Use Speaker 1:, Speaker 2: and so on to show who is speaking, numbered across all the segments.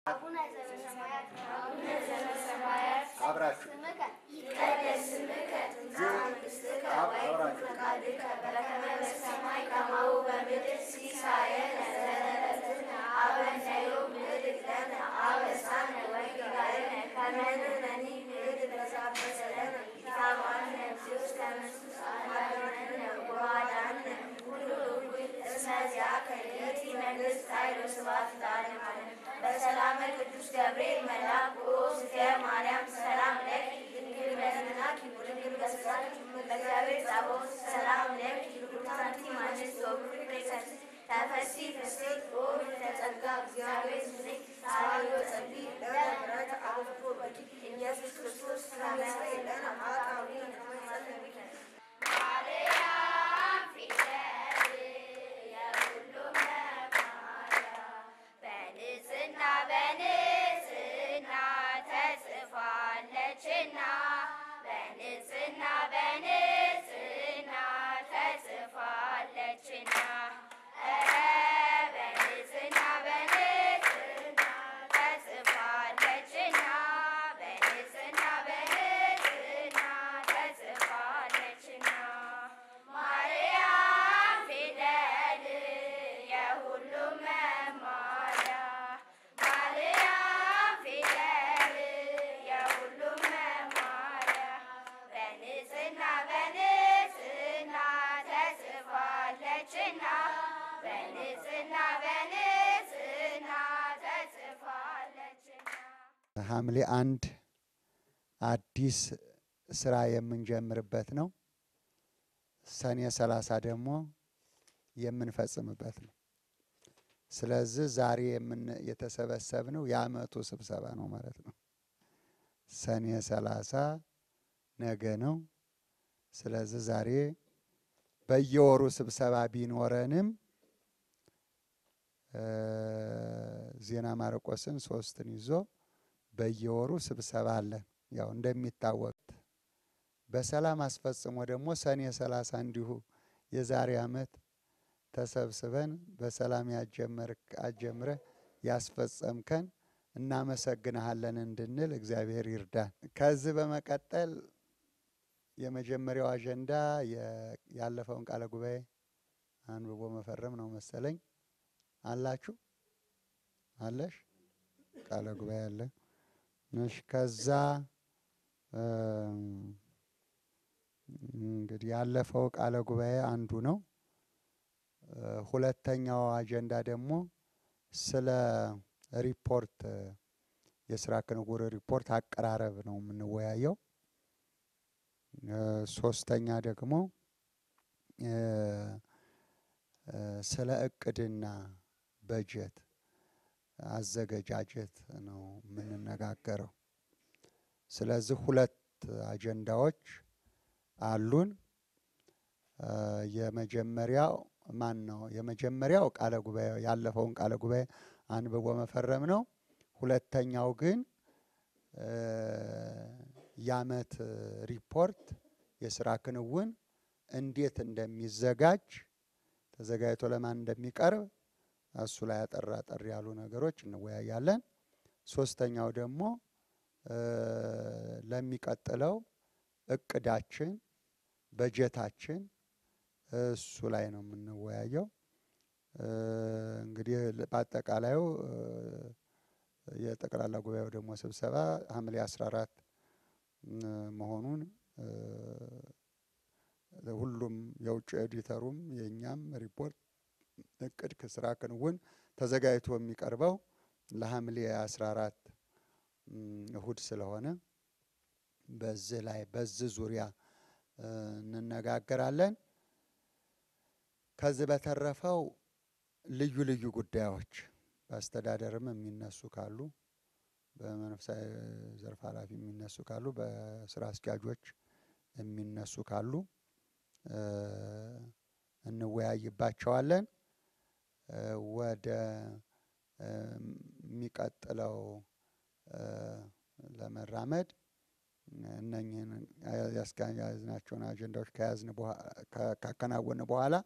Speaker 1: አቡነ ዘበሰማያት አብራችሁ ይትቀደስ ስምከ ትምጻእ መንግሥትከ ወይኩን ፈቃድከ በከመ በሰማይ ከማሁ በምድር ሲሳየነ ዘለለዕለትነ ሀበነ ዮም ንኅድግ ለነ አበሳነ ወጌጋየነ ከመ ንሕነኒ ንኅድግ ለዘአበሰ ለነ ኢታብአነ እግዚኦ ውስተ መንሱት አድኅነነ ወባልዐነ ኩሉ እኩይ እስመ ዚአከ ይእቲ መንግሥት ኃይል ወስብሐት ለዓለመ ዓለም። በሰላመ ቅዱስ ገብርኤል መልአክ ወእግዝእትየ ማርያም ሰላም ለኪ ድንግል በሕሊናኪ ወድንግል በሥጋኪ በእግዚአብሔር ጸባኦት ሰላም ለኪ ብሩክት አንቲ እምአንስት ወብሩክ ፍሬ ከርሥኪ ተፈሥሒ ፍሥሕት ኦ ምልዕተ ጸጋ እግዚአብሔር ምስሌኪ ሣህሉ ወጸልዪ ለምሕረተ አብቦ በኪ ኢየሱስ ክርስቶስ ከመ ይስረይ ለነ ኃጣውኢነ ከመ ይጸልይ ብከ
Speaker 2: ሐምሌ 1 አዲስ ስራ የምንጀምርበት ነው። ሰኔ 30 ደግሞ የምንፈጽምበት ነው። ስለዚህ ዛሬ የተሰበሰብነው የዓመቱ ስብሰባ ነው ማለት ነው። ሰኔ 30 ነገ ነው። ስለዚህ ዛሬ በየወሩ ስብሰባ ቢኖረንም ዜና ማርቆስን 3ን ይዞ በየወሩ ስብሰባ አለን። ያው እንደሚታወቅ በሰላም አስፈጽሞ ደግሞ ሰኔ 30 እንዲሁ የዛሬ ዓመት ተሰብስበን በሰላም አጀምረ ያስፈጸምከን እናመሰግንሃለን እንድንል እግዚአብሔር ይርዳን። ከዚህ በመቀጠል የመጀመሪያው አጀንዳ ያለፈውን ቃለ ጉባኤ አንብቦ መፈረም ነው መሰለኝ። አላችሁ አለሽ ቃለ ጉባኤ አለ። ነሽ ከዛ እንግዲህ ያለፈው ቃለ ጉባኤ አንዱ ነው። ሁለተኛው አጀንዳ ደግሞ ስለ ሪፖርት የስራ ክንውር ሪፖርት አቀራረብ ነው የምንወያየው። ሶስተኛ ደግሞ ስለ እቅድና በጀት አዘገጃጀት ነው የምንነጋገረው። ስለዚህ ሁለት አጀንዳዎች አሉን። የመጀመሪያው ቃለ ጉባኤ ያለፈውን ቃለ ጉባኤ አንብቦ መፈረም ነው። ሁለተኛው ግን የዓመት ሪፖርት የስራ ክንውን እንዴት እንደሚዘጋጅ ተዘጋጅቶ ለማን እንደሚቀርብ እሱ ላይ አጠር ያሉ ነገሮች እንወያያለን። ሶስተኛው ደግሞ ለሚቀጥለው እቅዳችን በጀታችን እሱ ላይ ነው የምንወያየው። እንግዲህ በአጠቃላዩ የጠቅላላ ጉባኤው ደግሞ ስብሰባ ሐምሌ 14 መሆኑን ሁሉም የውጭ ኤዲተሩም የኛም ሪፖርት እቅድ ከስራ ክንውን ተዘጋጅቶ የሚቀርበው ለሐምሌ 14 እሁድ ስለሆነ በዚህ ዙሪያ እንነጋገራለን። ከዚህ በተረፈው ልዩ ጉዳዮች በአስተዳደርም የሚነሱ ካሉ በመንፈሳዊ ዘርፍ ኃላፊ የሚነሱ ካሉ በስራ አስኪያጆች የሚነሱ ካሉ እንወያይባቸዋለን። ወደ የሚቀጥለው ለመራመድ እነኚህን ያዝናቸውን አጀንዳዎች ካከናወነ በኋላ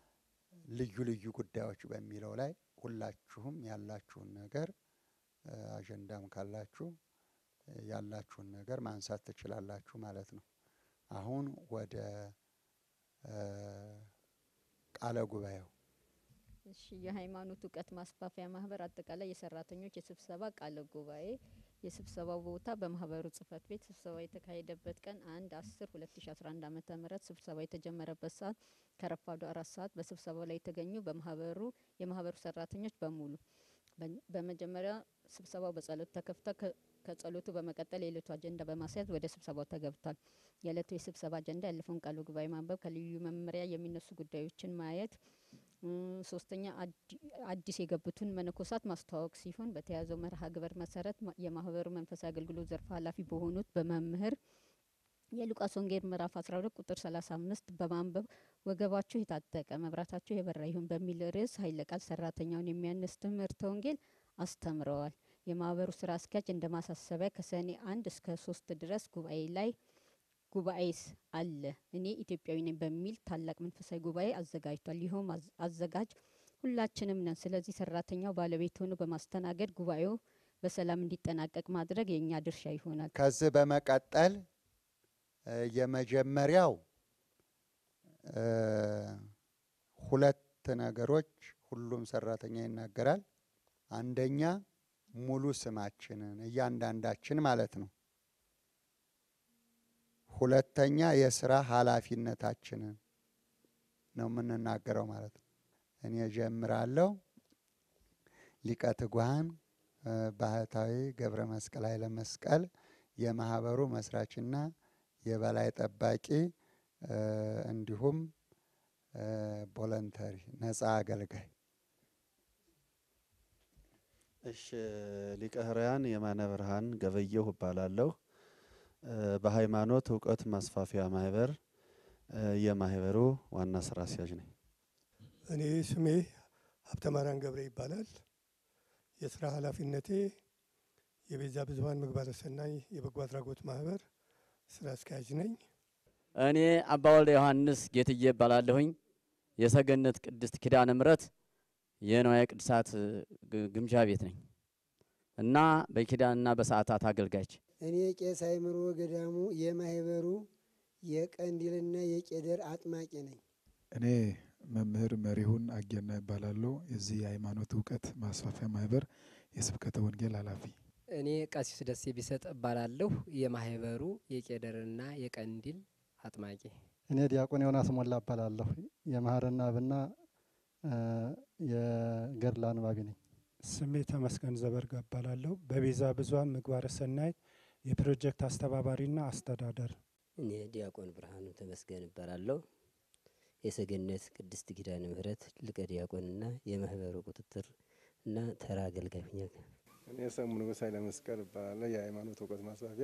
Speaker 2: ልዩ ጉዳዮች በሚለው ላይ ሁላችሁም ያላችሁን ነገር አጀንዳም ካላችሁ ያላችሁን ነገር ማንሳት ትችላላችሁ ማለት ነው። አሁን ወደ ቃለ ጉባኤው።
Speaker 3: እሺ የሃይማኖት እውቀት ማስፋፊያ ማህበር አጠቃላይ የሰራተኞች የስብሰባ ቃለ ጉባኤ። የስብሰባው ቦታ በማህበሩ ጽህፈት ቤት። ስብሰባ የተካሄደበት ቀን 1/10/2011 ዓ.ም። ስብሰባ የተጀመረበት ሰዓት ከረፋዱ 4 ሰዓት። በስብሰባው ላይ የተገኙ የማህበሩ ሰራተኞች በሙሉ በመጀመሪያ ስብሰባው በጸሎት ተከፍታ ከጸሎቱ በመቀጠል የዕለቱ አጀንዳ በማስያዝ ወደ ስብሰባው ተገብቷል። የዕለቱ የስብሰባ አጀንዳ ያለፈውን ቃለ ጉባኤ ማንበብ፣ ከልዩ መመሪያ የሚነሱ ጉዳዮችን ማየት፣ ሶስተኛ አዲስ የገቡትን መነኮሳት ማስተዋወቅ ሲሆን በተያዘው መርሃ ግብር መሰረት የማህበሩ መንፈሳዊ አገልግሎት ዘርፍ ኃላፊ በሆኑት በመምህር የሉቃስ ወንጌል ምዕራፍ 12 ቁጥር 35 በማንበብ ወገባችሁ የታጠቀ መብራታችሁ የበራ ይሁን በሚል ርዕስ ኃይለ ቃል ሰራተኛውን የሚያነስ ትምህርተ ወንጌል አስተምረዋል። የማህበሩ ስራ አስኪያጅ እንደ ማሳሰቢያ ከሰኔ 1 እስከ 3 ድረስ ጉባኤስ አለ እኔ ኢትዮጵያዊ ነኝ በሚል ታላቅ መንፈሳዊ ጉባኤ አዘጋጅቷል። ይኸውም አዘጋጅ ሁላችንም ነን። ስለዚህ ሰራተኛው ባለቤት ሆኖ በማስተናገድ ጉባኤው በሰላም እንዲጠናቀቅ ማድረግ የኛ ድርሻ ይሆናል።
Speaker 2: ከዚህ በመቀጠል የመጀመሪያው ሁለት ነገሮች ሁሉም ሰራተኛ ይናገራል። አንደኛ ሙሉ ስማችንን እያንዳንዳችን ማለት ነው። ሁለተኛ የስራ ኃላፊነታችንን ነው የምንናገረው ማለት ነው። እኔ ጀምራለሁ። ሊቀ ትጉሃን ባህታዊ ገብረ መስቀል ኃይለ መስቀል የማህበሩ መስራችና የበላይ ጠባቂ እንዲሁም ቮለንተሪ ነፃ አገልጋይ።
Speaker 4: እሺ ሊቀ ሕሩያን የማነ ብርሃን ገበየሁ እባላለሁ። በሃይማኖት እውቀት ማስፋፊያ ማህበር የማህበሩ ዋና ስራ አስኪያጅ ነኝ።
Speaker 5: እኔ ስሜ ሀብተማርያም ገብረ ይባላል። የስራ ኃላፊነቴ የቤዛ ብዙኃን ምግባረ ሰናይ የበጎ አድራጎት ማህበር ስራ አስኪያጅ ነኝ።
Speaker 6: እኔ አባ ወልደ ዮሐንስ ጌትዬ እባላለሁኝ። የሰገነት ቅድስት ኪዳነ ምሕረት የንዋየ ቅድሳት ግምጃ ቤት ነኝ እና በኪዳንና በሰዓታት አገልጋይ።
Speaker 7: እኔ ቄስ አይምሮ ገዳሙ የማህበሩ የቀንዲልና የቄደር አጥማቂ ነኝ።
Speaker 8: እኔ መምህር መሪሁን አገና እባላለሁ። የዚህ የሃይማኖት እውቀት ማስፋፊያ ማህበር የስብከተ ወንጌል ኃላፊ።
Speaker 9: እኔ ቀሲስ ደሴ ቢሰጥ እባላለሁ። የማህበሩ የቄደርና የቀንዲል አጥማቂ።
Speaker 10: እኔ ዲያቆን ዮናስ ሞላ እባላለሁ። የማህረና ብና የገድል አንባቢ ነኝ።
Speaker 11: ስሜ ተመስገን ዘበርጋ እባላለሁ። በቤዛ ብዙኃን ምግባረ ሰናይ የፕሮጀክት አስተባባሪና አስተዳደር።
Speaker 12: እኔ ዲያቆን ብርሃኑ ተመስገን እባላለሁ። የሰገነት ቅድስት ኪዳነ ምሕረት ሊቀ ዲያቆንና የማህበሩ ቁጥጥር እና ተራ አገልጋይ ነኝ።
Speaker 13: እኔ ሰሙ ንጉስ ኃይለ መስቀል እባላለሁ። የሃይማኖት እውቀት ማስፋፊያ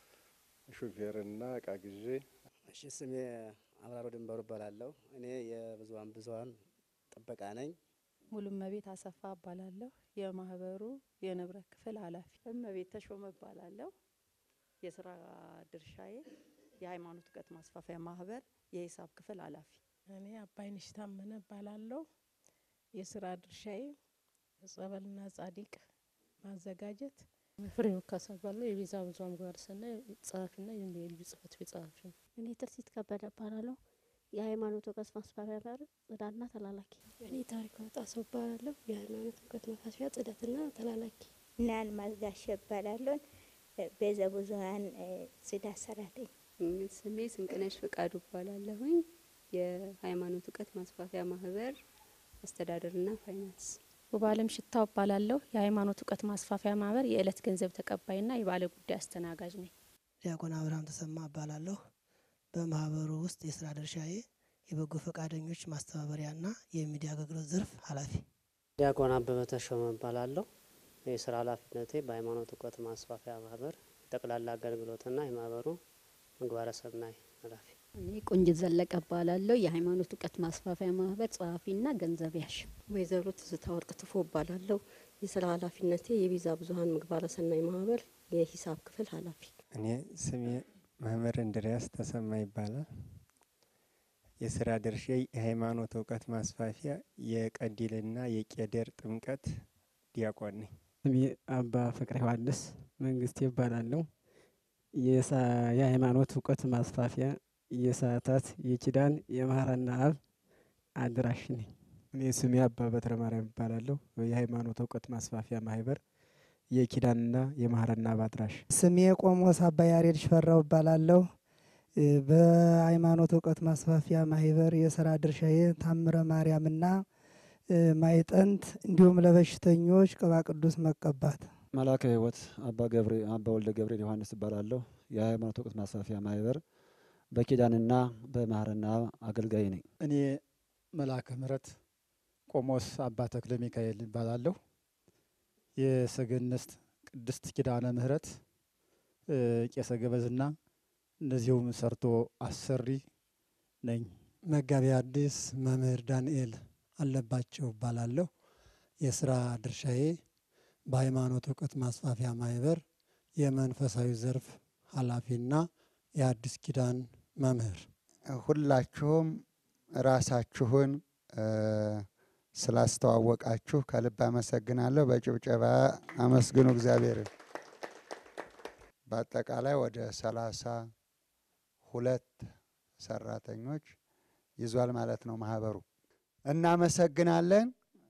Speaker 13: ሹፌርና ዕቃ ግዢ።
Speaker 14: እሺ ስሜ አብራሮ ድንበሩ እባላለሁ። እኔ የብዙኃን ጥበቃ ነኝ።
Speaker 15: ሙሉመቤት አሰፋ እባላለሁ። የማህበሩ የንብረት ክፍል ኃላፊ። እመቤት ተሾመ እባላለሁ። የስራ ድርሻዬ የሃይማኖት እውቀት ማስፋፊያ ማህበር የሂሳብ ክፍል ኃላፊ።
Speaker 16: እኔ አባይነሽ ታመነ እባላለሁ። የስራ ድርሻዬ ጸበልና ጻዲቅ ማዘጋጀት።
Speaker 17: ፍሬው ካሳባለሁ። የቤዛ ብዙኃን ምግባረ ሰናይ ጸሐፊና የልዩ ጽሕፈት ቤት ጸሐፊ።
Speaker 18: እኔ ትርሲት ከበደ እባላለሁ። የሃይማኖት እውቀት ማስፋፊያ ማህበር ጽዳትና ተላላኪ።
Speaker 19: እኔ ታሪክ ወጣሰው እባላለሁ። የሃይማኖት እውቀት ማስፋፊያ ጽዳትና ተላላኪ።
Speaker 20: እና አልማዝጋሽ እባላለሁ። ቤዛ ብዙኃን ጽዳት ሰራተኛ።
Speaker 21: ስሜ ስንቅነሽ ፍቃዱ እባላለሁኝ። የሃይማኖት እውቀት ማስፋፊያ ማህበር አስተዳደርና ፋይናንስ።
Speaker 17: ውባለም ሽታው እባላለሁ። የሃይማኖት እውቀት ማስፋፊያ ማህበር የዕለት ገንዘብ ተቀባይና የባለ ጉዳይ አስተናጋጅ ነኝ።
Speaker 22: ዲያቆን አብርሃም ተሰማ እባላለሁ። በማህበሩ ውስጥ የስራ ድርሻዬ የበጎ ፈቃደኞች ማስተባበሪያና የሚዲያ አገልግሎት ዘርፍ ኃላፊ።
Speaker 23: ዲያቆን አበበ ተሾመ እባላለሁ። የስራ ኃላፊነቴ በሃይማኖት እውቀት ማስፋፊያ ማህበር ጠቅላላ አገልግሎትና የማህበሩ ምግባረ ሰናይ ኃላፊ።
Speaker 3: እኔ ቆንጅት ዘለቀ እባላለሁ። የሃይማኖት እውቀት ማስፋፊያ ማህበር ጸሐፊና ገንዘብ ያዥ።
Speaker 24: ወይዘሮ ትዝታ ወርቅ ትፎ እባላለሁ። የስራ ኃላፊነቴ የቤዛ ብዙኃን ምግባረ ሰናይ ማህበር የሂሳብ ክፍል ኃላፊ።
Speaker 25: እኔ ስሜ መምህር እንድሪያስ ተሰማ ይባላል። የስራ ድርሻዬ የሃይማኖት እውቀት ማስፋፊያ የቀንዲልና የቄደር ጥምቀት ዲያቆን ነኝ።
Speaker 1: ስሜ አባ ፍቅረ ዮሐንስ መንግስቴ ይባላለሁ። የሃይማኖት እውቀት ማስፋፊያ የሰዓታት የኪዳን የማህረና አብ አድራሽ ነኝ።
Speaker 2: እኔ ስሜ አባ በትረ ማርያም ይባላለሁ። የሃይማኖት እውቀት ማስፋፊያ ማህበር የኪዳንና የማህረና አብ አድራሽ።
Speaker 4: ስሜ ቆሞስ አባ ያሬድ ሽፈራው እባላለሁ። በሃይማኖት እውቀት ማስፋፊያ ማህበር የስራ ድርሻዬ ታምረ ማርያምና ማይጠንት እንዲሁም ለበሽተኞች ቅባ ቅዱስ መቀባት።
Speaker 5: መላከ ሕይወት አባ ወልደ ገብርኤል ዮሐንስ እባላለሁ። የሃይማኖት እውቀት ማስፋፊያ ማህበር በኪዳንና በማህረና አብ አገልጋይ ነኝ።
Speaker 10: እኔ መላከ ምሕረት ቆሞስ አባ ተክለ ሚካኤል እባላለሁ። የሰገነት ቅድስት ኪዳነ ምሕረት ቄሰ ገበዝና እንደዚሁም ሰርቶ አሰሪ ነኝ።
Speaker 6: መጋቢ አዲስ መምህር ዳንኤል አለባቸው እባላለሁ። የስራ ድርሻዬ በሃይማኖት እውቀት ማስፋፊያ ማህበር የመንፈሳዊ ዘርፍ ኃላፊና የአዲስ ኪዳን መምህር።
Speaker 26: ሁላችሁም ራሳችሁን ስላስተዋወቃችሁ ከልብ አመሰግናለሁ። በጭብጨባ አመስግኑ እግዚአብሔርን። በአጠቃላይ ወደ 32 ሰራተኞች ይዟል ማለት ነው ማህበሩ። እናመሰግናለን።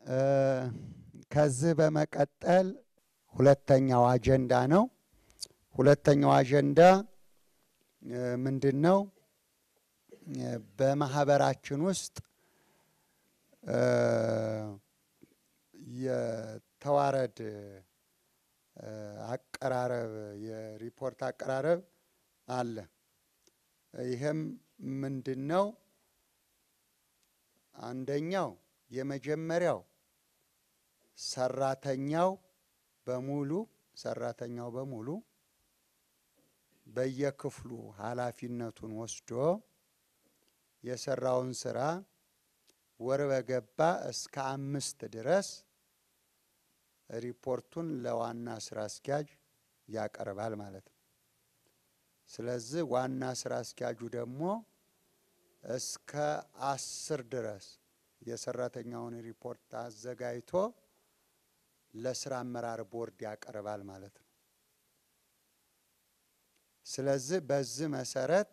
Speaker 26: ከዚህ በመቀጠል ሁለተኛው አጀንዳ ነው። ሁለተኛው አጀንዳ ምንድነው? በማህበራችን ውስጥ የተዋረድ አቀራረብ የሪፖርት አቀራረብ አለ። ይሄም ምንድነው? አንደኛው የመጀመሪያው ሰራተኛው በሙሉ በየክፍሉ ኃላፊነቱን ወስዶ የሰራውን ስራ ወር በገባ እስከ 5 ድረስ ሪፖርቱን ለዋና ስራ አስኪያጅ ያቀርባል ማለት ነው። ስለዚህ ዋና ስራ አስኪያጁ ደግሞ እስከ 10 ድረስ የሰራተኛውን ሪፖርት አዘጋጅቶ ለስራ አመራር ቦርድ ያቀርባል ማለት ነው። ስለዚህ በዚህ መሰረት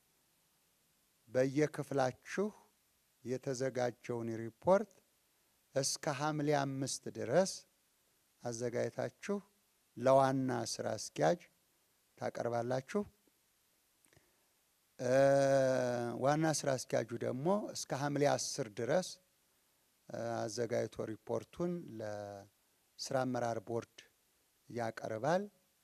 Speaker 26: በየክፍላችሁ የተዘጋጀውን ሪፖርት እስከ ሐምሌ 5 ድረስ አዘጋጅታችሁ ለዋና ስራ አስኪያጅ ታቀርባላችሁ። ዋና ስራ አስኪያጁ ደግሞ እስከ ሐምሌ 10 ድረስ አዘጋጅቶ ሪፖርቱን ለስራ አመራር ቦርድ ያቀርባል።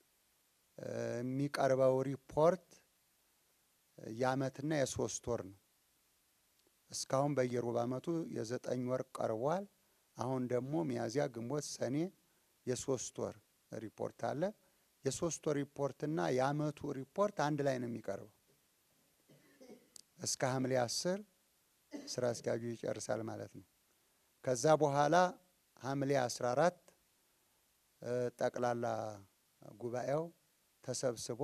Speaker 26: የሚቀርበው ሪፖርት የዓመትና የ3 ወር ነው። እስካሁን በየሩብ ዓመቱ የ9 ወር ቀርቧል። አሁን ደግሞ ሚያዝያ፣ ግንቦት፣ ሰኔ የ3 ወር ሪፖርት አለ። የ3 ወር ሪፖርትና የዓመቱ ሪፖርት አንድ ላይ ነው የሚቀርበው። እስከ ሐምሌ 10 ስራ አስኪያጁ ይጨርሳል ማለት ነው። ከዛ በኋላ ሐምሌ 14 ጠቅላላ ጉባኤው ተሰብስቦ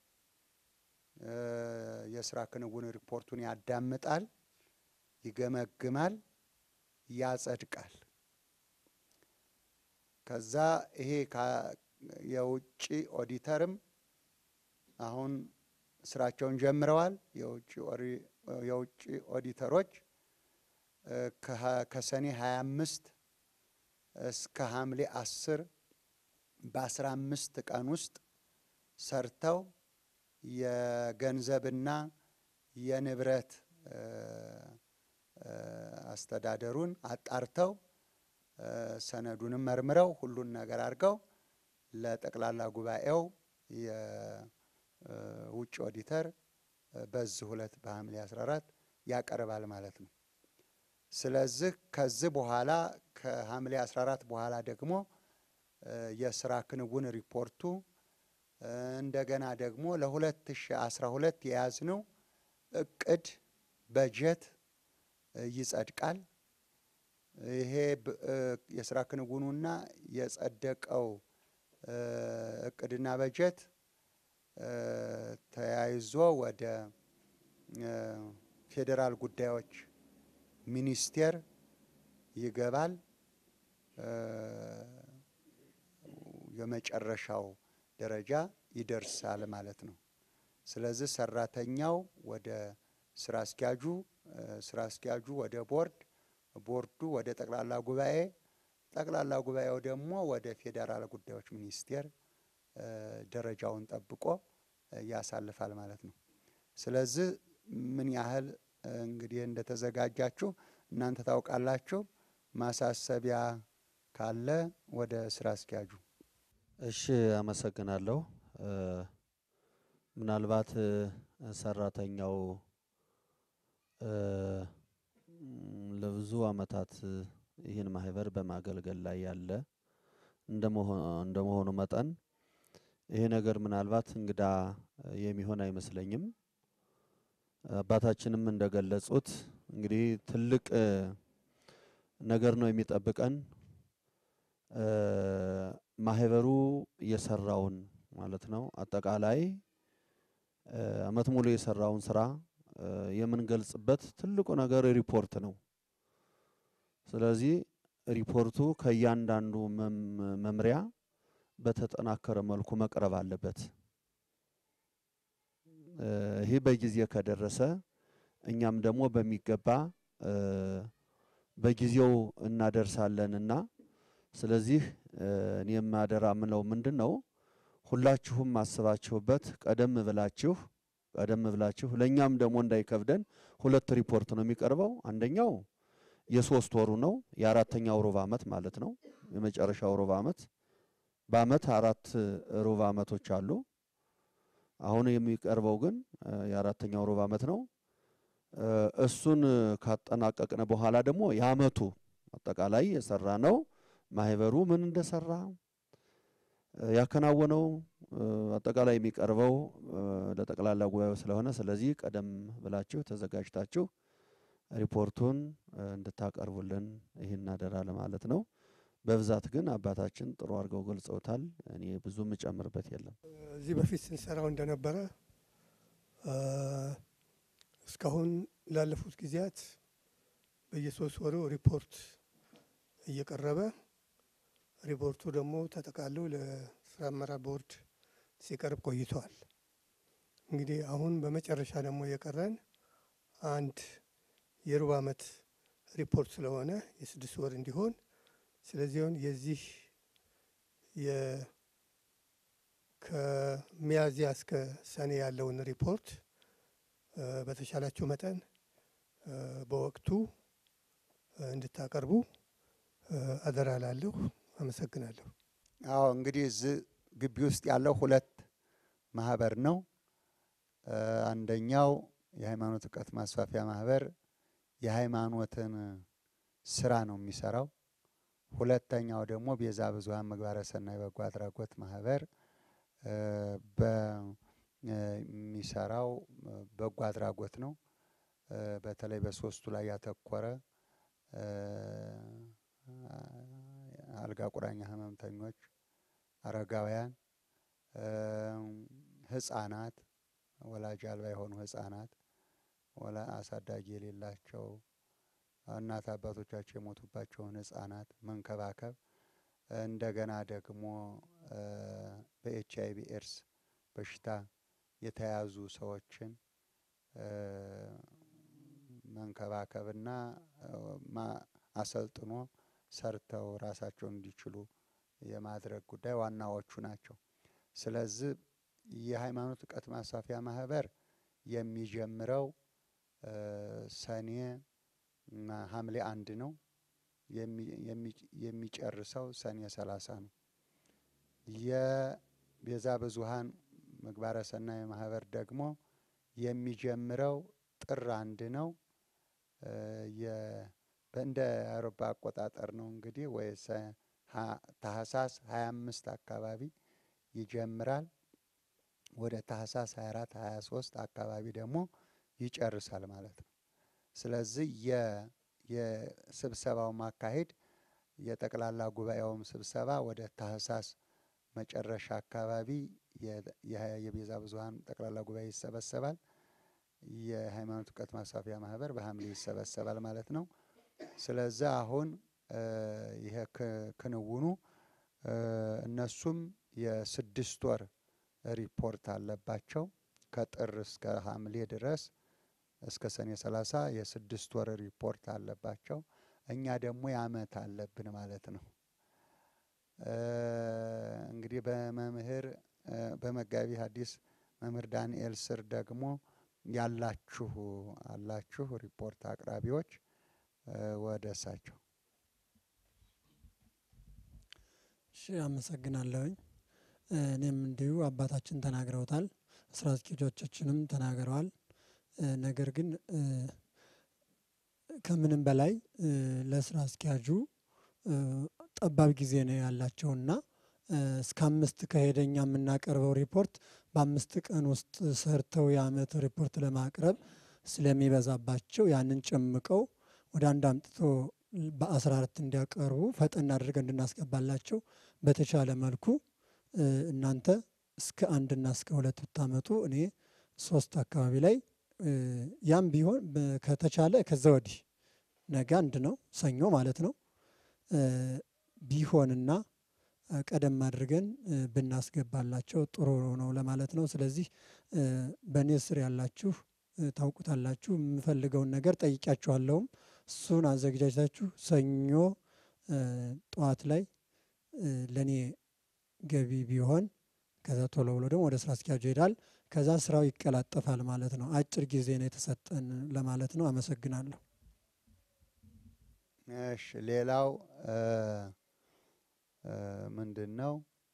Speaker 26: የስራ ክንውን ሪፖርቱን ያዳምጣል፣ ይገመግማል፣ ያጸድቃል። ከዛ ይሄ የውጭ ኦዲተርም አሁን ስራቸውን ጀምረዋል። የውጭ ኦዲተሮች ከሰኔ 25 እስከ ሐምሌ 10 በ15 ቀን ውስጥ ሰርተው የገንዘብና የንብረት አስተዳደሩን አጣርተው ሰነዱንም መርምረው ሁሉን ነገር አድርገው ለጠቅላላ ጉባኤው የውጭ ኦዲተር በዚህ ዕለት በሐምሌ 14 ያቀርባል ማለት ነው። ስለዚህ ከዚህ በኋላ ከሐምሌ 14 በኋላ ደግሞ የስራ ክንውን ሪፖርቱ እንደገና ደግሞ ለ2012 የያዝነው እቅድ በጀት ይጸድቃል። ይሄ የስራ ክንውኑና የጸደቀው እቅድና በጀት ተያይዞ ወደ ፌዴራል ጉዳዮች ሚኒስቴር ይገባል። የመጨረሻው ደረጃ ይደርሳል ማለት ነው። ስለዚህ ሰራተኛው ወደ ስራ አስኪያጁ፣ ስራ አስኪያጁ ወደ ቦርድ፣ ቦርዱ ወደ ጠቅላላ ጉባኤ፣ ጠቅላላ ጉባኤው ደግሞ ወደ ፌዴራል ጉዳዮች ሚኒስቴር ደረጃውን ጠብቆ ያሳልፋል ማለት ነው። ስለዚህ ምን ያህል እንግዲህ እንደተዘጋጃችሁ እናንተ ታውቃላችሁ። ማሳሰቢያ ካለ ወደ ስራ አስኪያጁ።
Speaker 5: እሺ፣ አመሰግናለሁ። ምናልባት ሰራተኛው ለብዙ አመታት ይህን ማህበር በማገልገል ላይ ያለ እንደመሆኑ መጠን ይሄ ነገር ምናልባት እንግዳ የሚሆን አይመስለኝም። አባታችንም እንደገለጹት እንግዲህ ትልቅ ነገር ነው የሚጠብቀን። ማህበሩ የሰራውን ማለት ነው አጠቃላይ አመት ሙሉ የሰራውን ስራ የምንገልጽበት ትልቁ ነገር ሪፖርት ነው። ስለዚህ ሪፖርቱ ከእያንዳንዱ መምሪያ በተጠናከረ መልኩ መቅረብ አለበት። ይሄ በጊዜ ከደረሰ እኛም ደግሞ በሚገባ በጊዜው እናደርሳለንና ስለዚህ እኔም አደራ ምለው ምንድነው ሁላችሁም አስባችሁበት ቀደም ብላችሁ ለኛም ደግሞ እንዳይከብደን ሁለት ሪፖርት ነው የሚቀርበው። አንደኛው የሶስት ወሩ ነው፣ የአራተኛው ሩብ ዓመት ማለት ነው። የመጨረሻው ሩብ ዓመት በአመት 4 ሩብ ዓመቶች አሉ። አሁን የሚቀርበው ግን የአራተኛው ሩብ ዓመት ነው። እሱን ካጠናቀቅነ በኋላ ደግሞ የአመቱ አጠቃላይ የሰራ ነው ማህበሩ ምን እንደሰራ ያከናወነው አጠቃላይ የሚቀርበው ለጠቅላላ ጉባኤው ስለሆነ ስለዚህ ቀደም ብላችሁ ተዘጋጅታችሁ ሪፖርቱን እንድታቀርቡልን ይሄን አደራ ለማለት ነው። በብዛት ግን አባታችን ጥሩ አድርገው ገልጸውታል። እኔ ብዙ መጨመርበት የለም።
Speaker 7: እዚህ በፊት ስንሰራው እንደነበረ እስካሁን ላለፉት ጊዜያት በየ3 ወሩ ሪፖርት እየቀረበ ሪፖርቱ ደግሞ ተጠቃሎ ለስራ አመራር ቦርድ ሲቀርብ ቆይቷል። እንግዲህ አሁን በመጨረሻ ደግሞ የቀረን አንድ የሩብ ዓመት ሪፖርት ስለሆነ የ6 ወር እንዲሆን ስለዚህ የዚህ ከሚያዝያ እስከ ሰኔ ያለውን ሪፖርት በተሻላችሁ መጠን በወቅቱ እንድታቀርቡ አደራ ላለሁ። አመሰግናለሁ።
Speaker 26: አዎ እንግዲህ እዚህ ግቢ ውስጥ ያለው 2 ማህበር ነው። አንደኛው የሃይማኖት እውቀት ማስፋፊያ ማህበር የሃይማኖትን ስራ ነው የሚሰራው። ሁለተኛው ደግሞ ቤዛ ብዙሃን ምግባረ ሰናይ በጎ አድራጎት ማህበር በሚሰራው በጎ አድራጎት ነው። በተለይ በሶስቱ ላይ ያተኮረ አልጋ ቁራኛ ህመምተኞች፣ አረጋውያን፣ ህፃናት፣ ወላጅ አልባ የሆኑ ህፃናት፣ አሳዳጊ የሌላቸው እናት አባቶቻቸው የሞቱባቸውን ህፃናት መንከባከብ እንደገና ደግሞ በኤችአይቪ ኤድስ በሽታ የተያዙ ሰዎችን መንከባከብና አሰልጥኖ ሰርተው ራሳቸውን እንዲችሉ የማድረግ ጉዳይ ዋናዎቹ ናቸው። ስለዚህ የሃይማኖት እውቀት ማስፋፊያ ማህበር የሚጀምረው ሰኔ እና ሐምሌ 1 ነው። የሚጨርሰው ሰኔ 30 ነው። የቤዛ ብዙሃን ምግባረ ሰናይ ማህበር ደግሞ የሚጀምረው ጥር 1 ነው። በእንደ አውሮፓ አቆጣጠር ነው እንግዲህ ወይስ ታህሳስ 25 አካባቢ ይጀምራል። ወደ ታህሳስ 24 23 አካባቢ ደግሞ ይጨርሳል ማለት ነው። ስለዚህ የስብሰባው ማካሄድ የጠቅላላ ጉባኤውም ስብሰባ ወደ ታህሳስ መጨረሻ አካባቢ የቤዛ ብዙሃን ጠቅላላ ጉባኤ ይሰበሰባል። የሃይማኖት እውቀት ማስፋፊያ ማህበር በሐምሌ ይሰበሰባል ማለት ነው። ስለዚህ አሁን ይሄ ክንውኑ እነሱም የ6 ወር ሪፖርት አለባቸው። ከጥር እስከ ሐምሌ ድረስ እስከ ሰኔ 30 የ6 ወር ሪፖርት አለባቸው። እኛ ደግሞ የዓመት አለብን ማለት ነው። እንግዲህ በመጋቢ ሐዲስ መምህር ዳንኤል ስር ደግሞ አላችሁ ሪፖርት አቅራቢዎች ወደ እሳቸው።
Speaker 6: እሺ አመሰግናለሁኝ። እኔም እንዲሁ አባታችን ተናግረውታል፣ ስራ አስኪያጆቻችንም ተናግረዋል። ነገር ግን ከምንም በላይ ለስራ አስኪያጁ ጠባብ ጊዜ ነው ያላቸውና እስከ 5 ከሄደኛ የምናቀርበው ሪፖርት በ5 ቀን ውስጥ ሰርተው የዓመት ሪፖርት ለማቅረብ ስለሚበዛባቸው ያንን ጨምቀው ወደ አንድ አምጥቶ በ14 እንዲያቀርቡ ፈጠን አድርገን እንድናስገባላቸው በተቻለ መልኩ እናንተ እስከ 1 እና እስከ 2 ብታመጡ እኔ 3 አካባቢ ላይ ያም ቢሆን ከተቻለ ከዛ ወዲህ ነገ 1 ነው ሰኞ ማለት ነው ቢሆንና ቀደም አድርገን ብናስገባላቸው ጥሩ ነው ለማለት ነው። ስለዚህ በእኔ ስር ያላችሁ ታውቁታላችሁ። የምፈልገውን ነገር ጠይቂያችኋለሁም። እሱን አዘጋጅታችሁ ሰኞ ጠዋት ላይ ለኔ ገቢ ቢሆን ከዛ ቶሎ ብሎ ደግሞ ወደ ስራ አስኪያጁ ይሄዳል። ከዛ ስራው ይቀላጠፋል ማለት ነው። አጭር ጊዜ ነው የተሰጠን ለማለት ነው። አመሰግናለሁ።
Speaker 26: እሺ ሌላው ምንድነው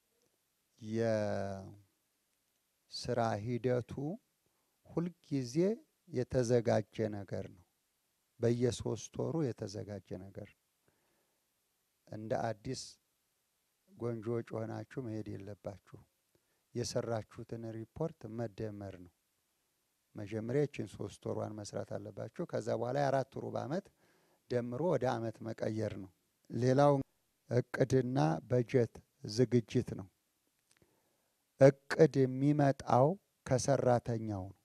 Speaker 26: የስራ ሂደቱ ሁልጊዜ የተዘጋጀ ነገር ነው። በየ3 ወሩ የተዘጋጀ ነገር ነው። እንደ አዲስ ጎንጆ ወጪ ሆናችሁ መሄድ የለባችሁ። የሰራችሁትን ሪፖርት መደመር ነው። መጀመሪያ እቺን 3 ወሯን መስራት አለባችሁ። ከዛ በኋላ የ4 ሩብ ዓመት ደምሮ ወደ ዓመት መቀየር ነው። ሌላው እቅድና በጀት ዝግጅት ነው። እቅድ የሚመጣው ከሰራተኛው ነው።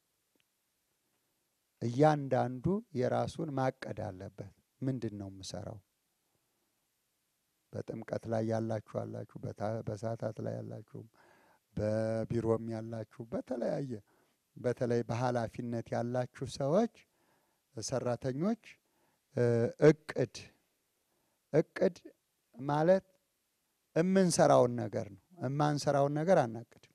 Speaker 26: እያንዳንዱ የራሱን ማቀድ አለበት። ምንድነው የምሰራው? በጥምቀት ላይ ያላችሁ አላችሁ፣ በሰዓታት ላይ ያላችሁ፣ በቢሮም ያላችሁ፣ በተለይ በኃላፊነት ያላችሁ ሰዎች ሰራተኞች እቅድ ማለት የምንሰራውን ነገር ነው። የማንሰራውን ነገር አናቅድም።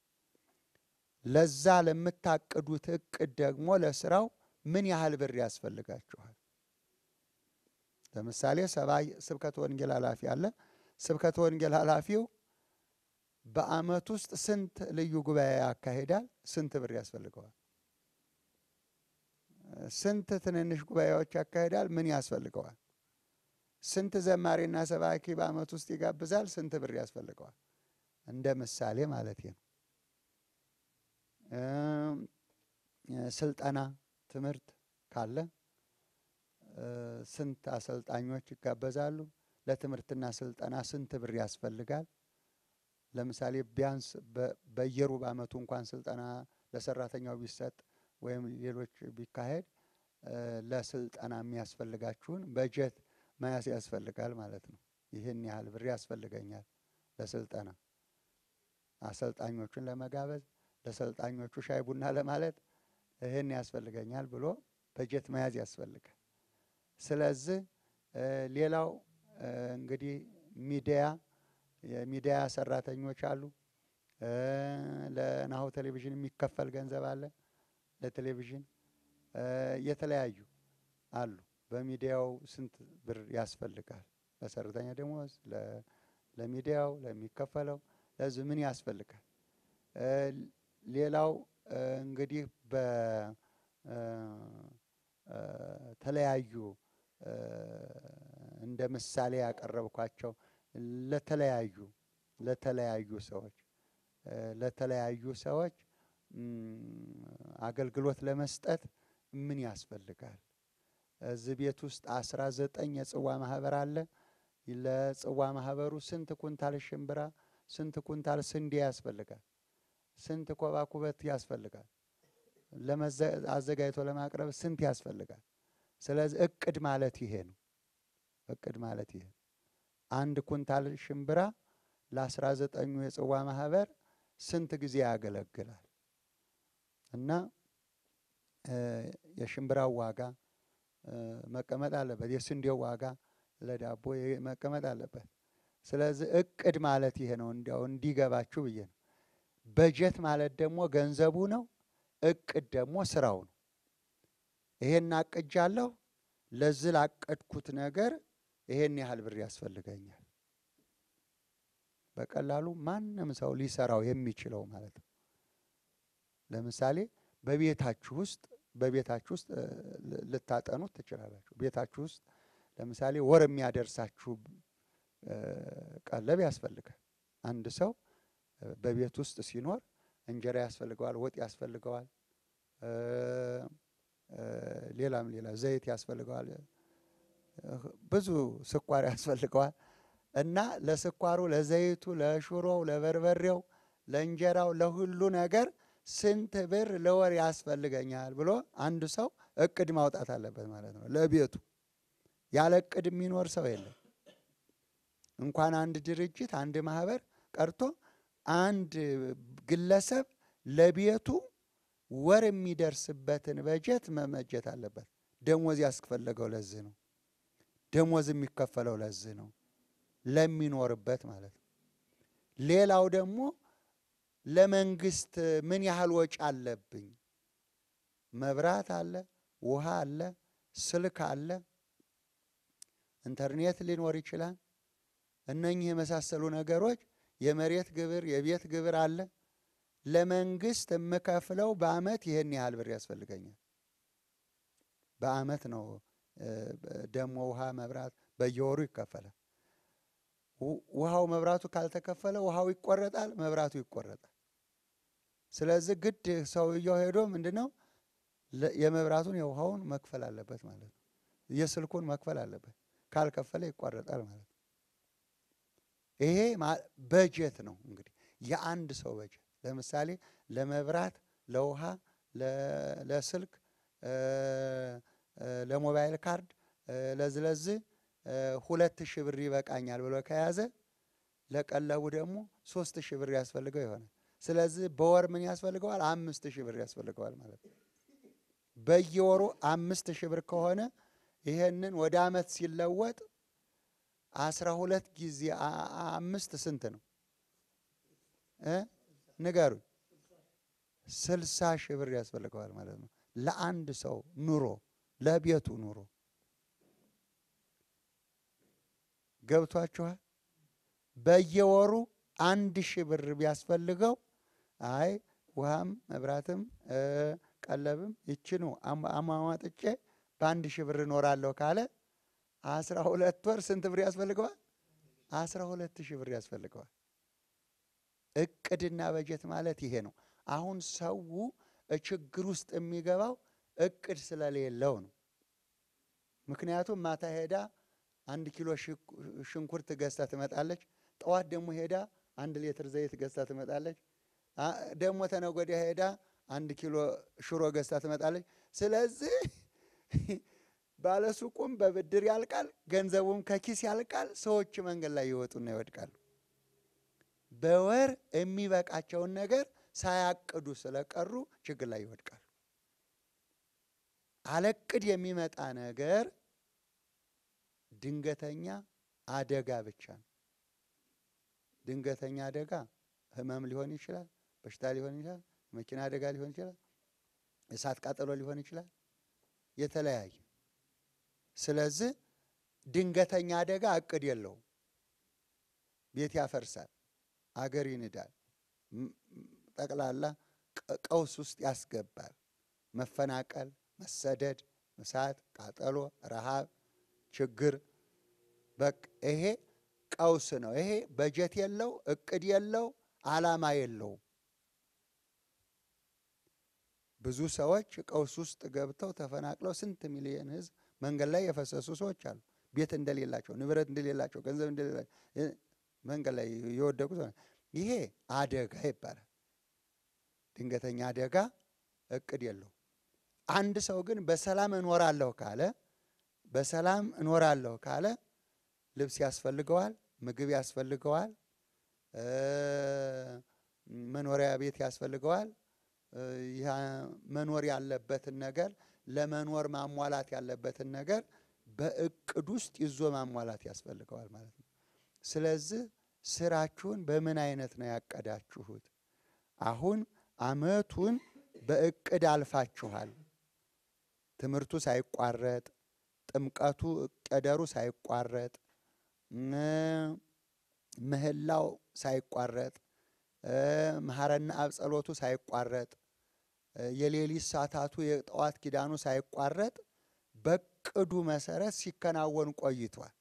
Speaker 26: ለዛ ለምታቅዱት እቅድ ደግሞ ለስራው ምን ያህል ብር ያስፈልጋችኋል? ለምሳሌ ስብከተ ወንጌል ኃላፊ አለ። ስብከተ ወንጌል ኃላፊው በአመት ውስጥ ስንት ልዩ ጉባኤ ያካሂዳል? ስንት ብር ያስፈልገዋል? ስንት ትንንሽ ጉባኤዎች ያካሂዳል? ምን ያስፈልገዋል? ስንት ዘማሪና ሰባኪ በአመት ውስጥ ይጋብዛል? ስንት ብር ያስፈልገዋል? እንደ ምሳሌ ማለት ነው። ስልጠና ትምህርት ካለ ስንት አሰልጣኞች ይጋበዛሉ? ለትምህርትና ስልጠና ስንት ብር ያስፈልጋል? ለምሳሌ ቢያንስ በየሩብ ዓመቱ እንኳን ስልጠና ለሰራተኛው ቢሰጥ ወይም ሌሎች ቢካሄድ ለስልጠና የሚያስፈልጋችሁን በጀት መያዝ ያስፈልጋል ማለት ነው። ይህን ያህል ብር ያስፈልገኛል ለስልጠና፣ አሰልጣኞቹን ለመጋበዝ፣ ለሰልጣኞቹ ሻይ ቡና ለማለት ይህን ያስፈልገኛል ብሎ በጀት መያዝ ያስፈልጋል። ስለዚህ ሌላው እንግዲህ የሚዲያ ሰራተኞች አሉ። ለናሁ ቴሌቪዥን የሚከፈል ገንዘብ አለ። ለቴሌቪዥን የተለያዩ አሉ። በሚዲያው ስንት ብር ያስፈልጋል? ለሰራተኛ ደሞዝ፣ ለሚዲያው ለሚከፈለው ለዚህ ምን ያስፈልጋል? ሌላው እንግዲህ በተለያዩ እንደ ምሳሌ ያቀረብኳቸው ለተለያዩ ሰዎች አገልግሎት ለመስጠት ምን ያስፈልጋል? እዚህ ቤት ውስጥ 19 የጽዋ ማህበር አለ። ለጽዋ ማህበሩ ስንት ኩንታል ሽምብራ፣ ስንት ኩንታል ስንዴ ያስፈልጋል? ስንት ኮባ ኩበት ያስፈልጋል? አዘጋጅቶ ለማቅረብ ስንት ያስፈልጋል? ስለዚህ እቅድ ማለት ይሄ ነው። እቅድ ማለት ይሄ 1 ኩንታል ሽምብራ ለ19ኙ የጽዋ ማህበር ስንት ጊዜ ያገለግላል? እና የሽምብራው ዋጋ መቀመጥ አለበት። የስንዴው ዋጋ ለዳቦ መቀመጥ አለበት። ስለዚህ እቅድ ማለት ይሄ ነው። እንዲያው እንዲገባችሁ ብዬ ነው። በጀት ማለት ደግሞ ገንዘቡ ነው። እቅድ ደግሞ ስራው ነው። ይሄን አቅጃለሁ፣ ለዚህ ላቀድኩት ነገር ይሄን ያህል ብር ያስፈልገኛል። በቀላሉ ማንም ሰው ሊሰራው የሚችለው ማለት ነው። ለምሳሌ በቤታችሁ ውስጥ ልታጠኑት ትችላላችሁ። ቤታችሁ ውስጥ ለምሳሌ ወር የሚያደርሳችሁ ቀለብ ያስፈልጋል። አንድ ሰው በቤት ውስጥ ሲኖር እንጀራ ያስፈልገዋል፣ ወጥ ያስፈልገዋል፣ ሌላ ዘይት ያስፈልገዋል፣ ብዙ ስኳር ያስፈልገዋል። እና ለስኳሩ፣ ለዘይቱ፣ ለሽሮው፣ ለበርበሬው፣ ለእንጀራው፣ ለሁሉ ነገር ስንት ብር ለወር ያስፈልገኛል ብሎ አንድ ሰው እቅድ ማውጣት አለበት ማለት ነው። ለቤቱ ያለ እቅድ የሚኖር ሰው የለም። እንኳን አንድ ድርጅት አንድ ማህበር ቀርቶ አንድ ግለሰብ ለቤቱ ወር የሚደርስበትን በጀት መመጀት አለበት። ደሞዝ ያስፈለገው ለዚህ ነው። ደሞዝ የሚከፈለው ለዚህ ነው፣ ለሚኖርበት ማለት ነው። ሌላው ደግሞ ለመንግስት ምን ያህል ወጪ አለብኝ? መብራት አለ፣ ውሃ አለ፣ ስልክ አለ፣ ኢንተርኔት ሊኖር ይችላል። እነኚህ የመሳሰሉ ነገሮች፣ የመሬት ግብር፣ የቤት ግብር አለ። ለመንግስት የምከፍለው በአመት ይሄን ያህል ብር ያስፈልገኛል። በአመት ነው። ደግሞ ውሃ መብራት በየወሩ ይከፈላል። ውሃው መብራቱ ካልተከፈለ ውሃው ይቆረጣል፣ መብራቱ ይቆረጣል። ስለዚህ ግድ ሰውየው ሄዶ ምንድነው የመብራቱን የውሃውን መክፈል አለበት ማለት ነው። የስልኩን መክፈል አለበት። ካልከፈለ ይቆረጣል ማለት ነው። ይሄ በጀት ነው። እንግዲህ የአንድ ሰው በጀት ለምሳሌ ለመብራት፣ ለውሃ፣ ለስልክ፣ ለሞባይል ካርድ ለዚህ 2000 ብር ይበቃኛል ብሎ ከያዘ ለቀለቡ ደግሞ 3000 ብር ያስፈልገው ይሆናል። ስለዚህ በወር ምን ያስፈልገዋል? 5000 ብር ያስፈልገዋል ማለት ነው። በየወሩ 5000 ብር ከሆነ ይሄንን ወደ አመት ሲለወጥ 12 ጊዜ 5 ስንት ነው? ንገሩኝ። 60,000 ብር ያስፈልገዋል ማለት ነው። ለአንድ ሰው ኑሮ፣ ለቤቱ ኑሮ ገብቷችኋል? በየወሩ 1000 ብር ቢያስፈልገው አይ ውሃም መብራትም ቀለብም ይችኑ አሟሟጥጬ በ1000 ብር እኖራለሁ ካለ 12 ወር ስንት ብር ያስፈልገዋል? 12000 ብር ያስፈልገዋል። እቅድና በጀት ማለት ይሄ ነው። አሁን ሰው ችግር ውስጥ የሚገባው እቅድ ስለሌለው ነው። ምክንያቱም ማታ ሄዳ 1 ኪሎ ሽንኩርት ገዝታ ትመጣለች። ጠዋት ደግሞ ሄዳ 1 ሊትር ዘይት ገዝታ ትመጣለች። ደግሞ ተነገ ወዲያ ሄዳ 1 ኪሎ ሽሮ ገዝታ ትመጣለች። ስለዚህ ባለሱቁም በብድር ያልቃል፣ ገንዘቡም ከኪስ ያልቃል። ሰዎች መንገድ ላይ ይወጡና ይወድቃሉ። በወር የሚበቃቸውን ነገር ሳያቅዱ ስለቀሩ ችግር ላይ ይወድቃሉ። አለቅድ የሚመጣ ነገር ድንገተኛ አደጋ ብቻ ነው። ድንገተኛ አደጋ ህመም ሊሆን ይችላል፣ በሽታ ሊሆን ይችላል፣ መኪና አደጋ ሊሆን ይችላል፣ እሳት ቃጠሎ ሊሆን ይችላል፣ የተለያየ። ስለዚህ ድንገተኛ አደጋ እቅድ የለውም። ቤት ያፈርሳል፣ አገር ይንዳል፣ ጠቅላላ ቀውስ ውስጥ ያስገባል። መፈናቀል፣ መሰደድ፣ እሳት ቃጠሎ፣ ረሃብ፣ ችግር፣ በቃ ይሄ ቀውስ ነው። ይሄ በጀት የለው፣ እቅድ የለው፣ አላማ የለው። ብዙ ሰዎች ቀውስ ውስጥ ገብተው ተፈናቅለው ስንት ሚሊዮን ህዝብ መንገድ ላይ የፈሰሱ ሰዎች አሉ። ቤት እንደሌላቸው፣ ንብረት እንደሌላቸው፣ ገንዘብ እንደሌላቸው መንገድ ላይ የወደቁ ሰዎች። ይሄ አደጋ ይባላል። ድንገተኛ አደጋ እቅድ የለው። አንድ ሰው ግን በሰላም እኖራለሁ ካለ በሰላም እኖራለሁ ካለ ልብስ ያስፈልገዋል፣ ምግብ ያስፈልገዋል፣ መኖሪያ ቤት ያስፈልገዋል። መኖር ያለበትን ነገር ለመኖር ማሟላት ያለበትን ነገር በእቅድ ውስጥ ይዞ ማሟላት ያስፈልገዋል ማለት ነው። ስለዚህ ስራችሁን በምን አይነት ነው ያቀዳችሁት? አሁን አመቱን በእቅድ አልፋችኋል። ትምህርቱ ሳይቋረጥ፣ ጥምቀቱ ቀደሩ ሳይቋረጥ፣ ምህላው ሳይቋረጥ፣ መሐረና አብ ጸሎቱ ሳይቋረጥ፣ የሌሊት ሰዓታቱ የጠዋት ኪዳኑ ሳይቋረጥ በቅዱ መሰረት ሲከናወን ቆይቷል።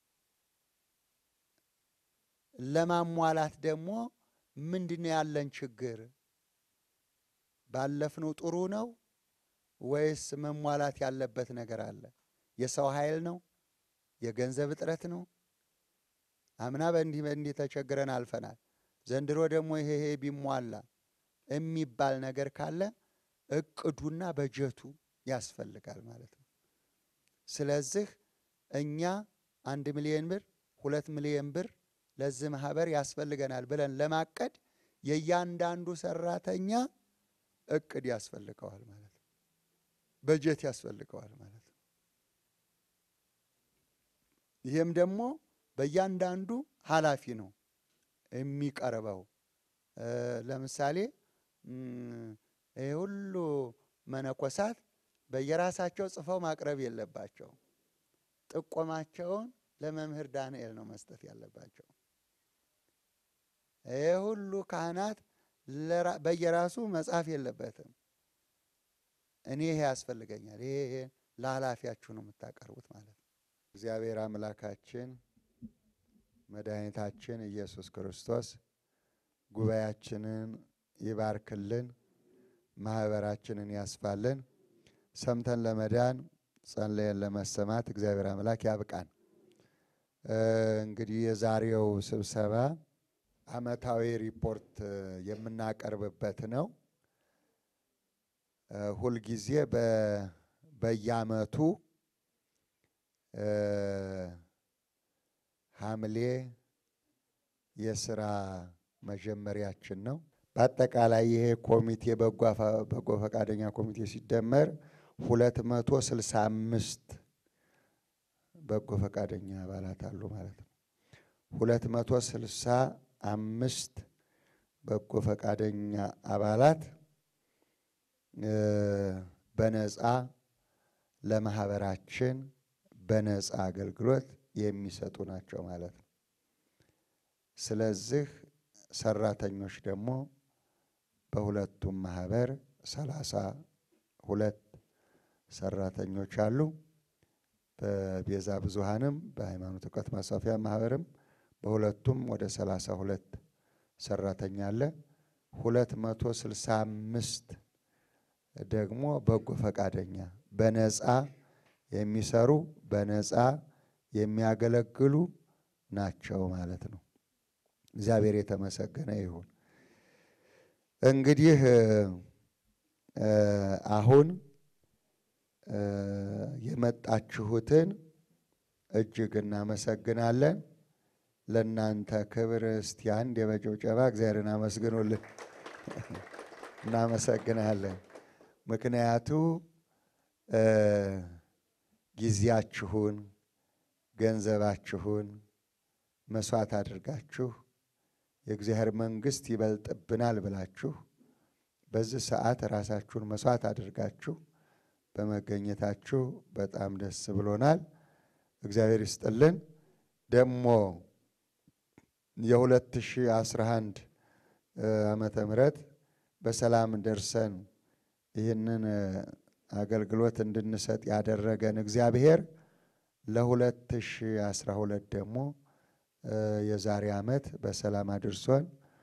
Speaker 26: ለማሟላት ደግሞ ምንድነው ያለን ችግር? ባለፍነው ጥሩ ነው ወይስ መሟላት ያለበት ነገር አለ? የሰው ኃይል ነው? የገንዘብ እጥረት ነው? አምና በእንዲህ ተቸግረን አልፈናል። ዘንድሮ ደግሞ ይሄ ቢሟላ የሚባል ነገር ካለ እቅዱና በጀቱ ያስፈልጋል ማለት ነው። ስለዚህ እኛ 1 ሚሊዮን ብር 2 ሚሊዮን ብር ለዚህ ማህበር ያስፈልገናል ብለን ለማቀድ የእያንዳንዱ ሰራተኛ እቅድ ያስፈልገዋል ማለት ነው። በጀት ያስፈልገዋል ማለት ነው። ይህም ደግሞ በእያንዳንዱ ኃላፊ ነው የሚቀርበው። ለምሳሌ ይህ ሁሉ መነኮሳት በየራሳቸው ጽፈው ማቅረብ የለባቸው። ጥቆማቸውን ለመምህር ዳንኤል ነው መስጠት ያለባቸው። ይህ ሁሉ ካህናት በየራሱ መጻፍ የለበትም። እኔ ይሄ ያስፈልገኛል፣ ይሄ ለኃላፊያችሁ ነው የምታቀርቡት ማለት ነው። እግዚአብሔር አምላካችን መድኃኒታችን ኢየሱስ ክርስቶስ ጉባኤያችንን ይባርክልን፣ ማህበራችንን ያስፋልን። ሰምተን ለመዳን ጸልየን ለመሰማት እግዚአብሔር አምላክ ያብቃን። እንግዲህ የዛሬው ስብሰባ አመታዊ ሪፖርት የምናቀርብበት ነው። ሁልጊዜ በየአመቱ ሐምሌ የስራ መጀመሪያችን ነው። በአጠቃላይ ይሄ ኮሚቴ በጎ ፈቃደኛ ኮሚቴ ሲደመር 265 በጎ ፈቃደኛ አባላት አሉ ማለት ነው። 265 በጎ ፈቃደኛ አባላት በነፃ ለማህበራችን በነፃ አገልግሎት የሚሰጡ ናቸው ማለት ነው። ስለዚህ ሰራተኞች ደግሞ በሁለቱም ማህበር 32 ሰራተኞች አሉ። በቤዛ ብዙሃንም በሃይማኖት እውቀት ማስፋፊያ ማህበርም በሁለቱም ወደ 32 ሰራተኛ አለ። 265 ደግሞ በጎ ፈቃደኛ በነፃ የሚሰሩ በነፃ የሚያገለግሉ ናቸው ማለት ነው። እግዚአብሔር የተመሰገነ ይሁን። እንግዲህ አሁን የመጣችሁትን እጅግ እናመሰግናለን። ለእናንተ ክብር እስቲ አንድ የበጭብጨባ እግዚአብሔርን አመስግኑልን። እናመሰግናለን። ምክንያቱ ጊዜያችሁን ገንዘባችሁን መስዋዕት አድርጋችሁ የእግዚአብሔር መንግስት ይበልጥብናል ብላችሁ በዚህ ሰዓት ራሳችሁን መስዋዕት አድርጋችሁ በመገኘታችሁ በጣም ደስ ብሎናል። እግዚአብሔር ይስጥልን። ደግሞ የ2011 ዓመተ ምህረት በሰላም ደርሰን ይህንን አገልግሎት እንድንሰጥ ያደረገን እግዚአብሔር ለ2012 ደግሞ የዛሬ ዓመት በሰላም አድርሶን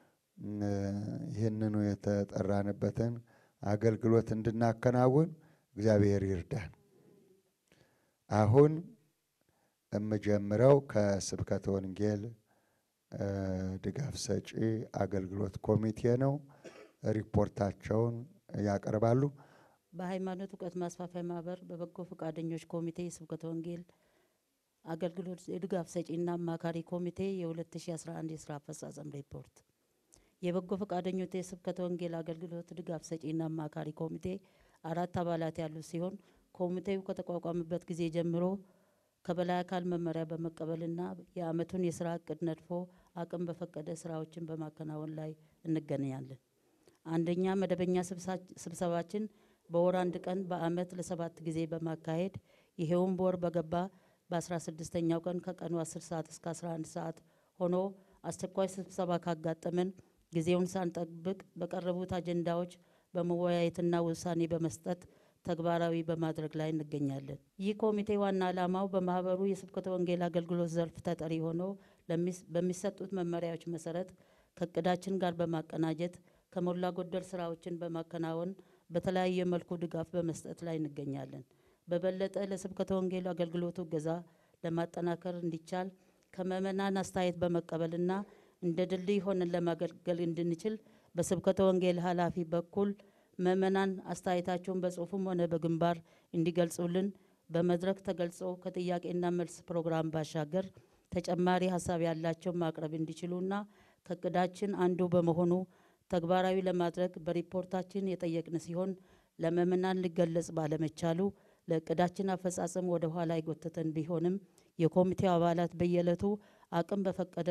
Speaker 26: ይህንኑ የተጠራንበትን አገልግሎት እንድናከናውን እግዚአብሔር ይርዳን። አሁን የምጀምረው ከስብከተ ወንጌል ድጋፍ ሰጪ አገልግሎት ኮሚቴ ነው። ሪፖርታቸውን ያቀርባሉ።
Speaker 8: በሃይማኖት እውቀት ማስፋፊያ ማህበር በበጎ ፈቃደኞች ኮሚቴ የስብከተ ወንጌል አገልግሎት የድጋፍ ሰጪና አማካሪ ኮሚቴ የ2011 የስራ አፈጻጸም ሪፖርት። የበጎ ፈቃደኞች የስብከተ ወንጌል አገልግሎት ድጋፍ ሰጪና አማካሪ ኮሚቴ 4 አባላት ያሉት ሲሆን ኮሚቴው ከተቋቋመበት ጊዜ ጀምሮ ከበላይ አካል መመሪያ በመቀበልና የአመቱን የስራ እቅድ ነድፎ አቅም በፈቀደ ስራዎችን በማከናወን ላይ እንገኛለን። አንደኛ መደበኛ ስብሰባችን በወር 1 ቀን በአመት ለ7 ጊዜ በማካሄድ ይሄውም በወር በገባ በ16ኛው ቀን ከቀኑ 10 ሰዓት እስከ 11 ሰዓት ሆኖ አስቸኳይ ስብሰባ ካጋጠመን ጊዜውን ሳንጠብቅ በቀረቡት አጀንዳዎች በመወያየትና ውሳኔ በመስጠት ተግባራዊ በማድረግ ላይ እንገኛለን። ይህ ኮሚቴ ዋና ዓላማው በማህበሩ የስብከተ ወንጌል አገልግሎት ዘርፍ ተጠሪ ሆኖ በሚሰጡት መመሪያዎች መሰረት ከእቅዳችን ጋር በማቀናጀት ከሞላ ጎደል ስራዎችን በማከናወን በተለያየ መልኩ ድጋፍ በመስጠት ላይ እንገኛለን። በበለጠ ለስብከተ ወንጌል አገልግሎቱ እገዛ ለማጠናከር እንዲቻል ከመመናን አስተያየት በመቀበልና እንደ ድልድይ ሆነን ለማገልገል እንድንችል በስብከተ ወንጌል ኃላፊ በኩል መመናን አስተያየታቸውን በጽሁፍም ሆነ በግንባር እንዲገልጹልን በመድረክ ተገልጾ ከጥያቄና መልስ ፕሮግራም ባሻገር ተጨማሪ ሀሳብ ያላቸው ማቅረብ እንዲችሉና ከእቅዳችን አንዱ በመሆኑ ተግባራዊ ለማድረግ በሪፖርታችን የጠየቅን ሲሆን ለመመናን ሊገለጽ ባለመቻሉ ለእቅዳችን አፈጻጸም ወደ ኋላ ይጎተተን ቢሆንም የኮሚቴው አባላት በየዕለቱ አቅም በፈቀደ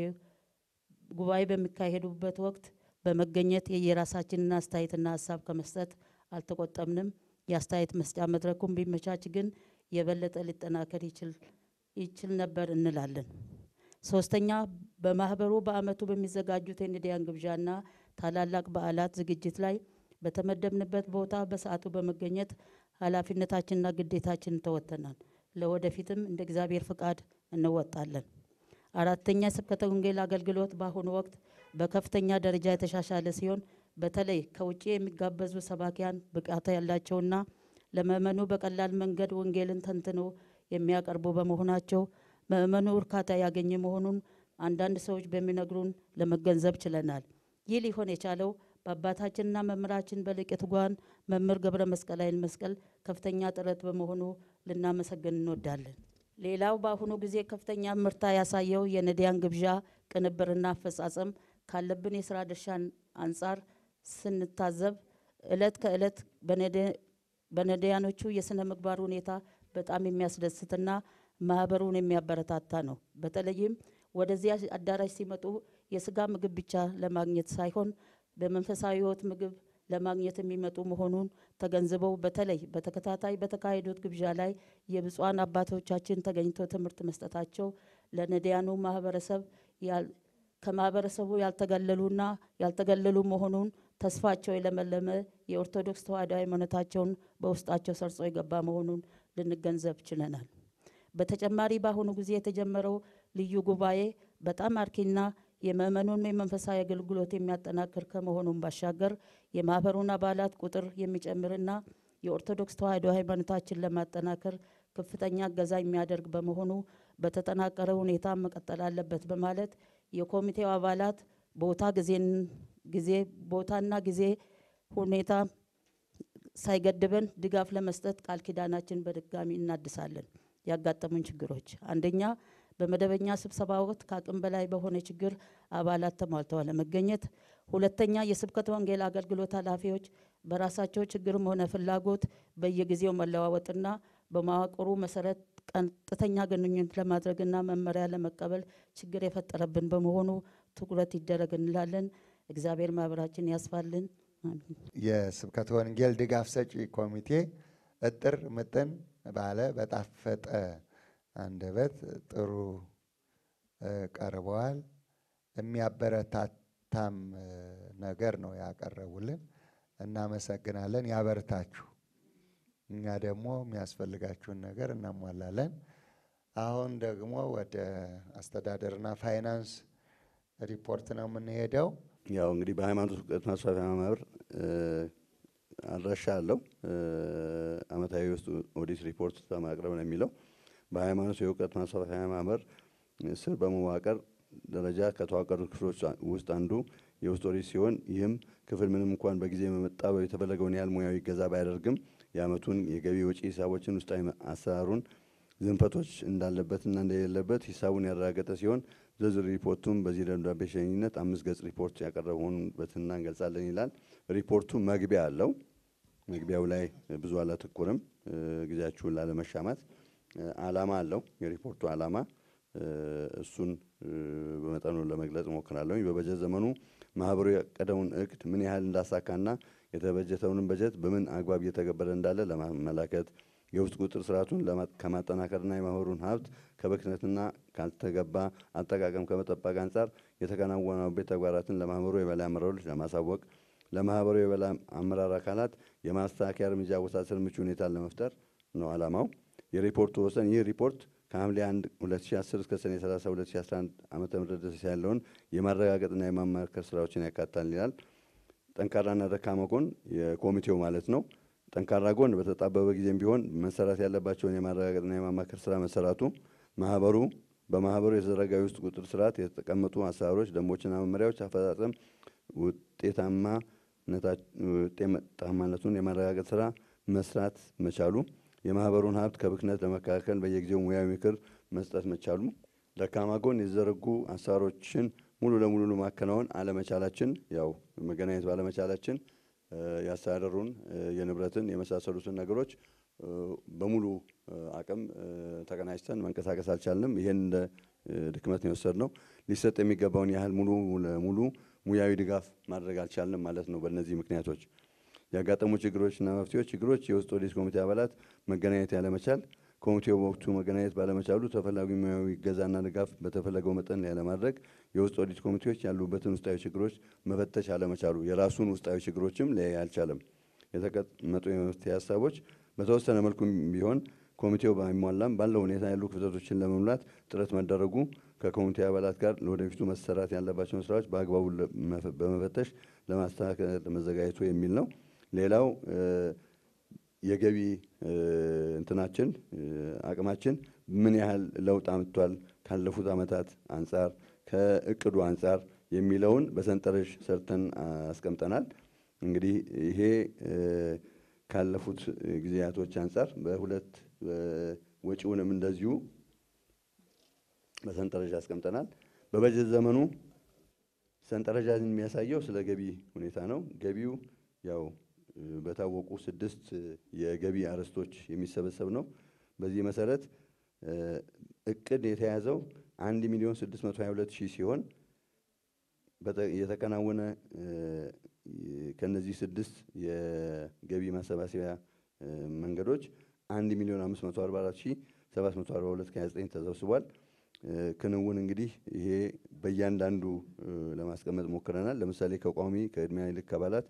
Speaker 8: ጉባኤ በሚካሄዱበት ወቅት በመገኘት የየራሳችንን አስተያየትና ሀሳብ ከመስጠት አልተቆጠብንም። የአስተያየት መስጫ መድረኩን ቢመቻች ግን የበለጠ ሊጠናከር ይችል ነበር እንላለን። ሶስተኛ በማህበሩ በአመቱ በሚዘጋጁት የነዳያን ግብዣና ታላላቅ በዓላት ዝግጅት ላይ በተመደብንበት ቦታ በሰዓቱ በመገኘት ኃላፊነታችንና ግዴታችንን ተወጥተናል። ለወደፊትም እንደ እግዚአብሔር ፍቃድ እንወጣለን። አራተኛ ስብከተ ወንጌል አገልግሎት በአሁኑ ወቅት በከፍተኛ ደረጃ የተሻሻለ ሲሆን በተለይ ከውጪ የሚጋበዙ ሰባኪያን ብቃት ያላቸውና ለምእመኑ በቀላል መንገድ ወንጌልን ተንትኖ የሚያቀርቡ በመሆናቸው ምእመኑ እርካታ ያገኘ መሆኑን አንዳንድ ሰዎች በሚነግሩን ለመገንዘብ ችለናል። ይህ ሊሆን የቻለው በአባታችንና መምህራችን በሊቀ ትጉሃን መምህር ገብረ መስቀል ኃይለ መስቀል ከፍተኛ ጥረት በመሆኑ ልናመሰግን እንወዳለን። ሌላው በአሁኑ ጊዜ ከፍተኛ ምርታ ያሳየው የነዳያን ግብዣ ቅንብርና አፈጻጸም ካለብን የስራ ድርሻ አንጻር ስንታዘብ እለት ከእለት በነዳያኖቹ የስነ ምግባር ሁኔታ በጣም የሚያስደስትና ማህበሩን የሚያበረታታ ነው። በተለይም ወደዚያ አዳራሽ ሲመጡ የስጋ ምግብ ብቻ ለማግኘት ሳይሆን በመንፈሳዊ ህይወት ምግብ ለማግኘት የሚመጡ መሆኑን ተገንዝበው በተለይ በተከታታይ በተካሄዱት ግብዣ ላይ የብፁዓን አባቶቻችን ተገኝቶ ትምህርት መስጠታቸው ለነዳያኑ ማህበረሰብ ከማህበረሰቡ ያልተገለሉ መሆኑን ተስፋቸው የለመለመ የኦርቶዶክስ ተዋሕዶ ሃይማኖታቸውን በውስጣቸው ሰርጾ የገባ መሆኑን ልንገንዘብ ችለናል። በተጨማሪ በአሁኑ ጊዜ የተጀመረው ልዩ ጉባኤ በጣም አርኪና የምእመኑን የመንፈሳዊ አገልግሎት የሚያጠናክር ከመሆኑን ባሻገር የማህበሩን አባላት ቁጥር የሚጨምርና የኦርቶዶክስ ተዋሕዶ ሃይማኖታችን ለማጠናከር ከፍተኛ እገዛ የሚያደርግ በመሆኑ በተጠናከረ ሁኔታ መቀጠል አለበት በማለት የኮሚቴው አባላት ቦታና ጊዜ ሁኔታ ሳይገድበን ድጋፍ ለመስጠት ቃል ኪዳናችን በድጋሚ እናድሳለን። ያጋጠሙን ችግሮች አንደኛ በመደበኛ ስብሰባ ወቅት ከአቅም በላይ በሆነ ችግር አባላት ተሟልተው አለመገኘት፣ ሁለተኛ የስብከተ ወንጌል አገልግሎት ኃላፊዎች በራሳቸው ችግርም ሆነ ፍላጎት በየጊዜው መለዋወጥና በመዋቅሩ መሰረት ቀጥተኛ ግንኙነት ለማድረግና መመሪያ ለመቀበል ችግር የፈጠረብን በመሆኑ ትኩረት ይደረግ እንላለን። እግዚአብሔር ማህበራችን ያስፋልን።
Speaker 26: የስብከተ ወንጌል ድጋፍ ሰጪ ኮሚቴ እጥር ምጥን ባለ በጣፈጠ አንደበት ጥሩ ቀርበዋል። የሚያበረታታም ነገር ነው ያቀረቡልን። እናመሰግናለን። ያበርታችሁ። እኛ ደግሞ የሚያስፈልጋችሁን ነገር እናሟላለን። አሁን ደግሞ ወደ አስተዳደርና ፋይናንስ ሪፖርት ነው የምንሄደው።
Speaker 9: ያው እንግዲህ በሃይማኖት እውቀት ማስፋፊያ ማህበር አድራሻ አለው። አመታዊ የውስጥ ኦዲት ሪፖርት ለማቅረብ ነው የሚለው። በሃይማኖት የእውቀት ማስፋፊያ ማህበር ስር በመዋቀር ደረጃ ከተዋቀሩት ክፍሎች ውስጥ አንዱ የውስጥ ኦዲት ሲሆን ይህም ክፍል ምንም እንኳን በጊዜ መጣበብ የተፈለገውን ያህል ሙያዊ እገዛ ባያደርግም የአመቱን የገቢ ወጪ ሂሳቦችን ውስጣዊ አሰራሩን ዝንፈቶች እንዳለበትና እንደሌለበት ሂሳቡን ያረጋገጠ ሲሆን ዝርዝር ሪፖርቱም በዚህ ደብዳቤ ሸኝነት 5 ገጽ ሪፖርት ያቀረበውን በትና እንገልጻለን ይላል። ሪፖርቱ መግቢያ አለው። መግቢያው ላይ ብዙ አላተኮረም ጊዜያችሁን ላለመሻማት። ዓላማ አለው። የሪፖርቱ ዓላማ እሱን በመጠኑ ለመግለጽ እሞክራለሁ። በበጀት ዘመኑ ማህበሩ ያቀደውን እቅድ ምን ያህል እንዳሳካና የተበጀተውንም በጀት በምን አግባብ እየተገበረ እንዳለ ለማመላከት የውስጥ ቁጥጥር ስርዓቱን ከማጠናከርና የማህበሩን ሀብት ከብክነትና ካልተገባ አጠቃቀም ከመጠበቅ አንጻር የተከናወኑ ቤት ተግባራትን ለማህበሩ የበላይ አመራሮች ለማሳወቅ ለማህበሩ የበላይ አመራር አካላት የማስተካከያ እርምጃ አወሳሰድ ምቹ ሁኔታ ለመፍጠር ነው ዓላማው። የሪፖርቱ ወሰን ይህ ሪፖርት ከሐምሌ 1 2010 እስከ ሰኔ 30 2011 ዓመተ ምህረት ድረስ ያለውን የማረጋገጥና የማማከር ስራዎችን ያካትታል ይላል። ጠንካራና ደካማ ጎን የኮሚቴው ማለት ነው። ጠንካራ ጎን በተጣበበ ጊዜም ቢሆን መሰራት ያለባቸውን የማረጋገጥና የማማከር ስራ መሰራቱ፣ በማህበሩ የተዘረጋው ውስጥ ቁጥጥር ስርዓት የተቀመጡ አሰራሮች፣ ደንቦችና መመሪያዎች አፈጻጸም ውጤታማነቱን የማረጋገጥ ስራ መስራት መቻሉ፣ የማህበሩን ሀብት ከብክነት ለመከላከል በየጊዜው ሙያዊ ምክር መስጠት መቻሉ። ደካማ ጎን የተዘረጉ አሰራሮችን ሙሉ ለሙሉ ለማከናወን አለመቻላችን፣ ያው መገናኘት ባለመቻላችን ያስተዳደሩን የንብረትን የመሳሰሉትን ነገሮች በሙሉ አቅም ተቀናጅተን መንቀሳቀስ አልቻልንም። ይሄን እንደ ድክመት ነው የወሰድነው። ሊሰጥ የሚገባውን ያህል ሙሉ ሙያዊ ድጋፍ ማድረግ አልቻልንም ማለት ነው። በእነዚህ ምክንያቶች ያጋጠሙ ችግሮችና መፍትሄዎች የውስጥ ኦዲት ኮሚቴ አባላት መገናኘት ያለመቻል፣ ኮሚቴው በወቅቱ መገናኘት ባለመቻሉ ተፈላጊ ሙያዊ እገዛና ድጋፍ በተፈለገው መጠን ያለማድረግ፣ የውስጥ ኦዲት ኮሚቴዎች ያሉበትን ውስጣዊ ችግሮች መፈተሽ አለመቻሉ፣ የራሱን ውስጣዊ ችግሮችም ሊያይ አልቻለም። የተቀመጡ የመፍትሄ ሀሳቦች በተወሰነ መልኩም ቢሆን ኮሚቴው ባይሟላም ባለው ሁኔታ ያሉ ክፍተቶችን ለመሙላት ጥረት መደረጉ፣ ከኮሚቴ አባላት ጋር ለወደፊቱ መሰራት ያለባቸውን ስራዎች በአግባቡ በመፈተሽ ለማስተካከል መዘጋጀቱ የሚል ነው። ሌላው የገቢ እንትናችን አቅማችን ምን ያህል ለውጥ አምጥቷል ካለፉት ዓመታት አንጻር ከእቅዱ አንጻር የሚለውን በሰንጠረዥ ሰርተን አስቀምጠናል። እንግዲህ ይሄ ካለፉት ጊዜያቶች አንጻር በሁለት ወጪውንም እንደዚሁ በሰንጠረዥ አስቀምጠናል። በበጀት ዘመኑ ሰንጠረዣን የሚያሳየው ስለ ገቢ ሁኔታ ነው። ገቢው ያው በታወቁ 6 የገቢ አርዕስቶች የሚሰበሰብ ነው። በዚህ መሰረት እቅድ የተያዘው 1,622,000 ሲሆን የተከናወነ ከነዚህ 6 የገቢ ማሰባሰቢያ መንገዶች 1,544,742 ከ29 ተሰብስቧል። ክንውን እንግዲህ ይሄ በእያንዳንዱ ለማስቀመጥ ሞክረናል። ለምሳሌ ከቋሚ ከእድሜያ ልክ አባላት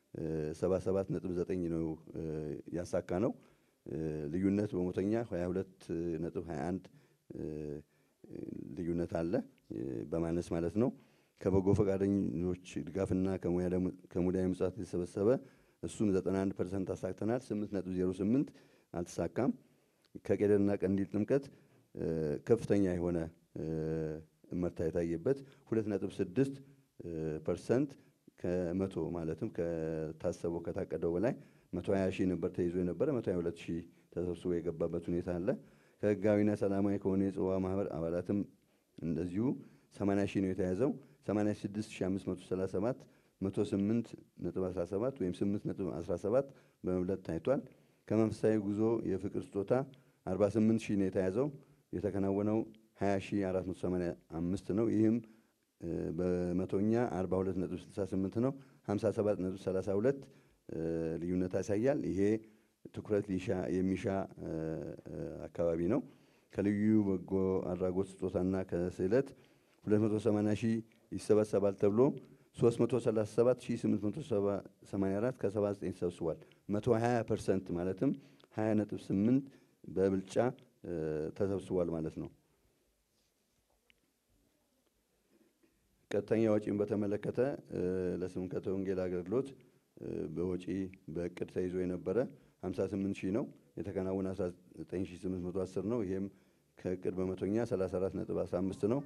Speaker 9: 77.9 ነው ያሳካ ነው። ልዩነት በመቶኛ 22.21 ልዩነት አለ በማነስ ማለት ነው። ከበጎ ፈቃደኞች ድጋፍና ከሙዳየ ምጽዋት የተሰበሰበ እሱን 91% አሳክተናል። 8.08 አልተሳካም። ከቄደርና ቀንዲል ጥምቀት ከፍተኛ የሆነ እመርታ የታየበት 2.6% ከመቶ ማለትም ከታሰበው ከታቀደው በላይ 120,000 ነበር ተይዞ የነበረ 122,000 ተሰብስቦ የገባበት ሁኔታ አለ። ከህጋዊና ሰላማዊ ከሆነ የጽዋ ማህበር አባላትም እንደዚሁ 80,000 ነው የተያዘው። 86,537 108.17 ወይም 8.17 በመብለጥ ታይቷል። ከመንፈሳዊ ጉዞ የፍቅር ስጦታ 48,000 ነው የተያዘው። የተከናወነው 20,485 ነው። ይህም በመቶኛ 42.68 ነው። 57.32 ልዩነት ያሳያል። ይሄ ትኩረት የሚሻ አካባቢ ነው። ከልዩ በጎ አድራጎት ስጦታና ከስዕለት 280,000 ይሰበሰባል ተብሎ 337,884 ከ79 ተሰብስቧል። 120% ማለትም 20.8 በብልጫ ተሰብስቧል ማለት ነው። ቀጥተኛ ወጪን በተመለከተ ለስብከተ ወንጌል አገልግሎት በወጪ በእቅድ ተይዞ የነበረ 58,000 ነው። የተከናወነ 19,810 ነው። ይሄም ከእቅድ በመቶኛ 34.15 ነው።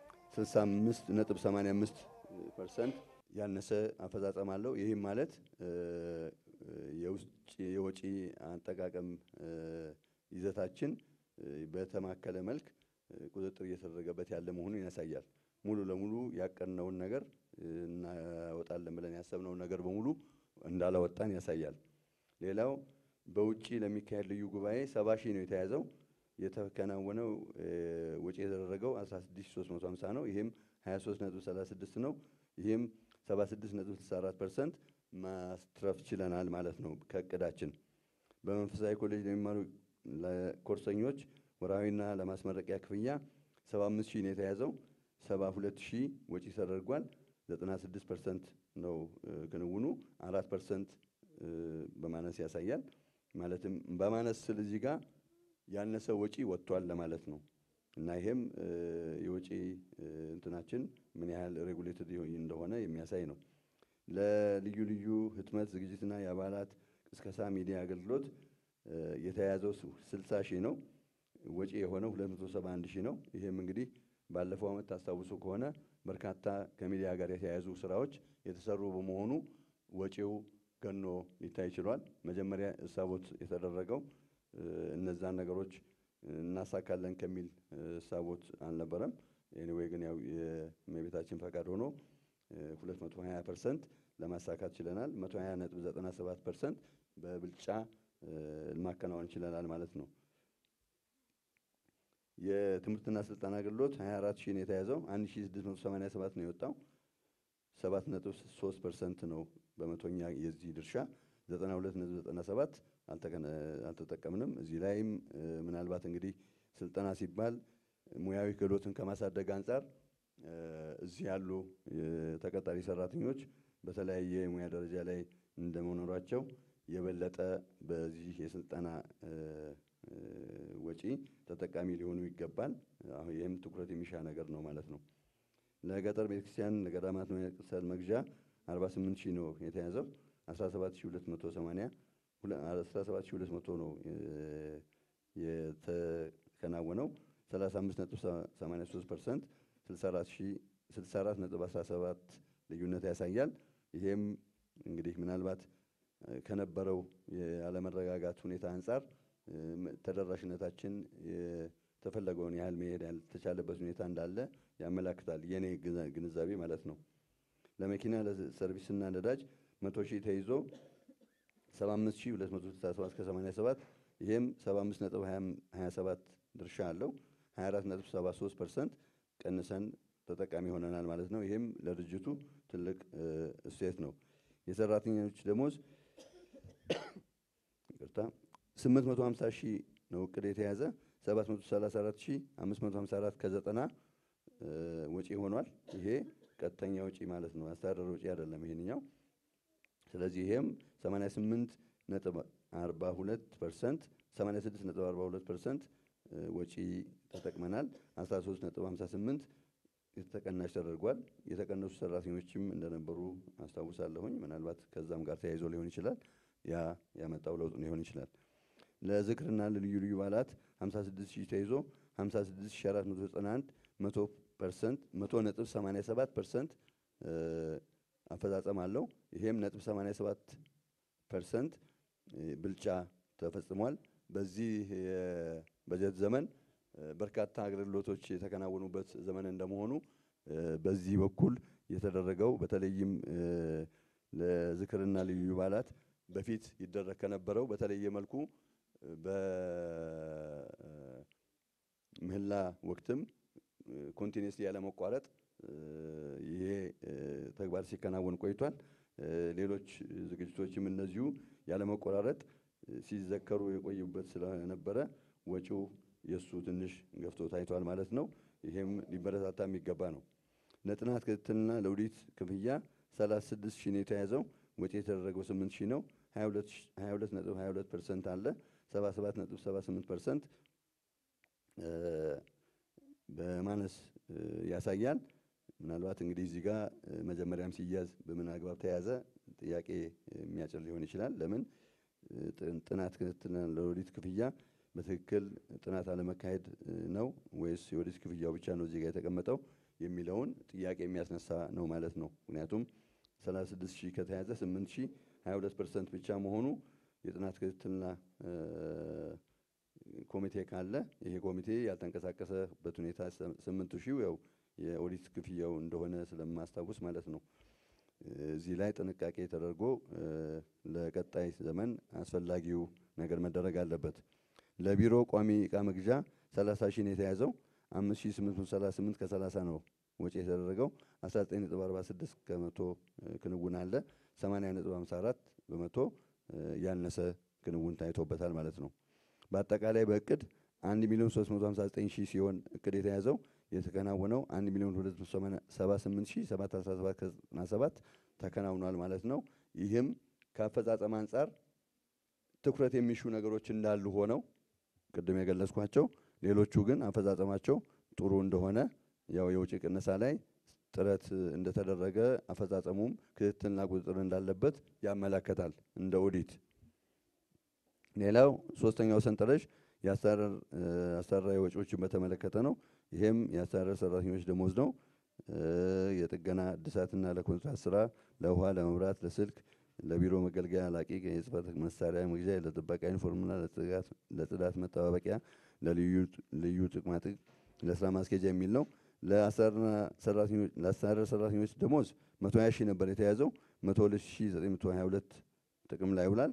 Speaker 9: 65.85% ያነሰ አፈጻጸም አለው። ይህም ማለት የወጪ አጠቃቀም ይዘታችን በተማከለ መልክ ቁጥጥር እየተደረገበት ያለ መሆኑን ያሳያል። ሙሉ ለሙሉ ያቀድነውን ነገር እናወጣለን ብለን ያሰብነውን ነገር በሙሉ እንዳላወጣን ያሳያል። ሌላው በውጪ ለሚካሄድ ልዩ ጉባኤ 70 ሺህ ነው የተያዘው። የተከናወነው ወጪ የተደረገው 16350 ነው። ይሄም 23.36 ነው። ይሄም 76.64% ማስትረፍ ችለናል ማለት ነው ከእቅዳችን። በመንፈሳዊ ኮሌጅ ለሚማሩ ኮርሰኞች ወርሃዊና ለማስመረቂያ ክፍያ 75 ሺህ ነው የተያዘው። 72 ሺህ ወጪ ተደርጓል። 96% ነው ክንውኑ። 4% በማነስ ያሳያል። ማለትም በማነስ ስል እዚህ ጋር ያነሰ ወጪ ወጥቷል ለማለት ነው። እና ይሄም የወጪ እንትናችን ምን ያህል ሬጉሌትድ እንደሆነ የሚያሳይ ነው። ለልዩ ልዩ ህትመት ዝግጅትና የአባላት ቅስቀሳ ሚዲያ አገልግሎት የተያዘው 60 ሺህ ነው። ወጪ የሆነው 271 ሺህ ነው። ይሄም እንግዲህ ባለፈው ዓመት ታስታውሱ ከሆነ በርካታ ከሚዲያ ጋር የተያያዙ ስራዎች የተሰሩ በመሆኑ ወጪው ገኖ ሊታይ ችሏል። መጀመሪያ እሳቦት የተደረገው እነዛን ነገሮች እናሳካለን ከሚል እሳቦት አልነበረም። ኤኒዌይ ግን ያው የእመቤታችን ፈቃድ ሆኖ 220% ለማሳካት ችለናል። 120.97% በብልጫ ማከናወን ችለናል ማለት ነው። የትምህርትና ስልጠና አገልግሎት 24 ሺህ ነው የተያዘው። 1687 ነው የወጣው። 7.3% ነው በመቶኛ የዚህ ድርሻ። 92.97 አልተጠቀምንም። እዚህ ላይም ምናልባት እንግዲህ ስልጠና ሲባል ሙያዊ ክህሎትን ከማሳደግ አንጻር እዚህ ያሉ ተቀጣሪ ሰራተኞች በተለያየ የሙያ ደረጃ ላይ እንደመኖራቸው የበለጠ በዚህ የስልጠና ወጪ ተጠቃሚ ሊሆኑ ይገባል። አሁን ይህም ትኩረት የሚሻ ነገር ነው ማለት ነው። ለገጠር ቤተክርስቲያን ለገዳማት ቅርሳት መግዣ 48 ሺህ ነው የተያዘው። 17200 ነው የተከናወነው። 35.83% 64.17 ልዩነት ያሳያል። ይሄም እንግዲህ ምናልባት ከነበረው ያለመረጋጋት ሁኔታ አንጻር ተደራሽነታችን የተፈለገውን ያህል መሄድ ያልተቻለበት ሁኔታ እንዳለ ያመላክታል፣ የኔ ግንዛቤ ማለት ነው። ለመኪና ለሰርቪስና ነዳጅ 100 ሺህ ተይዞ 75267 ከ87 ይሄም 75.27 ድርሻ አለው። 24.73% ቀንሰን ተጠቃሚ ሆነናል ማለት ነው። ይሄም ለድርጅቱ ትልቅ እሴት ነው። የሰራተኞች ደሞዝ ይቅርታ 850 ሺህ ነው እቅድ የተያዘ። 734554 ከ90 ወጪ ሆኗል። ይሄ ቀጥተኛ ወጪ ማለት ነው፣ አስተዳደር ወጪ አይደለም ይሄንኛው። ስለዚህ ይሄም 88.42% 86.42% ወጪ ተጠቅመናል። 13.58 የተቀናሽ ተደርጓል። የተቀነሱ ሰራተኞችም እንደነበሩ አስታውሳለሁኝ። ምናልባት ከዛም ጋር ተያይዞ ሊሆን ይችላል፣ ያ ያመጣው ለውጥ ሊሆን ይችላል። ለዝክርና ለልዩ ልዩ በዓላት 56 ሺህ ተይዞ 56491 100.87% አፈጻጸም አለው። ይሄም 87% ብልጫ ተፈጽሟል። በዚህ የበጀት ዘመን በርካታ አገልግሎቶች የተከናወኑበት ዘመን እንደመሆኑ በዚህ በኩል የተደረገው በተለይም ለዝክርና ልዩ በዓላት በፊት ይደረግ ከነበረው በተለየ መልኩ በምህላ ወቅትም ኮንቲኒስሊ ያለመቋረጥ ይሄ ተግባር ሲከናወን ቆይቷል። ሌሎች ዝግጅቶችም እነዚሁ ያለመቆራረጥ ሲዘከሩ የቆዩበት ስለነበረ ወጪው የሱ ትንሽ ገፍቶ ታይቷል ማለት ነው። ይሄም ሊበረታታ የሚገባ ነው። ለጥናት ክትትልና ለኦዲት ክፍያ 36 ሺህ ነው የተያዘው። ወጪ የተደረገው 8 ሺህ ነው። 22.22% አለ። 77.78% በማነስ ያሳያል። ምናልባት እንግዲህ እዚህ ጋር መጀመሪያም ሲያዝ በምን አግባብ ተያዘ ጥያቄ የሚያጭር ሊሆን ይችላል። ለምን ጥናት ክትትልና ለኦዲት ክፍያ በትክክል ጥናት አለመካሄድ ነው ወይስ የኦዲት ክፍያው ብቻ ነው እዚህ ጋር የተቀመጠው የሚለውን ጥያቄ የሚያስነሳ ነው ማለት ነው። ምክንያቱም 36 ሺህ ከተያዘ 8 ሺህ 22% ብቻ መሆኑ የጥናት ክትትልና ኮሚቴ ካለ ይሄ ኮሚቴ ያልተንቀሳቀሰበት ሁኔታ 8000 ያው የኦዲት ክፍያው እንደሆነ ስለማስታውስ ማለት ነው። እዚህ ላይ ጥንቃቄ ተደርጎ ለቀጣይ ዘመን አስፈላጊው ነገር መደረግ አለበት። ለቢሮ ቋሚ እቃ መግዣ 30 ሺህ ነው የተያዘው። 5838 ከ30 ነው ወጪ የተደረገው። 19.46 ከመቶ ክንውን አለ። 80.54 በመቶ ያነሰ ክንውን ታይቶበታል ማለት ነው። በአጠቃላይ በእቅድ 1,359,000 ሲሆን እቅድ የተያዘው የተከናወነው 1,278,717 ተከናውኗል ማለት ነው። ይህም ከአፈጻጸም አንጻር ትኩረት የሚሹ ነገሮች እንዳሉ ሆነው ቅድም የገለጽኳቸው፣ ሌሎቹ ግን አፈጻጸማቸው ጥሩ እንደሆነ ያው የውጭ ቅነሳ ላይ ጥረት እንደተደረገ አፈጻጸሙም ክትትልና ቁጥጥር እንዳለበት ያመለክታል እንደ ኦዲት። ሌላው ሶስተኛው ሰንጠረዥ የአስተዳደራዊ ወጪዎችን በተመለከተ ነው። ይሄም የአስተዳደር ሰራተኞች ደሞዝ ነው። የጥገና እድሳትና ለኮንትራት ስራ፣ ለውሃ፣ ለመብራት፣ ለስልክ፣ ለቢሮ መገልገያ ላቂ የጽህፈት መሳሪያ መግዣ፣ ለጥበቃ ዩኒፎርምና ለጽዳት መጠባበቂያ፣ ለልዩ ጥቅማጥቅም፣ ለስራ ማስኬጃ የሚል ነው። ለአስተዳደር ሰራተኞች ደሞዝ 120 ሺህ ነበር የተያዘው። 102,922 ጥቅም ላይ ይውላል።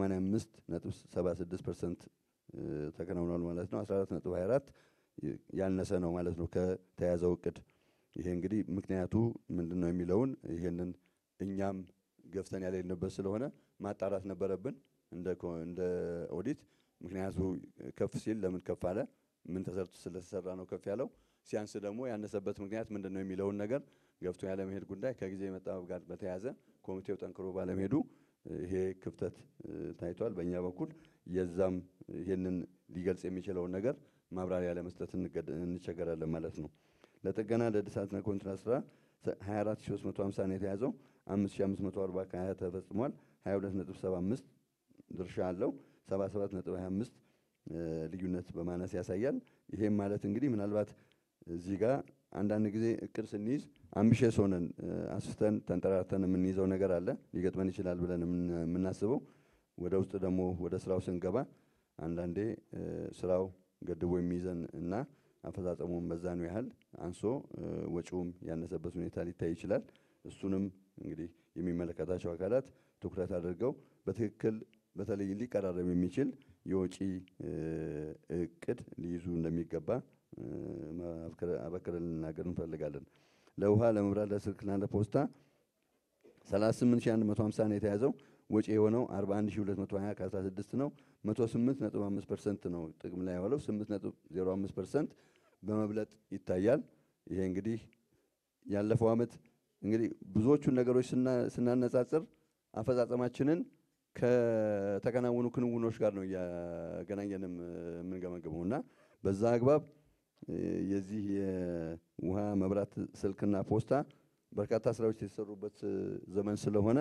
Speaker 9: 85.76% ተከናውኗል ማለት ነው። 14.24 ያነሰ ነው ማለት ነው ከተያዘው እቅድ። ይሄ እንግዲህ ምክንያቱ ምንድነው የሚለውን ይሄንን እኛም ገፍተን ያለንበት ስለሆነ ማጣራት ነበረብን እንደ ኦዲት። ምክንያቱ ከፍ ሲል ለምን ከፍ አለ፣ ምን ተሰርቶ ስለተሰራ ነው ከፍ ያለው፣ ሲያንስ ደግሞ ያነሰበት ምክንያት ምንድነው የሚለውን ነገር ገፍቶ ያለመሄድ ጉዳይ ከጊዜ መጣበብ ጋር በተያያዘ ኮሚቴው ጠንክሮ ባለመሄዱ ይሄ ክፍተት ታይቷል። በእኛ በኩል የዛም ይሄንን ሊገልጽ የሚችለውን ነገር ማብራሪያ ለመስጠት እንቸገራለን ማለት ነው። ለጥገና ለእድሳትና ኮንትራት ስራ 24350 ነው የተያዘው። 5540 ከ20 ተፈጽሟል። 22.75 ድርሻ አለው። 77.25 ልዩነት በማነስ ያሳያል። ይሄም ማለት እንግዲህ ምናልባት እዚህ ጋር አንዳንድ ጊዜ እቅድ ስንይዝ አምቢሽየስ ሆነን አስፍተን ተንጠራርተን የምንይዘው ነገር አለ፣ ሊገጥመን ይችላል ብለን የምናስበው። ወደ ውስጥ ደግሞ ወደ ስራው ስንገባ አንዳንዴ ስራው ገድቦ የሚይዘን እና አፈጻጸሙም በዛኑ ያህል አንሶ ወጪውም ያነሰበት ሁኔታ ሊታይ ይችላል። እሱንም እንግዲህ የሚመለከታቸው አካላት ትኩረት አድርገው በትክክል በተለይ ሊቀራረብ የሚችል የወጪ እቅድ ሊይዙ እንደሚገባ አበክረን ልናገር እንፈልጋለን። ለውሃ፣ ለመብራት፣ ለስልክና ለፖስታ 38150 ነው የተያዘው። ወጪ የሆነው 41220 ከ16 ነው። 108.5% ነው ጥቅም ላይ ያዋለው። 8.05% በመብለጥ ይታያል። ይሄ እንግዲህ ያለፈው አመት እንግዲህ ብዙዎቹን ነገሮች ስናነጻጽር አፈጻጸማችንን ከተከናወኑ ክንውኖች ጋር ነው እያገናኘንም የምንገመግመው እና በዛ አግባብ የዚህ የውሃ፣ መብራት፣ ስልክና ፖስታ በርካታ ስራዎች የተሰሩበት ዘመን ስለሆነ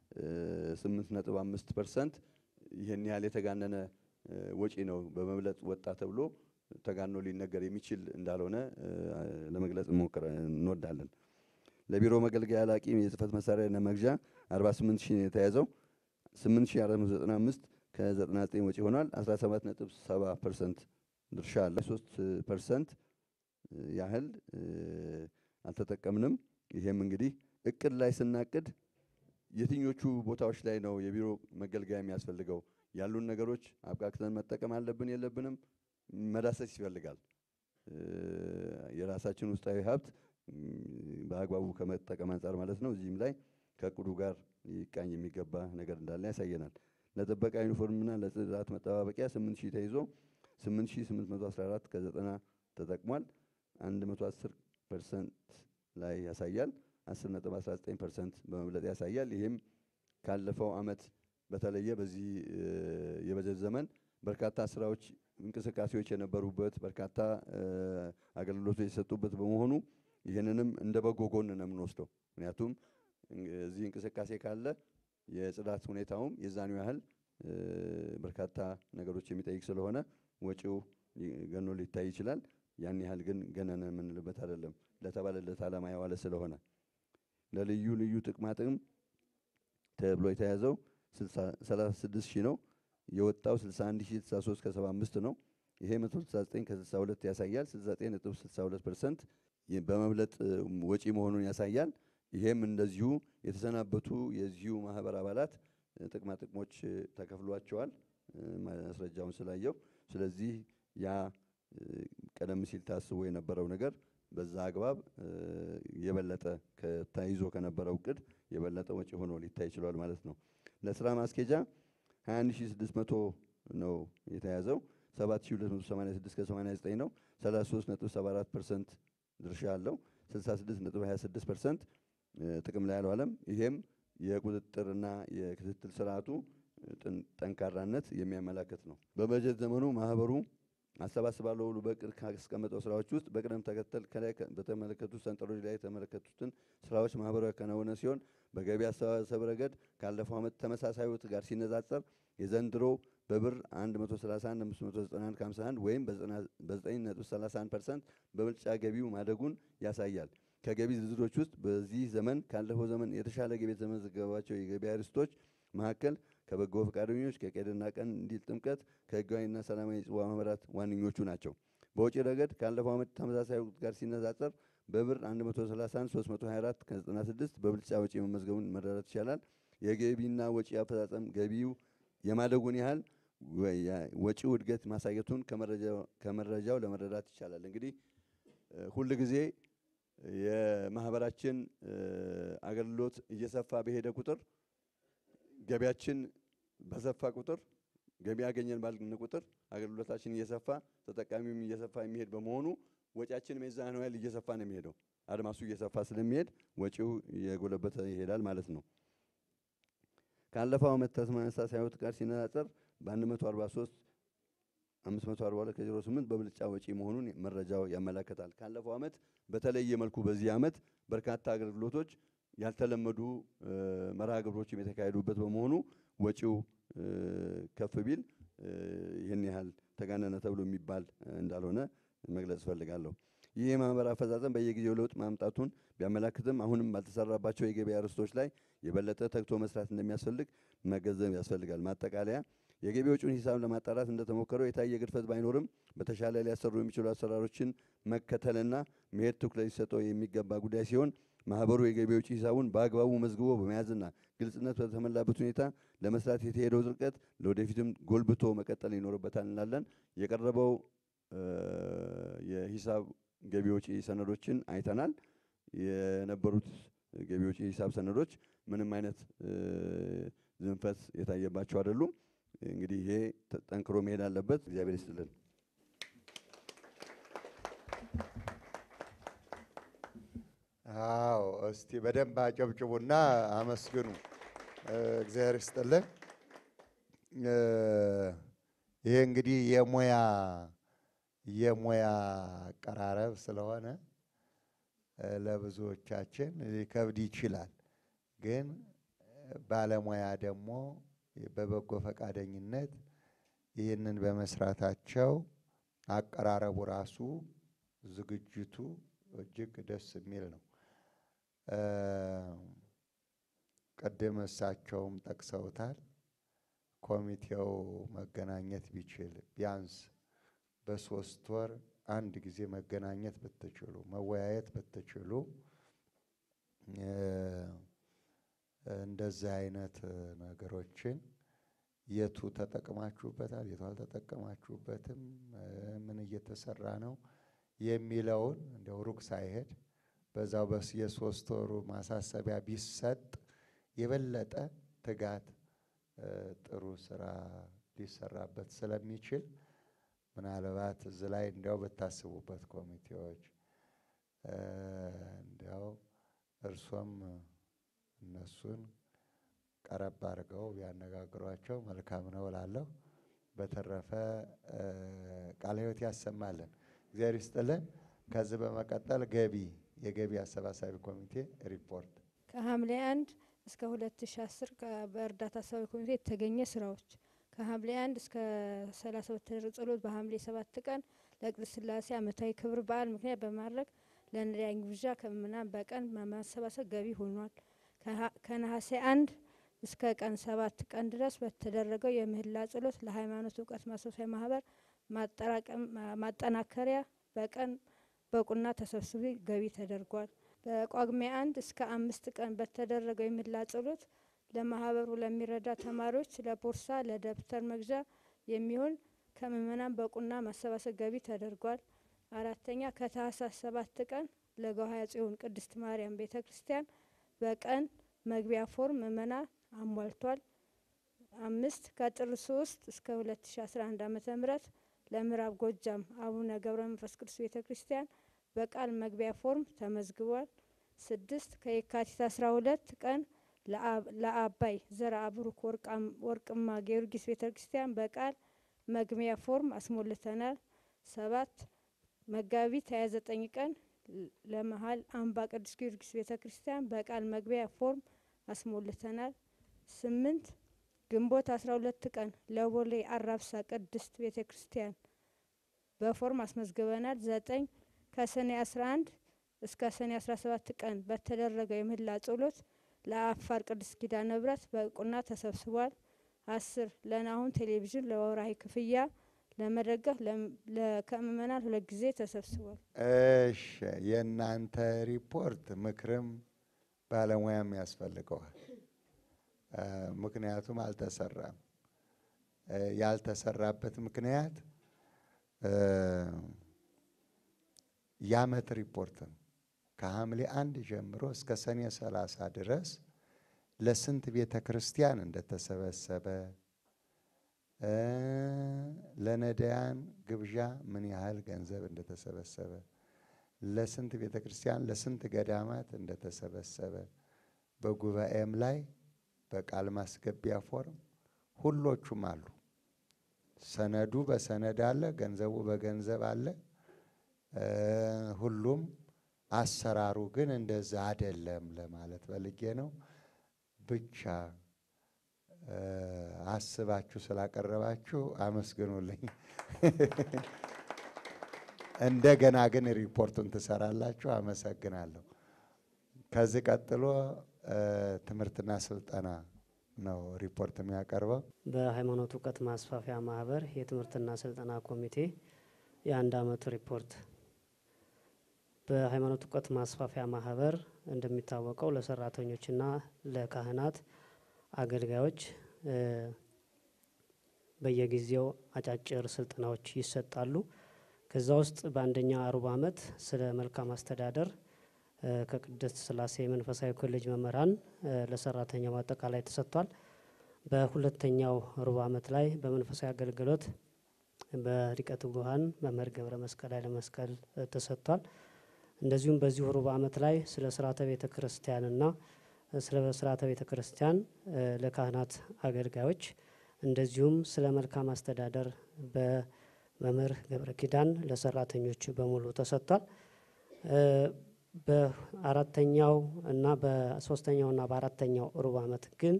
Speaker 9: 8.5% ይህን ያህል የተጋነነ ወጪ ነው በመብለጥ ወጣ ተብሎ ተጋኖ ሊነገር የሚችል እንዳልሆነ ለመግለጽ እንወዳለን። ለቢሮ መገልገያ ላቂ የጽህፈት መሳሪያ መግዣ 48000 ነው የተያዘው። 8495 ከ99 ወጪ ሆኗል። 17.7% ድርሻ አለ። 3% ያህል አልተጠቀምንም። ይሄም እንግዲህ እቅድ ላይ ስናቅድ የትኞቹ ቦታዎች ላይ ነው የቢሮ መገልገያ የሚያስፈልገው፣ ያሉን ነገሮች አብቃቅተን መጠቀም አለብን የለብንም መዳሰስ ይፈልጋል። የራሳችን ውስጣዊ ሀብት በአግባቡ ከመጠቀም አንጻር ማለት ነው። እዚህም ላይ ከእቅዱ ጋር ሊቃኝ የሚገባ ነገር እንዳለ ያሳየናል። ለጥበቃ ዩኒፎርምና ለጽዳት መጠባበቂያ 8000 ተይዞ 8814 ከ90 ተጠቅሟል። 110% ላይ ያሳያል። 10.19% በመብለጥ ያሳያል። ይህም ካለፈው አመት በተለየ በዚህ የበጀት ዘመን በርካታ ስራዎች፣ እንቅስቃሴዎች የነበሩበት በርካታ አገልግሎቶች የሰጡበት በመሆኑ ይህንንም እንደ በጎ ጎን ነው የምንወስደው። ምክንያቱም እዚህ እንቅስቃሴ ካለ የጽዳት ሁኔታውም የዛኑ ያህል በርካታ ነገሮች የሚጠይቅ ስለሆነ ወጪው ገኖ ሊታይ ይችላል። ያን ያህል ግን ገነነ የምንልበት አይደለም፣ ለተባለለት ዓላማ የዋለ ስለሆነ። ለልዩ ልዩ ጥቅማ ጥቅም ተብሎ የተያዘው 36000 ነው። የወጣው 61063 ከ75 ነው። ይሄ 169 ከ62 ያሳያል። 69.62% በመብለጥ ወጪ መሆኑን ያሳያል። ይሄም እንደዚሁ የተሰናበቱ የዚሁ ማህበር አባላት ጥቅማ ጥቅሞች ተከፍሏቸዋል ማስረጃውን ስላየው። ስለዚህ ያ ቀደም ሲል ታስቦ የነበረው ነገር በዛ አግባብ የበለጠ ተይዞ ከነበረው እቅድ የበለጠ ወጪ ሆኖ ሊታይ ይችላል ማለት ነው። ለስራ ማስኬጃ 21600 ነው የተያዘው። 7286 ከ89 ነው። 33.74% ድርሻ አለው። 66.26% ጥቅም ላይ አልዋለም። ይሄም የቁጥጥርና የክትትል ስርዓቱ ጠንካራነት የሚያመላክት ነው። በበጀት ዘመኑ ማህበሩ አሰባስባለሁ ብሎ በቅድ ካስቀመጠው ስራዎች ውስጥ በቅደም ተከተል ከላይ በተመለከቱት ሰንጠረዥ ላይ የተመለከቱትን ስራዎች ማህበሩ ያከናወነ ሲሆን በገቢ አሰባሰብ ረገድ ካለፈው ዓመት ተመሳሳይ ወቅት ጋር ሲነጻጸር የዘንድሮ በብር 131,591 ወይም በ9.31% በብልጫ ገቢው ማደጉን ያሳያል። ከገቢ ዝርዝሮች ውስጥ በዚህ ዘመን ካለፈው ዘመን የተሻለ ገቢ የተመዘገባቸው የገቢ አርዕስቶች መካከል ከበጎ ፈቃደኞች፣ ከቀድና ቀን እንዲል ጥምቀት፣ ከህጋዊና ሰላማዊ ጽዋ ማህበራት ዋነኞቹ ናቸው። በወጪ ረገድ ካለፈው ዓመት ተመሳሳይ ወቅት ጋር ሲነጻጸር በብር 131,324 ከ96 በብልጫ ወጪ መመዝገቡን መረዳት ይቻላል። የገቢና ወጪ አፈጻጸም ገቢው የማደጉን ያህል ወጪው እድገት ማሳየቱን ከመረጃው ለመረዳት ይቻላል። እንግዲህ ሁል ጊዜ የማህበራችን አገልግሎት እየሰፋ በሄደ ቁጥር ገቢያችን በሰፋ ቁጥር ገቢ ያገኘን ባልን ቁጥር አገልግሎታችን እየሰፋ ተጠቃሚውም እየሰፋ የሚሄድ በመሆኑ ወጪያችን ሚዛን ያህል እየሰፋ ነው የሚሄደው። አድማሱ እየሰፋ ስለሚሄድ ወጪው እየጎለበተ ይሄዳል ማለት ነው። ካለፈው ዓመት ተመሳሳይ ወቅት ጋር ሲነጻጸር በ143,542 ከ08 በብልጫ ወጪ መሆኑን መረጃው ያመለክታል። ካለፈው ዓመት በተለየ መልኩ በዚህ ዓመት በርካታ አገልግሎቶች ያልተለመዱ መርሃ ግብሮችም የተካሄዱበት በመሆኑ ወጪው ከፍ ቢል ይህን ያህል ተጋነነ ተብሎ የሚባል እንዳልሆነ መግለጽ እፈልጋለሁ። ይህ የማህበር አፈጻጸም በየጊዜው ለውጥ ማምጣቱን ቢያመላክትም አሁንም ባልተሰራባቸው የገበያ አርዕስቶች ላይ የበለጠ ተግቶ መስራት እንደሚያስፈልግ መገንዘብ ያስፈልጋል። ማጠቃለያ የገቢ ወጪውን ሂሳብ ለማጣራት እንደተሞከረው የታየ ግድፈት ባይኖርም በተሻለ ሊያሰሩ የሚችሉ አሰራሮችን መከተልና መሄድ ትኩረት ሊሰጠው የሚገባ ጉዳይ ሲሆን ማህበሩ የገቢ ወጪ ሂሳቡን በአግባቡ መዝግቦ በመያዝና ግልጽነት በተሞላበት ሁኔታ ለመስራት የተሄደው ርቀት ለወደፊትም ጎልብቶ መቀጠል ይኖርበታል እንላለን። የቀረበው የሂሳብ ገቢ ወጪ ሰነዶችን አይተናል። የነበሩት ገቢ ወጪ ሂሳብ ሰነዶች ምንም አይነት ዝንፈት የታየባቸው አይደሉም። እንግዲህ ይሄ ጠንክሮ መሄድ አለበት። እግዚአብሔር ይስጥልን።
Speaker 26: አዎ እስቲ በደንብ አጨብጭቡና አመስግኑ። እግዚአብሔር ይስጥልን። ይሄ እንግዲህ የሙያ አቀራረብ ስለሆነ ለብዙዎቻችን ሊከብድ ይችላል። ግን ባለሙያ ደግሞ በበጎ ፈቃደኝነት ይህንን በመስራታቸው አቀራረቡ ራሱ ዝግጅቱ እጅግ ደስ የሚል ነው። ቅድም እሳቸውም ጠቅሰውታል። ኮሚቴው መገናኘት ቢችል ቢያንስ በ3 ወር አንድ ጊዜ መገናኘት ብትችሉ መወያየት ብትችሉ እንደዚህ አይነት ነገሮችን የቱ ተጠቅማችሁበታል፣ የቱ አልተጠቀማችሁበትም፣ ምን እየተሰራ ነው የሚለውን እንደው ሩቅ ሳይሄድ በዛው የ3 ወሩ ማሳሰቢያ ቢሰጥ የበለጠ ትጋት ጥሩ ስራ ሊሰራበት ስለሚችል ምናልባት እዚህ ላይ እንዲያው ብታስቡበት ኮሚቴዎች እንዲያው እርሶም እነሱን ቀረብ አድርገው ቢያነጋግሯቸው መልካም ነው እላለሁ። በተረፈ ቃለ ሕይወት ያሰማልን፣ እግዚአብሔር ይስጥልን። ከዚህ በመቀጠል የገቢ አሰባሳቢ ኮሚቴ ሪፖርት
Speaker 11: ከሐምሌ 1 እስከ 2010 በእርዳታ አሰባሳቢ ኮሚቴ የተገኘ ስራዎች ከሐምሌ 1 እስከ 30 በተደረገ ጸሎት በሐምሌ 7 ቀን ለቅድስት ሥላሴ ዓመታዊ ክብረ በዓል ምክንያት በማድረግ ለነዳያን ግብዣ ከምዕመናን በቀን ማሰባሰብ ገቢ ሆኗል። ከነሐሴ 1 እስከ ቀን 7 ቀን ድረስ በተደረገው የምህላ ጸሎት ለሃይማኖት እውቀት ማስፋፊያ ማህበር ማጠናከሪያ በቀን በቁና ተሰብስቦ ገቢ ተደርጓል። በጳጉሜ 1 እስከ 5 ቀን በተደረገው የምህላ ጸሎት ለማህበሩ ለሚረዳ ተማሪዎች ለቦርሳ ለደብተር መግዣ የሚሆን ከምእመናን በቁና ማሰባሰብ ገቢ ተደርጓል። አራተኛ ከታህሳስ 7 ቀን ለገሃያ ጽዮን ቅድስት ማርያም ቤተክርስቲያን በቀን መግቢያ ፎርም ምእመናን አሟልቷል። 5 ከጥር 3 እስከ 2011 ዓ.ም ለምዕራብ ጎጃም አቡነ ገብረ መንፈስ ቅዱስ ቤተክርስቲያን በቃል መግቢያ ፎርም ተመዝግቧል። 6 ከየካቲት 12 ቀን ለአባይ ዘራ ብሩክ ወርቅማ ጊዮርጊስ ቤተክርስቲያን በቃል መግቢያ ፎርም አስሞልተናል። 7 መጋቢት 29 ቀን ለመሃል አምባ ቅዱስ ጊዮርጊስ ቤተክርስቲያን በቃል መግቢያ ፎርም አስሞልተናል። 8 ግንቦት 12 ቀን ለቦሌ አራብሳ ቅድስት ቤተክርስቲያን በፎርም አስመዝግበናል። 9 ከሰኔ 11 እስከ ሰኔ 17 ቀን በተደረገው የምህላ ጸሎት ለአፋር ቅድስት ኪዳነ ምሕረት በቁና ተሰብስቧል። 10 ለናሁን ቴሌቪዥን ለወራዊ ክፍያ ለመደገፍ ከምእመናን 2 ጊዜ ተሰብስቧል።
Speaker 26: እሺ የእናንተ ሪፖርት ምክርም ባለሙያም ያስፈልገዋል። ምክንያቱም አልተሰራም። ያልተሰራበት ምክንያት የዓመት ሪፖርት ነው። ከሐምሌ 1 ጀምሮ እስከ ሰኔ 30 ድረስ ለስንት ቤተ ክርስቲያን እንደተሰበሰበ ለነዳያን ግብዣ ምን ያህል ገንዘብ እንደተሰበሰበ ለስንት ቤተ ክርስቲያን ለስንት ገዳማት እንደተሰበሰበ በጉባኤም ላይ በቃል ማስገቢያ ፎርም ሁሎቹም አሉ። ሰነዱ በሰነድ አለ፣ ገንዘቡ በገንዘብ አለ። ሁሉም አሰራሩ ግን እንደዛ አይደለም ለማለት ፈልጌ ነው። ብቻ አስባችሁ ስላቀረባችሁ አመስግኑልኝ። እንደገና ግን ሪፖርቱን ትሰራላችሁ። አመሰግናለሁ። ከዚህ ቀጥሎ ትምህርትና ስልጠና ነው ሪፖርት የሚያቀርበው።
Speaker 23: በሃይማኖት እውቀት ማስፋፊያ ማህበር የትምህርትና ስልጠና ኮሚቴ የአንድ አመቱ ሪፖርት። በሃይማኖት እውቀት ማስፋፊያ ማህበር እንደሚታወቀው ለሰራተኞችና ለካህናት አገልጋዮች በየጊዜው አጫጭር ስልጠናዎች ይሰጣሉ። ከዛ ውስጥ በአንደኛ ሩብ ዓመት ስለ መልካም አስተዳደር ከቅድስት ሥላሴ መንፈሳዊ ኮሌጅ መምህራን ለሰራተኛው አጠቃላይ ተሰጥቷል። በሁለተኛው ሩብ ዓመት ላይ በመንፈሳዊ አገልግሎት በሊቀ ትጉሃን መምህር ገብረ መስቀል ኃይለ መስቀል ተሰጥቷል። እንደዚሁም በዚሁ ሩብ ዓመት ላይ ስለ ስርዓተ ቤተ ክርስቲያንና ስለ ስርዓተ ቤተ ክርስቲያን ለካህናት አገልጋዮች እንደዚሁም ስለ መልካም አስተዳደር በመምህር ገብረ ኪዳን ለሰራተኞች በሙሉ ተሰጥቷል። በአራተኛው እና በሶስተኛው እና በአራተኛው ሩብ ዓመት ግን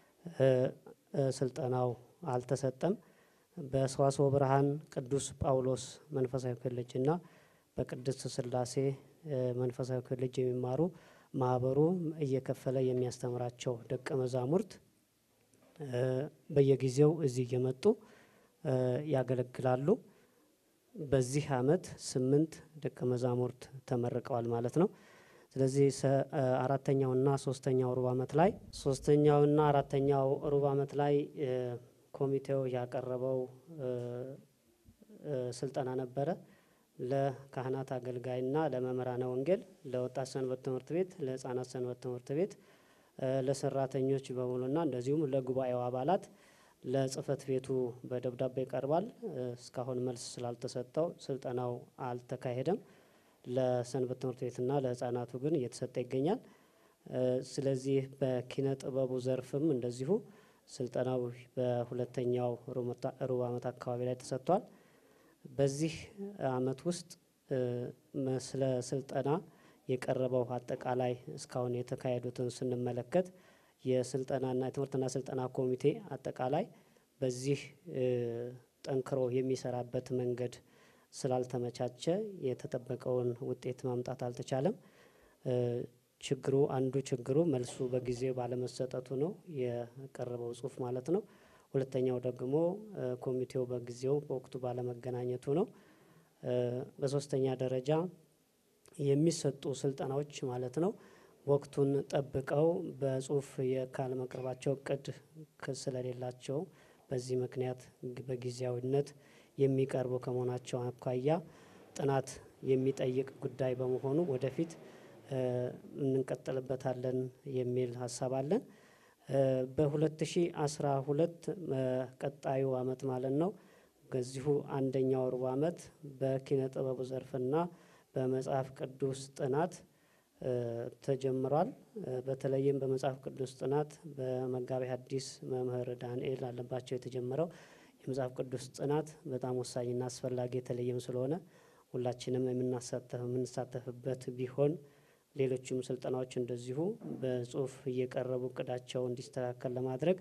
Speaker 23: ስልጠናው አልተሰጠም። በሰዋስወ ብርሃን ቅዱስ ጳውሎስ መንፈሳዊ ኮሌጅ እና በቅድስት ሥላሴ መንፈሳዊ ኮሌጅ የሚማሩ ማህበሩ እየከፈለ የሚያስተምራቸው ደቀ መዛሙርት በየጊዜው እዚህ እየመጡ ያገለግላሉ። በዚህ አመት 8 ደቀ መዛሙርት ተመርቀዋል ማለት ነው። ስለዚህ አራተኛውና ሶስተኛው ሩብ ዓመት ላይ ሶስተኛውና አራተኛው ሩብ ዓመት ላይ ኮሚቴው ያቀረበው ስልጠና ነበረ። ለካህናት አገልጋይና ለመምህራነ ወንጌል፣ ለወጣት ሰንበት ትምህርት ቤት፣ ለህፃናት ሰንበት ትምህርት ቤት፣ ለሰራተኞች በሙሉና እንደዚሁም ለጉባኤው አባላት ለጽህፈት ቤቱ በደብዳቤ ይቀርባል። እስካሁን መልስ ስላልተሰጠው ስልጠናው አልተካሄደም። ለሰንበት ትምህርት ቤትና ለህፃናቱ ግን እየተሰጠ ይገኛል። ስለዚህ በኪነ ጥበቡ ዘርፍም እንደዚሁ ስልጠናው በሁለተኛው ሩብ ዓመት አካባቢ ላይ ተሰጥቷል። በዚህ አመት ውስጥ ስለ ስልጠና የቀረበው አጠቃላይ እስካሁን የተካሄዱትን ስንመለከት የስልጠናና የትምህርትና ስልጠና ኮሚቴ አጠቃላይ በዚህ ጠንክሮ የሚሰራበት መንገድ ስላልተመቻቸ የተጠበቀውን ውጤት ማምጣት አልተቻለም። ችግሩ አንዱ ችግሩ መልሱ በጊዜው ባለመሰጠቱ ነው የቀረበው ጽሁፍ ማለት ነው። ሁለተኛው ደግሞ ኮሚቴው በጊዜው በወቅቱ ባለመገናኘቱ ነው። በሶስተኛ ደረጃ የሚሰጡ ስልጠናዎች ማለት ነው ወቅቱን ጠብቀው በጽሁፍ ካለመቅረባቸው እቅድ ስለሌላቸው በዚህ ምክንያት በጊዜያዊነት የሚቀርቡ ከመሆናቸው አኳያ ጥናት የሚጠይቅ ጉዳይ በመሆኑ ወደፊት እንቀጥልበታለን የሚል ሀሳብ አለን። በ2012 ቀጣዩ አመት ማለት ነው በዚሁ አንደኛው ሩብ አመት በኪነ ጥበቡ ዘርፍና በመጽሐፍ ቅዱስ ጥናት ተጀምሯል። በተለይም በመጽሐፍ ቅዱስ ጥናት በመጋቤ ሐዲስ መምህር ዳንኤል አለባቸው የተጀመረው የመጽሐፍ ቅዱስ ጥናት በጣም ወሳኝና አስፈላጊ የተለየም ስለሆነ ሁላችንም የምንሳተፍበት ቢሆን ሌሎችም ስልጠናዎች እንደዚሁ በጽሁፍ እየቀረቡ እቅዳቸው እንዲስተካከል ለማድረግ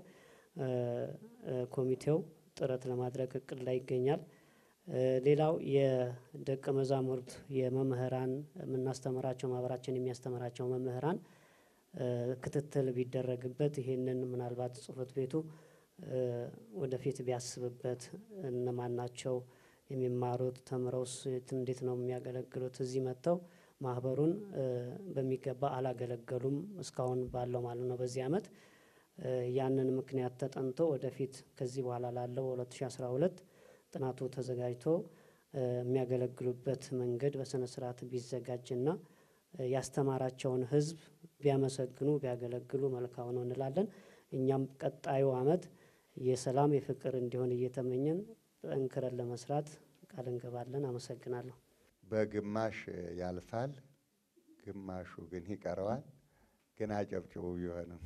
Speaker 23: ኮሚቴው ጥረት ለማድረግ እቅድ ላይ ይገኛል። ሌላው የደቀ መዛሙርት የመምህራን የምናስተምራቸው ማህበራችን የሚያስተምራቸው መምህራን ክትትል ቢደረግበት ይሄንን ምናልባት ጽህፈት ቤቱ ወደፊት ቢያስብበት እነማን ናቸው የሚማሩት ተምረውስ እንዴት ነው የሚያገለግሉት እዚህ መጥተው ማህበሩን በሚገባ አላገለገሉም እስካሁን ባለው ማለት ነው። በዚህ አመት ያንን ምክንያት ተጠንቶ ወደፊት ከዚህ በኋላ ላለው 2012 ጥናቱ ተዘጋጅቶ የሚያገለግሉበት መንገድ በስነ ስርዓት ቢዘጋጅና ያስተማራቸውን ህዝብ ቢያመሰግኑ ቢያገለግሉ መልካም ነው እንላለን። እኛም ቀጣዩ አመት የሰላም የፍቅር እንዲሆን እየተመኘን ጠንክረን ለመስራት ቃል እንገባለን። አመሰግናለሁ።
Speaker 26: በግማሽ ያልፋል፣ ግማሹ ግን ይቀረዋል። ግን አጨብጭቡ ቢሆንም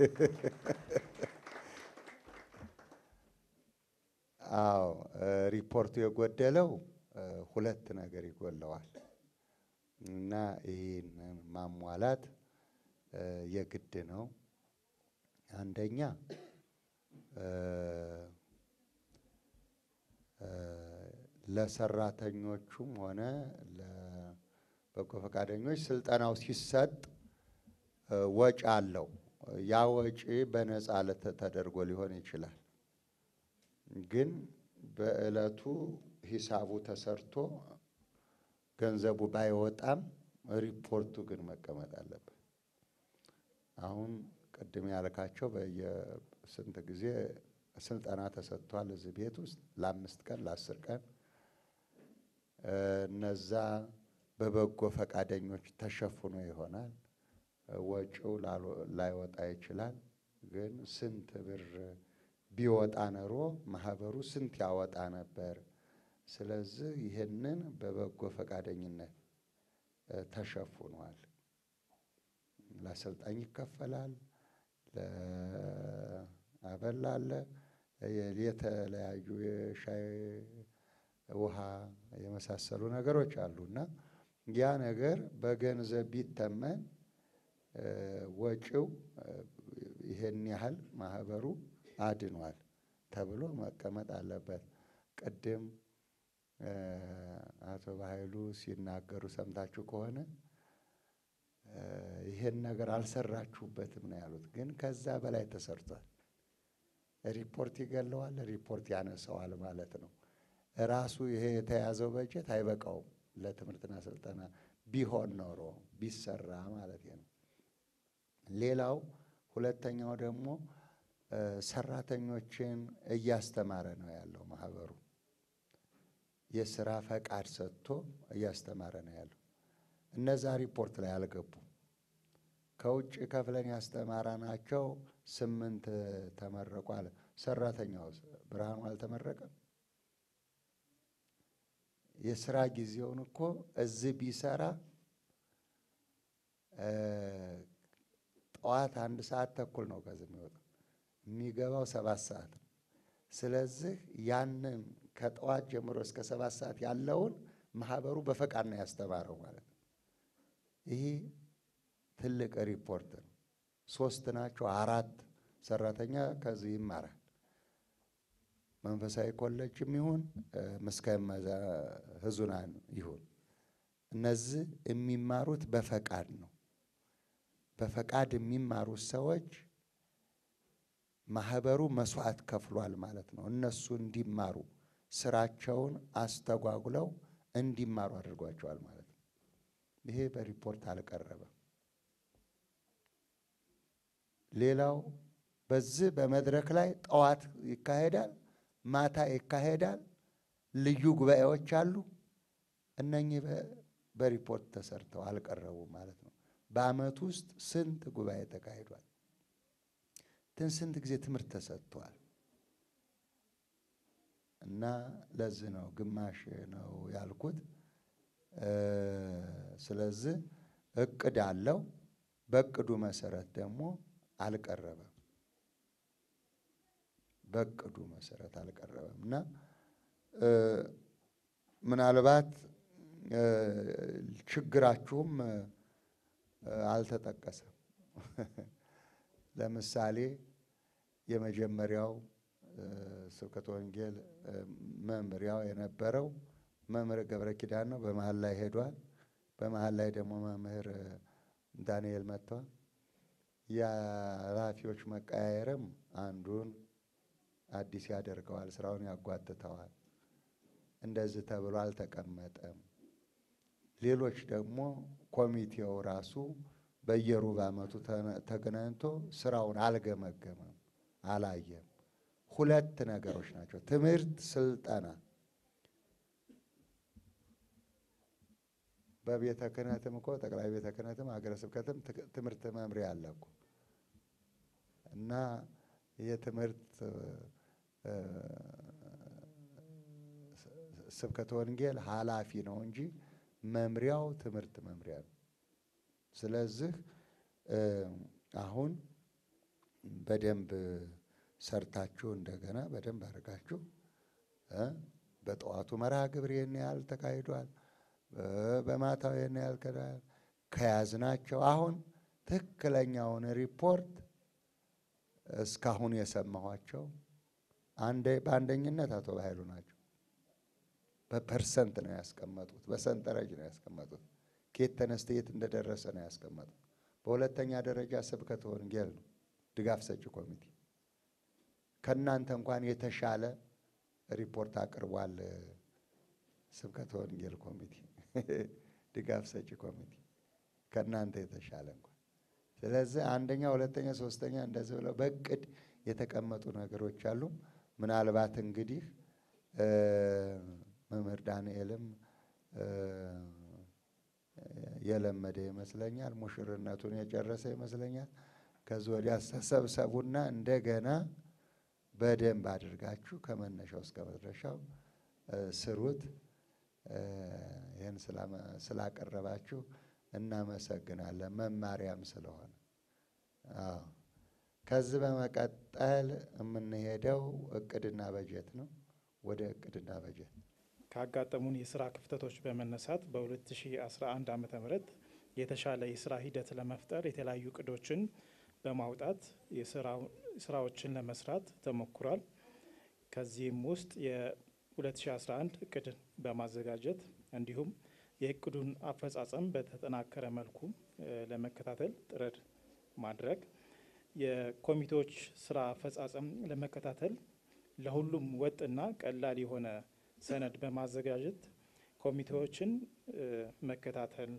Speaker 26: አዎ ሪፖርቱ የጎደለው ሁለት ነገር ይጎለዋል እና ይህን ማሟላት የግድ ነው። አንደኛ ለሰራተኞቹም ሆነ ለበጎ ፈቃደኞች ስልጠናው ሲሰጥ ወጪ አለው። ያ ወጪ በነፃ ተደርጎ ሊሆን ይችላል። ግን በእለቱ ሂሳቡ ተሰርቶ ገንዘቡ ባይወጣም ሪፖርቱ ግን መቀመጥ አለበት። አሁን ቅድም ያልካቸው በየስንት ጊዜ ስልጠና ተሰጥቷል እዚህ ቤት ውስጥ ለ5 ቀን ለ10 ቀን እነዛ በበጎ ፈቃደኞች ተሸፍኖ ይሆናል። ወጪው ላይወጣ ይችላል። ግን ስንት ብር ቢወጣ ኖሮ ማህበሩ ስንት ያወጣ ነበር? ስለዚህ ይህንን በበጎ ፈቃደኝነት ተሸፍኗል። ለአሰልጣኝ ይከፈላል፣ ለአበል አለ፣ የተለያዩ የሻይ ውሃ የመሳሰሉ ነገሮች አሉና ያ ነገር በገንዘብ ቢተመን ወጪው ይሄን ያህል ማህበሩ አድኗል ተብሎ መቀመጥ አለበት። ቅድም አቶ ባይሉ ሲናገሩ ሰምታችሁ ከሆነ ይሄን ነገር አልሰራችሁበትም ነው ያሉት። ግን ከዛ በላይ ተሰርቷል። ሪፖርት ይገለዋል፣ ሪፖርት ያነሳዋል ማለት ነው። ራሱ ይሄ የተያዘው በጀት አይበቃውም ለትምህርትና ስልጠና ቢሆን ኖሮ ቢሰራ ማለት ነው። ሌላው ሁለተኛው ደግሞ ሰራተኞችን እያስተማረ ነው ያለው ማህበሩ። የስራ ፈቃድ ሰጥቶ እያስተማረ ነው ያለው። እነዛ ሪፖርት ላይ አልገቡም። ከውጭ ከፍለን ያስተማራናቸው 8 ተመረቁ አለ። ሰራተኛው ብርሃኑ አልተመረቀም። የስራ ጊዜውን እኮ እዚህ ቢሰራ ጠዋት 1 ሰዓት ተኩል ነው ከዚህ የሚወጣው፣ የሚገባው 7 ሰዓት ነው። ስለዚህ ያንን ከጠዋት ጀምሮ እስከ 7 ሰዓት ያለውን ማህበሩ በፈቃድ ነው ያስተማረው ማለት ነው። ይሄ ትልቅ ሪፖርት ነው። 3 ናቸው 4 ሰራተኛ ከዚህ ይማራል። መንፈሳዊ ኮሌጅም ይሁን መስከረም ህዙናን ይሁን እነዚህ የሚማሩት በፈቃድ ነው። በፈቃድ የሚማሩት ሰዎች ማህበሩ መስዋዕት ከፍሏል ማለት ነው። እነሱ እንዲማሩ ስራቸውን አስተጓጉለው እንዲማሩ አድርጓቸዋል ማለት ነው። ይሄ በሪፖርት አልቀረበም። ሌላው በዚህ በመድረክ ላይ ጠዋት ይካሄዳል፣ ማታ ይካሄዳል፣ ልዩ ጉባኤዎች አሉ። እነኚህ በሪፖርት ተሰርተው አልቀረቡም ማለት ነው። በአመት ውስጥ ስንት ጉባኤ ተካሂዷል? ስንት ጊዜ ትምህርት ተሰጥቷል? እና ለዚህ ነው ግማሽ ነው ያልኩት። ስለዚህ እቅድ አለው። በእቅዱ መሰረት ደግሞ አልቀረበም። በእቅዱ መሰረት አልቀረበም እና ምናልባት ችግራችሁም አልተጠቀሰም። ለምሳሌ የመጀመሪያው ስብከተ ወንጌል መምሪያው የነበረው መምህር ገብረ ኪዳን ነው። በመሀል ላይ ሄዷል። በመሀል ላይ ደግሞ መምህር ዳንኤል መጥቷል። የኃላፊዎች መቀያየርም አንዱን አዲስ ያደርገዋል፣ ስራውን ያጓትተዋል። እንደዚህ ተብሎ አልተቀመጠም። ሌሎች ደግሞ ኮሚቴው ራሱ በየሩብ ዓመቱ ተገናኝቶ ስራውን አልገመገመም፣ አላየም። ሁለት ነገሮች ናቸው። ትምህርት፣ ስልጠና። በቤተ ክህነትም እኮ ጠቅላይ ቤተ ክህነትም ሀገረ ስብከትም ትምህርት መምሪያ አለ እኮ እና የትምህርት ስብከተ ወንጌል ኃላፊ ነው እንጂ መምሪያው ትምህርት መምሪያ ነው። ስለዚህ አሁን በደንብ ሰርታችሁ እንደገና በደንብ አድርጋችሁ በጠዋቱ መርሃ ግብር ይህን ያህል ተካሂዷል፣ በማታው ይህን ያህል ከያዝናቸው አሁን ትክክለኛውን ሪፖርት እስካሁን የሰማኋቸው በአንደኝነት አቶ ባይሉ ናቸው። በፐርሰንት ነው ያስቀመጡት፣ በሰንጠረዥ ነው ያስቀመጡት። ከየት ተነስተ የት እንደደረሰ ነው ያስቀመጡት። በሁለተኛ ደረጃ ስብከተ ወንጌል ነው ድጋፍ ሰጪ ኮሚቴ። ከናንተ እንኳን የተሻለ ሪፖርት አቅርቧል ስብከተ ወንጌል ኮሚቴ፣ ድጋፍ ሰጪ ኮሚቴ ከናንተ የተሻለ እንኳን። ስለዚህ አንደኛ፣ ሁለተኛ፣ ሶስተኛ እንደዚህ ብለው በእቅድ የተቀመጡ ነገሮች አሉ። ምናልባት እንግዲህ መምህር ዳንኤልም የለመደ ይመስለኛል፣ ሙሽርነቱን የጨረሰ ይመስለኛል። ከዚህ ወዲያ ተሰብሰቡና እንደገና በደንብ አድርጋችሁ ከመነሻው እስከ መድረሻው ስሩት። ይህን ስላቀረባችሁ እናመሰግናለን፣ መማሪያም ስለሆነ። ከዚህ በመቀጠል የምንሄደው እቅድና በጀት ነው። ወደ እቅድና በጀት
Speaker 12: ካጋጠሙን የስራ ክፍተቶች በመነሳት በ2011 ዓ.ም የተሻለ የስራ ሂደት ለመፍጠር የተለያዩ እቅዶችን በማውጣት ስራዎችን ለመስራት ተሞክሯል። ከዚህም ውስጥ የ2011 እቅድን በማዘጋጀት እንዲሁም የእቅዱን አፈጻጸም በተጠናከረ መልኩ ለመከታተል ጥረት ማድረግ፣ የኮሚቴዎች ስራ አፈጻጸም ለመከታተል ለሁሉም ወጥና ቀላል የሆነ ሰነድ በማዘጋጀት ኮሚቴዎችን መከታተል።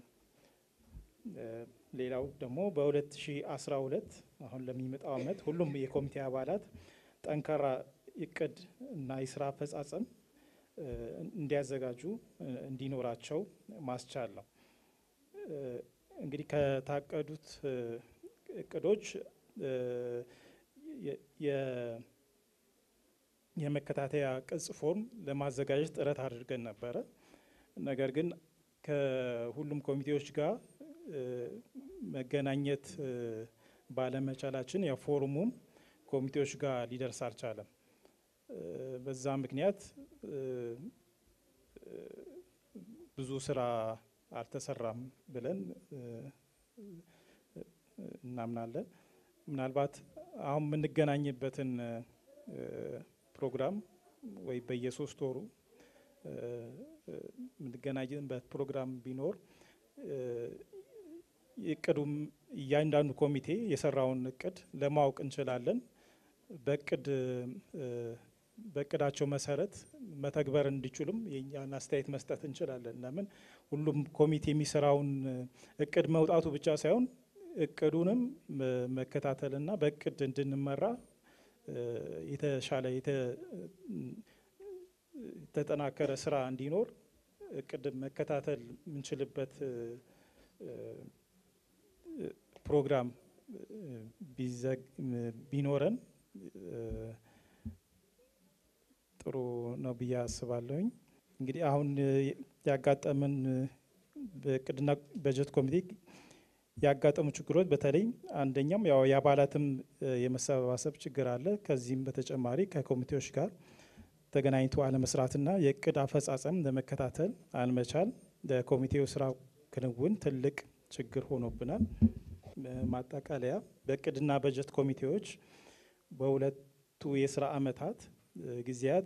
Speaker 12: ሌላው ደግሞ በ2012 አሁን ለሚመጣው ዓመት ሁሉም የኮሚቴ አባላት ጠንካራ እቅድ እና የስራ አፈጻጸም እንዲያዘጋጁ እንዲኖራቸው ማስቻል ነው። እንግዲህ ከታቀዱት እቅዶች የመከታተያ ቅጽ ፎርም ለማዘጋጀት ጥረት አድርገን ነበረ። ነገር ግን ከሁሉም ኮሚቴዎች ጋር መገናኘት ባለመቻላችን ፎርሙም ኮሚቴዎች ጋር ሊደርስ አልቻለም። በዛ ምክንያት ብዙ ስራ አልተሰራም ብለን እናምናለን። ምናልባት አሁን የምንገናኝበትን ፕሮግራም ወይ በየ3 ወሩ የምንገናኝበት ፕሮግራም ቢኖር እቅዱም እያንዳንዱ ኮሚቴ የሰራውን እቅድ ለማወቅ እንችላለን። በእቅዳቸው መሰረት መተግበር እንዲችሉም የኛን አስተያየት መስጠት እንችላለን። ለምን ሁሉም ኮሚቴ የሚሰራውን እቅድ መውጣቱ ብቻ ሳይሆን እቅዱንም መከታተልና በእቅድ እንድንመራ የተሻለ የተጠናከረ ስራ እንዲኖር እቅድ መከታተል የምንችልበት ፕሮግራም ቢኖረን ጥሩ ነው ብዬ አስባለሁኝ። እንግዲህ አሁን ያጋጠመን በእቅድና በጀት ኮሚቴ ያጋጠሙ ችግሮች በተለይ አንደኛም ያው የአባላትም የመሰባሰብ ችግር አለ። ከዚህም በተጨማሪ ከኮሚቴዎች ጋር ተገናኝቶ አለመስራትና የእቅድ አፈጻጸም ለመከታተል አለመቻል ለኮሚቴው ስራ ክንውን ትልቅ ችግር ሆኖብናል። ማጠቃለያ በእቅድና በጀት ኮሚቴዎች በሁለቱ የስራ አመታት ጊዜያት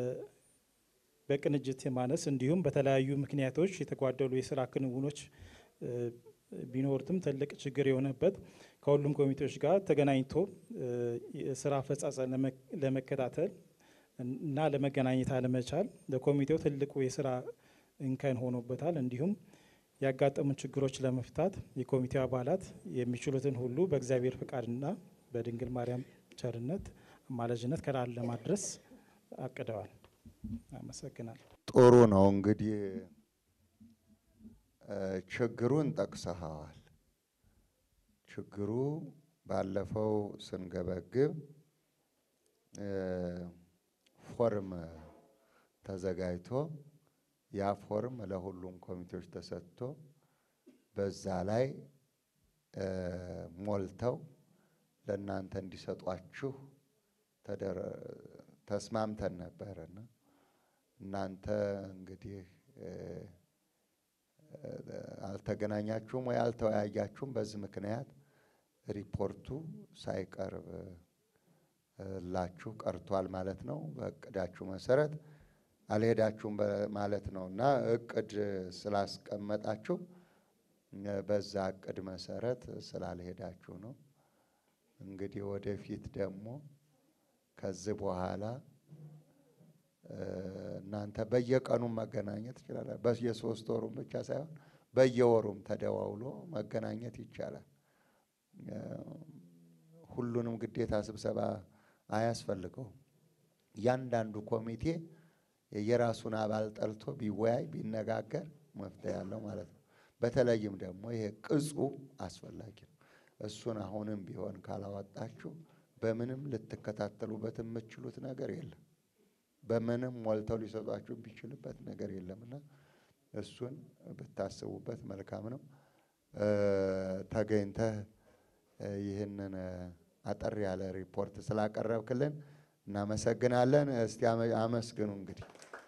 Speaker 12: በቅንጅት ማነስ እንዲሁም በተለያዩ ምክንያቶች የተጓደሉ የስራ ክንውኖች ቢኖርትም ትልቅ ችግር የሆነበት ከሁሉም ኮሚቴዎች ጋር ተገናኝቶ የስራ አፈጻጸም ለመከታተል እና ለመገናኘት አለመቻል ለኮሚቴው ትልቁ የስራ እንከን ሆኖበታል። እንዲሁም ያጋጠሙ ችግሮች ለመፍታት የኮሚቴው አባላት የሚችሉትን ሁሉ በእግዚአብሔር ፍቃድና በድንግል ማርያም ቸርነት አማላጅነት ከዳር ለማድረስ አቅደዋል። አመሰግናለሁ።
Speaker 26: ጥሩ ነው። እንግዲህ ችግሩን ጠቅሰዋል። ችግሩ ባለፈው ስንገበግብ ፎርም ተዘጋጅቶ ያ ፎርም ለሁሉም ኮሚቴዎች ተሰጥቶ በዛ ላይ ሞልተው ለእናንተ እንዲሰጧችሁ ተስማምተን ነበርና እናንተ እንግዲህ አልተገናኛችሁም ወይ አልተወያያችሁም። በዚህ ምክንያት ሪፖርቱ ሳይቀርብ ላችሁ ቀርቷል ማለት ነው። በእቅዳችሁ መሰረት አልሄዳችሁም ማለት ነው እና እቅድ ስላስቀመጣችሁ በዛ እቅድ መሰረት ስላልሄዳችሁ ነው። እንግዲህ ወደፊት ደግሞ ከዚህ በኋላ እናንተ በየቀኑም መገናኘት ይችላል። በየሶስት ወሩም ብቻ ሳይሆን በየወሩም ተደዋውሎ መገናኘት ይቻላል። ሁሉንም ግዴታ ስብሰባ አያስፈልገውም። እያንዳንዱ ኮሚቴ የራሱን አባል ጠልቶ ቢወያይ ቢነጋገር መፍትሄ ያለው ማለት ነው። በተለይም ደግሞ ይሄ ቅጹ አስፈላጊ ነው። እሱን አሁንም ቢሆን ካላወጣችሁ በምንም ልትከታተሉበት የምትችሉት ነገር የለም። በምንም ሞልተው ሊሰጧችሁ ቢችልበት ነገር የለምና እሱን ብታስቡበት መልካም ነው። ተገኝተህ ይህንን አጠር ያለ ሪፖርት ስላቀረብክልን እናመሰግናለን። እስቲ አመስግኑ እንግዲህ።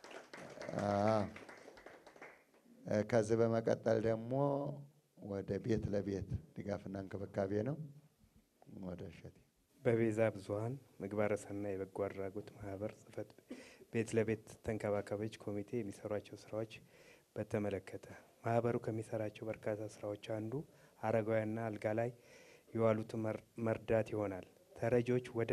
Speaker 26: ከዚህ በመቀጠል ደግሞ ወደ ቤት ለቤት ድጋፍና እንክብካቤ ነው። ወደ እሸቴ
Speaker 25: በቤዛ ብዙኃን ምግባረ ሰናይ የበጎ አድራጎት ማህበር ጽሕፈት ቤት ለቤት ተንከባካቢዎች ኮሚቴ የሚሰሯቸው ስራዎች በተመለከተ ማህበሩ ከሚሰራቸው በርካታ ስራዎች አንዱ አረጋውያንና አልጋ ላይ የዋሉትን መርዳት ይሆናል። ተረጂዎች ወደ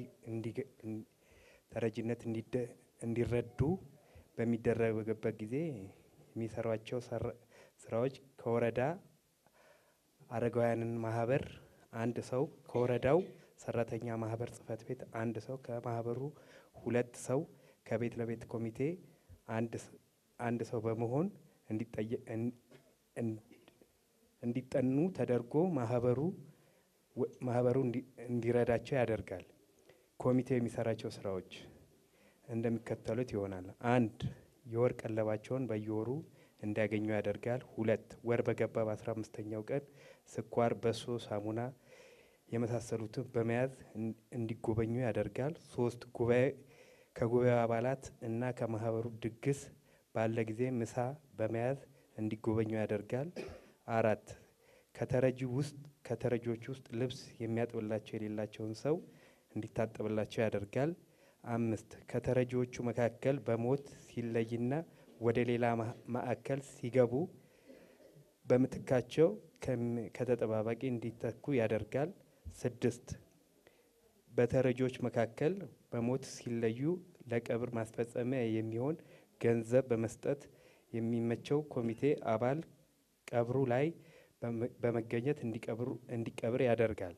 Speaker 25: ተረጂነት እንዲረዱ በሚደረግበት ጊዜ የሚሰሯቸው ስራዎች ከወረዳ አረጋውያንን ማህበር አንድ ሰው፣ ከወረዳው ሰራተኛ ማህበር ጽሕፈት ቤት አንድ ሰው፣ ከማህበሩ 2 ሰው፣ ከቤት ለቤት ኮሚቴ አንድ ሰው በመሆን እንዲጠኑ ተደርጎ ማህበሩ እንዲረዳቸው ያደርጋል። ኮሚቴው የሚሰራቸው ስራዎች እንደሚከተሉት ይሆናል። 1 የወር ቀለባቸውን በየወሩ እንዲያገኙ ያደርጋል። 2 ወር በገባ በ15ኛው ቀን ስኳር፣ በሶ፣ ሳሙና የመሳሰሉትን በመያዝ እንዲጎበኙ ያደርጋል። 3 ከጉባኤው አባላት እና ከማህበሩ ድግስ ባለ ጊዜ ምሳ በመያዝ እንዲጎበኙ ያደርጋል። 4 ከተረጂዎች ውስጥ ልብስ የሚያጥብላቸው የሌላቸውን ሰው እንዲታጠብላቸው ያደርጋል። 5 ከተረጂዎቹ መካከል በሞት ሲለይና ወደ ሌላ ማዕከል ሲገቡ በምትካቸው ከተጠባባቂ እንዲተኩ ያደርጋል። 6 በተረጂዎች መካከል በሞት ሲለዩ ለቀብር ማስፈጸሚያ የሚሆን ገንዘብ በመስጠት የሚመቸው ኮሚቴ አባል ቀብሩ ላይ በመገኘት እንዲቀብር ያደርጋል።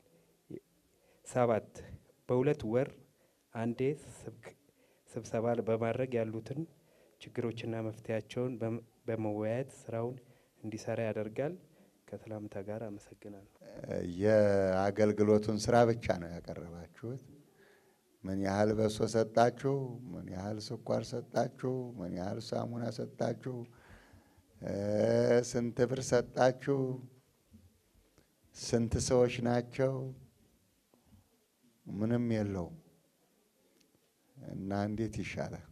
Speaker 25: 7 በ2 ወር አንዴ ስብሰባ በማድረግ ያሉትን ችግሮችና መፍትሄያቸውን በመወያየት ስራውን እንዲሰራ ያደርጋል። ከሰላምታ ጋር አመሰግናለሁ።
Speaker 26: የአገልግሎቱን ስራ ብቻ ነው ያቀረባችሁት። ምን ያህል በሶ ሰጣችሁ? ምን ያህል ስኳር ሰጣችሁ? ምን ያህል ሳሙና ሰጣችሁ? ስንት ብር ሰጣችሁ? ስንት ሰዎች ናቸው? ምንም የለውም እና እንዴት ይሻላል?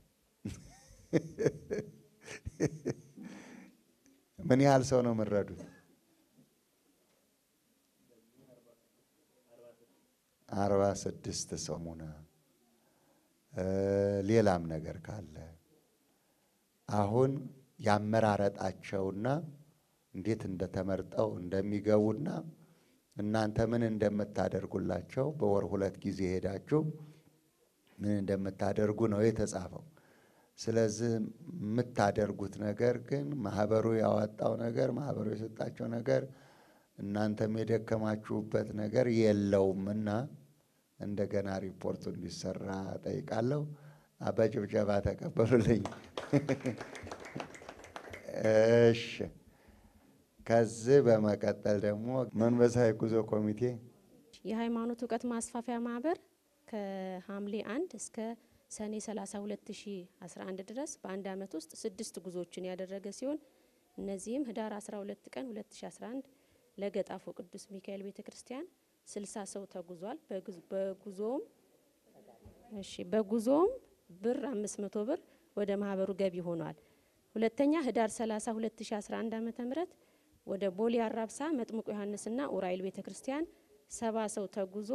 Speaker 26: ምን ያህል ሰው ነው የምትረዱት? 46 ሰሙና ሌላም ነገር ካለ አሁን ያመራረጣቸውና እንዴት እንደተመርጠው እንደሚገቡና እናንተ ምን እንደምታደርጉላቸው በወር 2 ጊዜ ሄዳችሁ ምን እንደምታደርጉ ነው የተጻፈው። ስለዚህ የምታደርጉት ነገር ግን ማህበሩ ያወጣው ነገር ማህበሩ የሰጣቸው ነገር እናንተም የደከማችሁበት ነገር የለውምና እንደገና ሪፖርቱ እንዲሰራ ጠይቃለሁ። በጭብጨባ ተቀበሉልኝ። እሺ፣ ከዚህ በመቀጠል ደግሞ መንፈሳዊ ጉዞ ኮሚቴ
Speaker 17: የሃይማኖት እውቀት ማስፋፊያ ማህበር ከሐምሌ 1 እስከ ሰኔ 30 2011 ድረስ በአንድ አመት ውስጥ 6 ጉዞዎችን ያደረገ ሲሆን እነዚህም ህዳር 12 ቀን 2011 ለገጣፎ ቅዱስ ሚካኤል ቤተክርስቲያን 60 ሰው ተጉዟል። በጉዞም ብር 500 ብር ወደ ማህበሩ ገቢ ሆኗል። ሁለተኛ ህዳር 30 2011 ዓ.ም ወደ ቦሌ አራብሳ መጥምቁ ዮሐንስና ኡራኤል ቤተክርስቲያን 70 ሰው ተጉዞ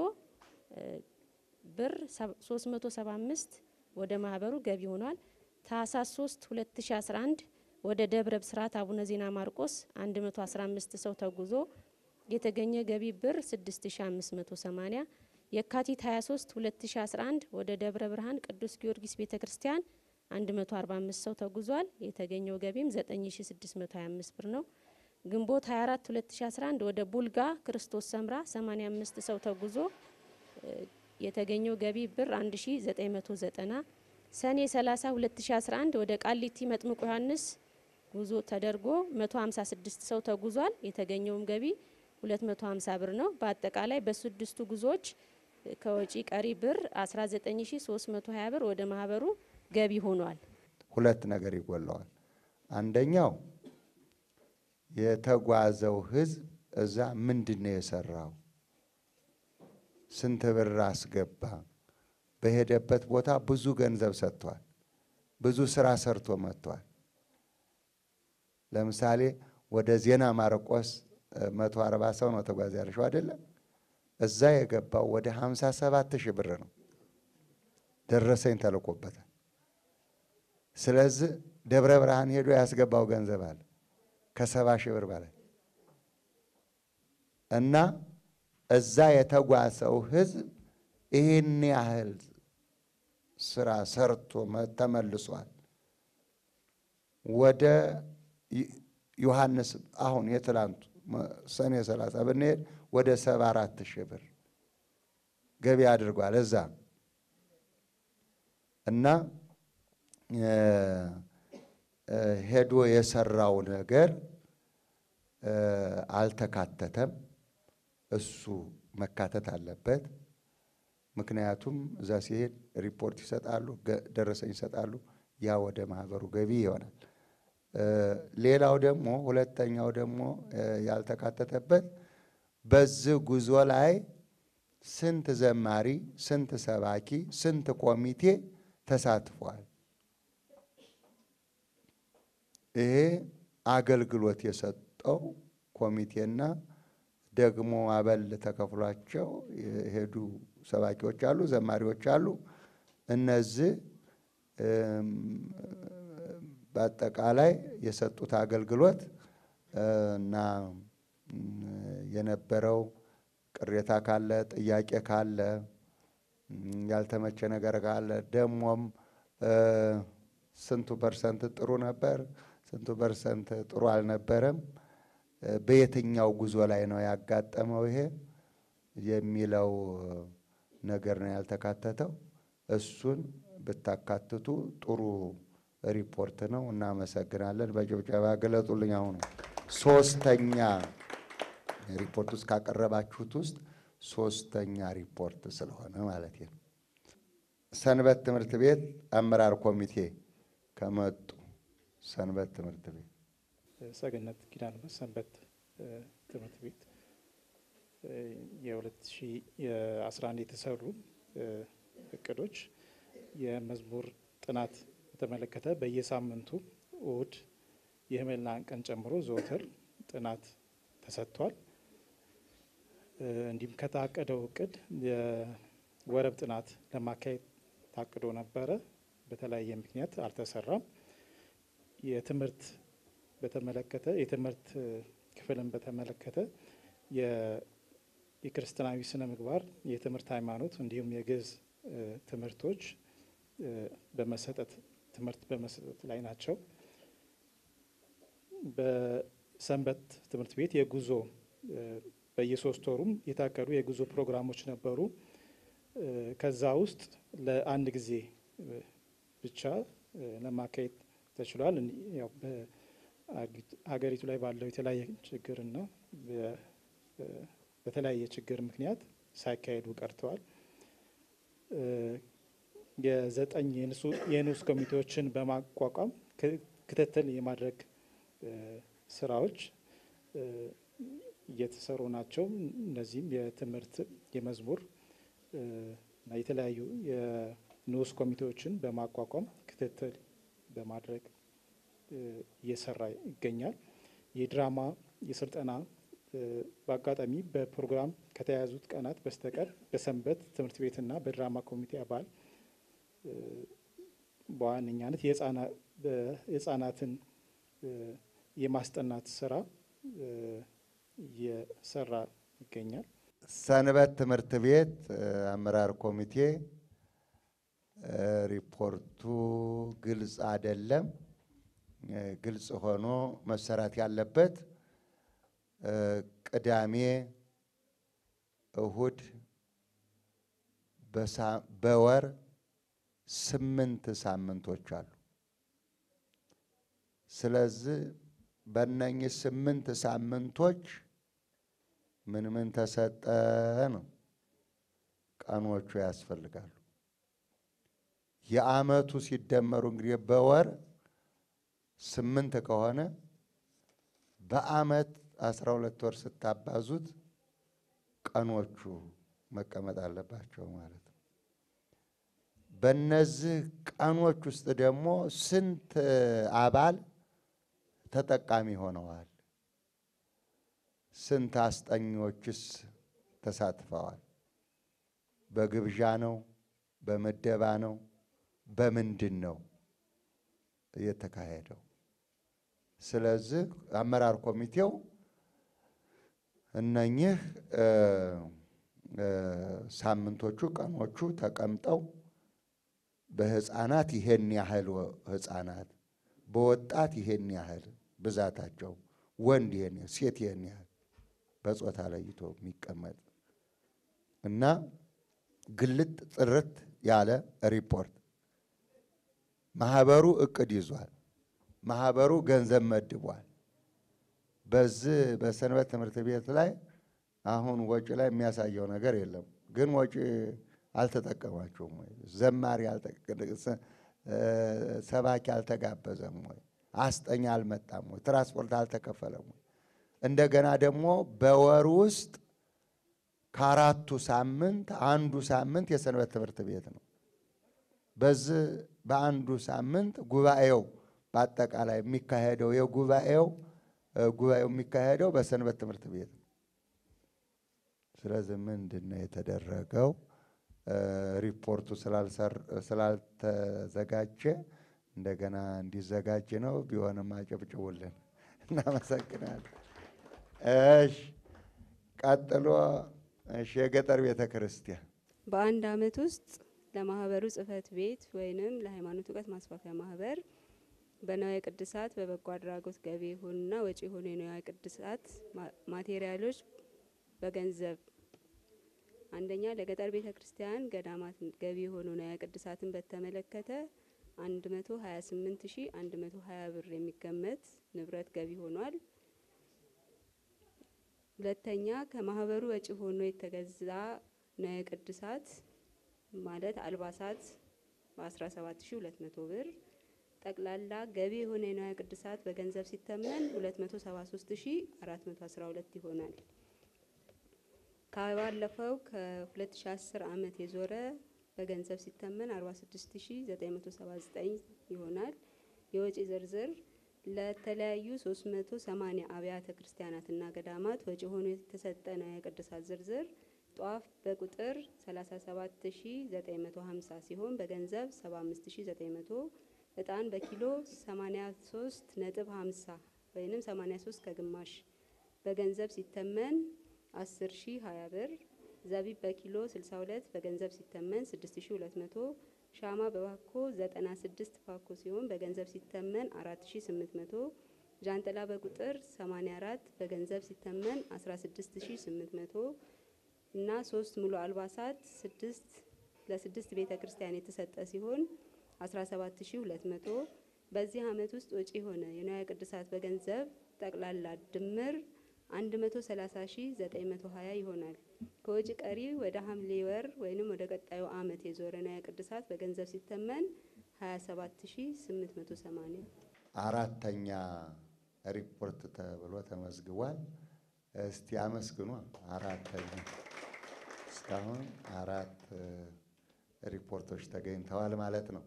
Speaker 17: ብር 375 ወደ ማህበሩ ገቢ ሆኗል። ታህሳስ 3 2011 ወደ ደብረ ብስራት አቡነ ዜና ማርቆስ 115 ሰው ተጉዞ የተገኘ ገቢ ብር 6580። የካቲት 23 2011 ወደ ደብረ ብርሃን ቅዱስ ጊዮርጊስ ቤተክርስቲያን 145 ሰው ተጉዟል። የተገኘው ገቢም 9625 ብር ነው። ግንቦት 24 2011 ወደ ቡልጋ ክርስቶስ ሰምራ 85 ሰው ተጉዞ የተገኘው ገቢ ብር 1990። ሰኔ 30 2011 ወደ ቃሊቲ መጥምቁ ዮሐንስ ጉዞ ተደርጎ 156 ሰው ተጉዟል። የተገኘውም ገቢ 250 ብር ነው። በአጠቃላይ በስድስቱ ጉዞዎች ከወጪ ቀሪ ብር 19320 ብር ወደ ማህበሩ ገቢ ሆኗል።
Speaker 26: 2 ነገር ይጎላዋል። አንደኛው የተጓዘው ህዝብ እዛ ምንድነው የሰራው? ስንት ብር አስገባ? በሄደበት ቦታ ብዙ ገንዘብ ሰጥቷል። ብዙ ስራ ሰርቶ መጥቷል። ለምሳሌ ወደ ዜና ማርቆስ 140 ሰው ነው ተጓዝ ያልሽው አይደለም? እዛ የገባው ወደ 57000 ብር ነው። ደረሰኝ ተልቆበታል። ስለዚህ ደብረ ብርሃን ሄዶ ያስገባው ገንዘብ አለ ከ70,000 ብር በላይ እና እዛ የተጓዘው ህዝብ ይህን ያህል ስራ ሰርቶ ተመልሷል። ወደ ዮሐንስ አሁን የትላንቱ ሰኔ 30 ብንሄድ ወደ 74,000 ብር ገቢ አድርጓል እዛ እና ሄዶ የሰራው ነገር አልተካተተም። እሱ መካተት አለበት። ምክንያቱም እዛ ሲሄድ ሪፖርት ይሰጣሉ፣ ደረሰኝ ይሰጣሉ። ያ ወደ ማህበሩ ገቢ ይሆናል። ሌላው ደግሞ ሁለተኛው ደግሞ ያልተካተተበት በዚህ ጉዞ ላይ ስንት ዘማሪ፣ ስንት ሰባኪ፣ ስንት ኮሚቴ ተሳትፏል። ይሄ አገልግሎት የሰጠው ኮሚቴና ደግሞ አበል ተከፍሏቸው የሄዱ ሰባኪዎች አሉ፣ ዘማሪዎች አሉ። እነዚህ በአጠቃላይ የሰጡት አገልግሎት እና የነበረው ቅሬታ ካለ ጥያቄ ካለ ያልተመቸ ነገር ካለ ደሞም ስንቱ ፐርሰንት ጥሩ ነበር፣ ስንቱ ፐርሰንት ጥሩ አልነበረም፣ በየትኛው ጉዞ ላይ ነው ያጋጠመው ይሄ የሚለው ነገር ነው ያልተካተተው። እሱን ብታካትቱ ጥሩ ሪፖርት ነው። እናመሰግናለን። በጭብጨባ ገለጹልኝ። አሁን ሶስተኛ ሪፖርት ውስጥ ካቀረባችሁት ውስጥ ሶስተኛ ሪፖርት ስለሆነ ማለት ነው። ሰንበት ትምህርት ቤት አመራር ኮሚቴ ከመጡ ሰንበት ትምህርት ቤት
Speaker 12: ሰገነት ኪዳነ ምሕረት ሰንበት ትምህርት ቤት የ2011 የተሰሩ እቅዶች የመዝሙር ጥናት በተመለከተ በየሳምንቱ እሁድ የህመልናን ቀን ጨምሮ ዘወትር ጥናት ተሰጥቷል። እንዲሁም ከታቀደው እቅድ የወረብ ጥናት ለማካሄድ ታቅዶ ነበረ። በተለያየ ምክንያት አልተሰራም። የትምህርት በተመለከተ የትምህርት ክፍልን በተመለከተ የክርስትናዊ ስነ ምግባር፣ የትምህርት ሃይማኖት እንዲሁም የግዕዝ ትምህርቶች ትምህርት በመሰጠት ላይ ናቸው። በሰንበት ትምህርት ቤት የጉዞ በየ3 ወሩም የታቀዱ የጉዞ ፕሮግራሞች ነበሩ። ከዛ ውስጥ ለአንድ ጊዜ ብቻ ለማካሄድ ተችሏል። ያው በሀገሪቱ ላይ ባለው የተለያየ ችግርና በተለያየ ችግር ምክንያት ሳይካሄዱ ቀርተዋል። የ9 የንዑስ ኮሚቴዎችን በማቋቋም ክትትል የማድረግ ስራዎች እየተሰሩ ናቸው። እነዚህም የትምህርት፣ የመዝሙር እና የተለያዩ የንዑስ ኮሚቴዎችን በማቋቋም ክትትል በማድረግ እየሰራ ይገኛል። የድራማ የስልጠና በአጋጣሚ በፕሮግራም ከተያዙት ቀናት በስተቀር በሰንበት ትምህርት ቤትና በድራማ ኮሚቴ አባል በዋነኛነት የህፃናትን የማስጠናት ስራ እየሰራ ይገኛል።
Speaker 26: ሰንበት ትምህርት ቤት አመራር ኮሚቴ ሪፖርቱ ግልጽ አይደለም። ግልጽ ሆኖ መሰራት ያለበት ቅዳሜ፣ እሁድ በወር 8 ሳምንቶች አሉ። ስለዚህ በእነኚህ 8 ሳምንቶች ምን ምን ተሰጠ ነው፣ ቀኖቹ ያስፈልጋሉ። የአመቱ ሲደመሩ እንግዲህ በወር 8 ከሆነ በአመት 12 ወር ስታባዙት ቀኖቹ መቀመጥ አለባቸው ማለት ነው። በእነዚህ ቀኖች ውስጥ ደግሞ ስንት አባል ተጠቃሚ ሆነዋል? ስንት አስጠኞችስ ተሳትፈዋል? በግብዣ ነው? በምደባ ነው? በምንድን ነው የተካሄደው? ስለዚህ አመራር ኮሚቴው እነኚህ ሳምንቶቹ ቀኖቹ ተቀምጠው በህፃናት ይሄን ያህል ህፃናት፣ በወጣት ይሄን ያህል ብዛታቸው፣ ወንድ ይሄን ያህል፣ ሴት ይሄን ያህል በጾታ ለይቶ የሚቀመጥ እና ግልጥ ጥርት ያለ ሪፖርት። ማህበሩ እቅድ ይዟል። ማህበሩ ገንዘብ መድቧል። በዚህ በሰንበት ትምህርት ቤት ላይ አሁን ወጪ ላይ የሚያሳየው ነገር የለም። ግን ወጪ አልተጠቀማችሁም ወይ? ዘማሪ ሰባኪ አልተጋበዘም ወይ? አስጠኛ አልመጣም ወይ? ትራንስፖርት አልተከፈለም ወይ? እንደገና ደግሞ በወር ውስጥ ከ4ቱ ሳምንት አንዱ ሳምንት የሰንበት ትምህርት ቤት ነው። በዚህ በአንዱ ሳምንት ጉባኤው በአጠቃላይ የሚካሄደው ጉባኤው የሚካሄደው በሰንበት ትምህርት ቤት ነው። ስለዚህ ምንድን ነው የተደረገው? ሪፖርቱ ስላልተዘጋጀ እንደገና እንዲዘጋጅ ነው። ቢሆንም አጨብጭቡልን። እናመሰግናለን። እሺ ቀጥሎ የገጠር ቤተ ክርስቲያን
Speaker 21: በአንድ አመት ውስጥ ለማህበሩ ጽህፈት ቤት ወይንም ለሃይማኖት እውቀት ማስፋፊያ ማህበር በንዋየ ቅድሳት በበጎ አድራጎት ገቢ የሆኑና ወጪ የሆኑ የንዋየ ቅድሳት ማቴሪያሎች በገንዘብ አንደኛ ለገጠር ቤተ ክርስቲያን ገዳማት ገቢ የሆኑ ንዋየ ቅድሳትን በተመለከተ 128120 ብር የሚገመት ንብረት ገቢ ሆኗል። ሁለተኛ ከማህበሩ ወጪ ሆኖ የተገዛ ንዋየ ቅድሳት ማለት አልባሳት በ17200 ብር ጠቅላላ ገቢ የሆነ የንዋየ ቅድሳት በገንዘብ ሲተመን 273412 ይሆናል። ከባለፈው ከ2010 ዓመት የዞረ በገንዘብ ሲተመን 46979 ይሆናል። የወጪ ዝርዝር ለተለያዩ 380 አብያተ ክርስቲያናትና ገዳማት ወጪ ሆኖ የተሰጠ ንዋየ ቅድሳት ዝርዝር ጧፍ በቁጥር 37950 ሲሆን በገንዘብ 75900፣ እጣን በኪሎ 83.50 ወይንም 83 ከግማሽ በገንዘብ ሲተመን 10020 ብር፣ ዘቢብ በኪሎ 62 በገንዘብ ሲተመን 6200፣ ሻማ በባኮ 96 ፓኮ ሲሆን በገንዘብ ሲተመን 4800፣ ጃንጥላ በቁጥር 84 በገንዘብ ሲተመን 16800 እና 3 ሙሉ አልባሳት 6 ለ6 ቤተ ክርስቲያን የተሰጠ ሲሆን 17200። በዚህ አመት ውስጥ ወጪ ሆነ የንዋየ ቅድሳት በገንዘብ ጠቅላላ ድምር 130920 ይሆናል። ከወጪ ቀሪ ወደ ሐምሌ ወር ወይንም ወደ ቀጣዩ አመት የዞረ ንዋየ ቅድሳት በገንዘብ ሲተመን 27880።
Speaker 26: አራተኛ ሪፖርት ተብሎ ተመዝግቧል። እስቲ አመስግኑ። አራተኛ እስካሁን 4 ሪፖርቶች ተገኝተዋል ማለት ነው።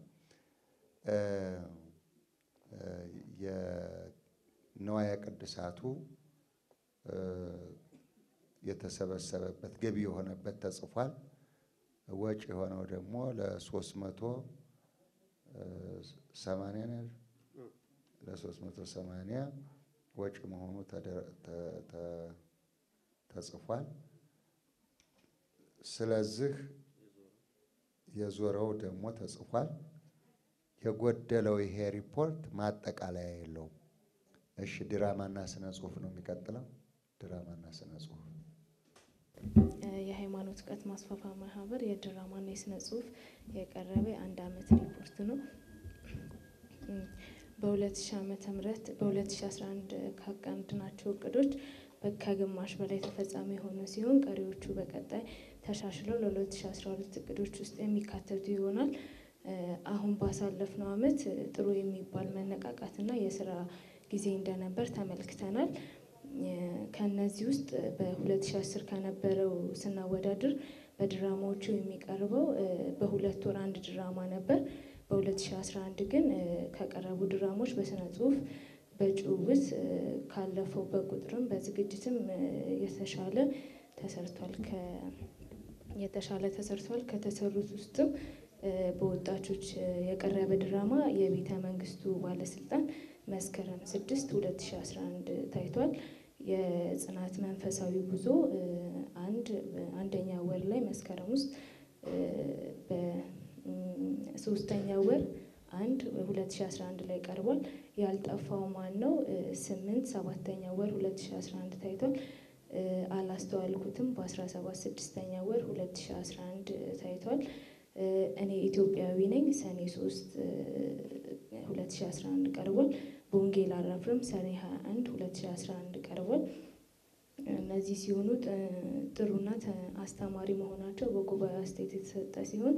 Speaker 26: የንዋየ ቅድሳቱ የተሰበሰበበት ገቢ የሆነበት ተጽፏል። ወጪ የሆነው ደግሞ ለ380 ወጪ መሆኑ ተጽፏል። ስለዚህ የዞረው ደግሞ ተጽፏል። የጎደለው ይሄ ሪፖርት ማጠቃለያ የለውም። እሺ ድራማና ስነ ጽሁፍ ነው የሚቀጥለው። ድራማና ስነ ጽሁፍ
Speaker 13: የሃይማኖት እውቀት ማስፋፊያ ማህበር የድራማና የስነ ጽሁፍ የቀረበ የአንድ አመት ሪፖርት ነው። በ2011 ካቀድናቸው እቅዶች ከግማሽ በላይ ተፈጻሚ የሆኑ ሲሆን ቀሪዎቹ በቀጣይ ተሻሽለው ለ2012 እቅዶች ውስጥ የሚካተቱ ይሆናል። አሁን ባሳለፍነው አመት ጥሩ የሚባል መነቃቃትና የስራ ጊዜ እንደነበር ተመልክተናል። ከነዚህ ውስጥ በ2010 ከነበረው ስናወዳድር በድራማዎቹ የሚቀርበው በሁለት ወር አንድ ድራማ ነበር። በ2011 ግን ከቀረቡ ድራማዎች በስነ ጽሁፍ በጭውውት ካለፈው በቁጥርም በዝግጅትም የተሻለ ተሰርቷል። ከተሰሩት ውስጥም በወጣቶች የቀረበ ድራማ የቤተ መንግስቱ ባለስልጣን መስከረም 6 2011 ታይቷል። የጽናት መንፈሳዊ ጉዞ አንደኛ ወር ላይ መስከረም ውስጥ በሶስተኛ ወር 2011 ላይ ቀርቧል። ያልጠፋው ማን ነው 7ኛ ወር 2011 ታይቷል። አላስተዋልኩትም በ17 6ኛ ወር 2011 ታይቷል። እኔ ኢትዮጵያዊ ነኝ ሰኔ 3 2011 ቀርቧል። በወንጌል አላፍርም ሰኔ 21 2011 ቀርቧል። እነዚህ ሲሆኑ ጥሩና አስተማሪ መሆናቸው በጉባኤ አስተያየት የተሰጠ ሲሆን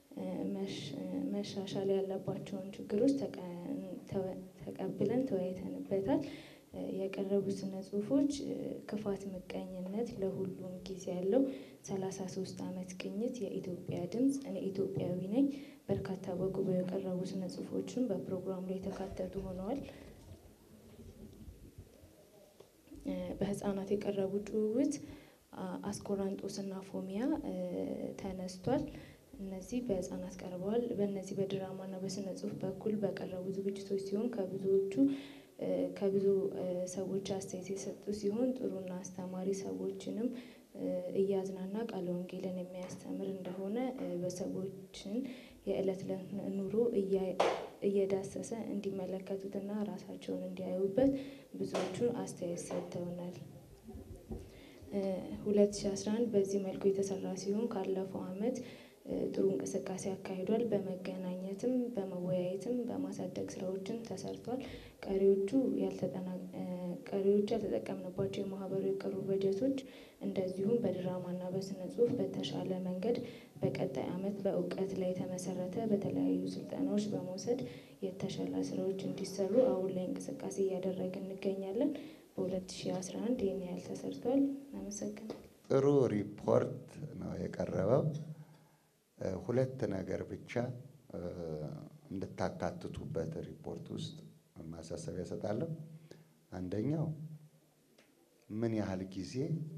Speaker 13: መሻሻል ያለባቸውን ችግሮች ተቀብለን ተወያይተንበታል። የቀረቡ ስነ ጽሁፎች ክፋት፣ ምቀኝነት፣ ለሁሉም ጊዜ ያለው፣ 33 ዓመት ቅኝት፣ የኢትዮጵያ ድምፅ፣ እኔ ኢትዮጵያዊ ነኝ። በርካታ በጉባኤው የቀረቡ ስነ ጽሁፎችን በፕሮግራሙ ላይ የተካተቱ ሆነዋል። በህፃናት የቀረቡ ጭውውት አስኮራንጦስና ፎሚያ ተነስቷል። እነዚህ በህፃናት ቀርበዋል። በእነዚህ በድራማና በስነ ጽሁፍ በኩል በቀረቡ ዝግጅቶች ሲሆን ከብዙዎቹ ከብዙ ሰዎች አስተያየት የሰጡ ሲሆን ጥሩና አስተማሪ ሰዎችንም እያዝናና ቃለ ወንጌልን የሚያስተምር እንደሆነ በሰዎችን የዕለት ዕለት ኑሮ እየዳሰሰ እንዲመለከቱትና ራሳቸውን እንዲያዩበት ብዙዎቹ አስተያየት ሰጥተውናል። 2011 በዚህ መልኩ የተሰራ ሲሆን ካለፈው ዓመት ጥሩ እንቅስቃሴ አካሂዷል። በመገናኘትም በመወያየትም በማሳደግ ስራዎችን ተሰርቷል። ቀሪዎቹ ያልተጠቀምንባቸው የማህበሩ የቀሩ በጀቶች እንደዚሁም በድራማና በስነ ጽሁፍ በተሻለ መንገድ በቀጣይ ዓመት በእውቀት ላይ የተመሰረተ በተለያዩ ስልጠናዎች በመውሰድ የተሻለ ስራዎች እንዲሰሩ አሁን ላይ እንቅስቃሴ እያደረግን እንገኛለን። በ2011 ይህን ያህል ተሰርቷል። አመሰግናለሁ።
Speaker 26: ጥሩ ሪፖርት ነው የቀረበው። ሁለት ነገር ብቻ እንድታካትቱበት ሪፖርት ውስጥ ማሳሰቢያ እሰጣለሁ። አንደኛው ምን ያህል ጊዜ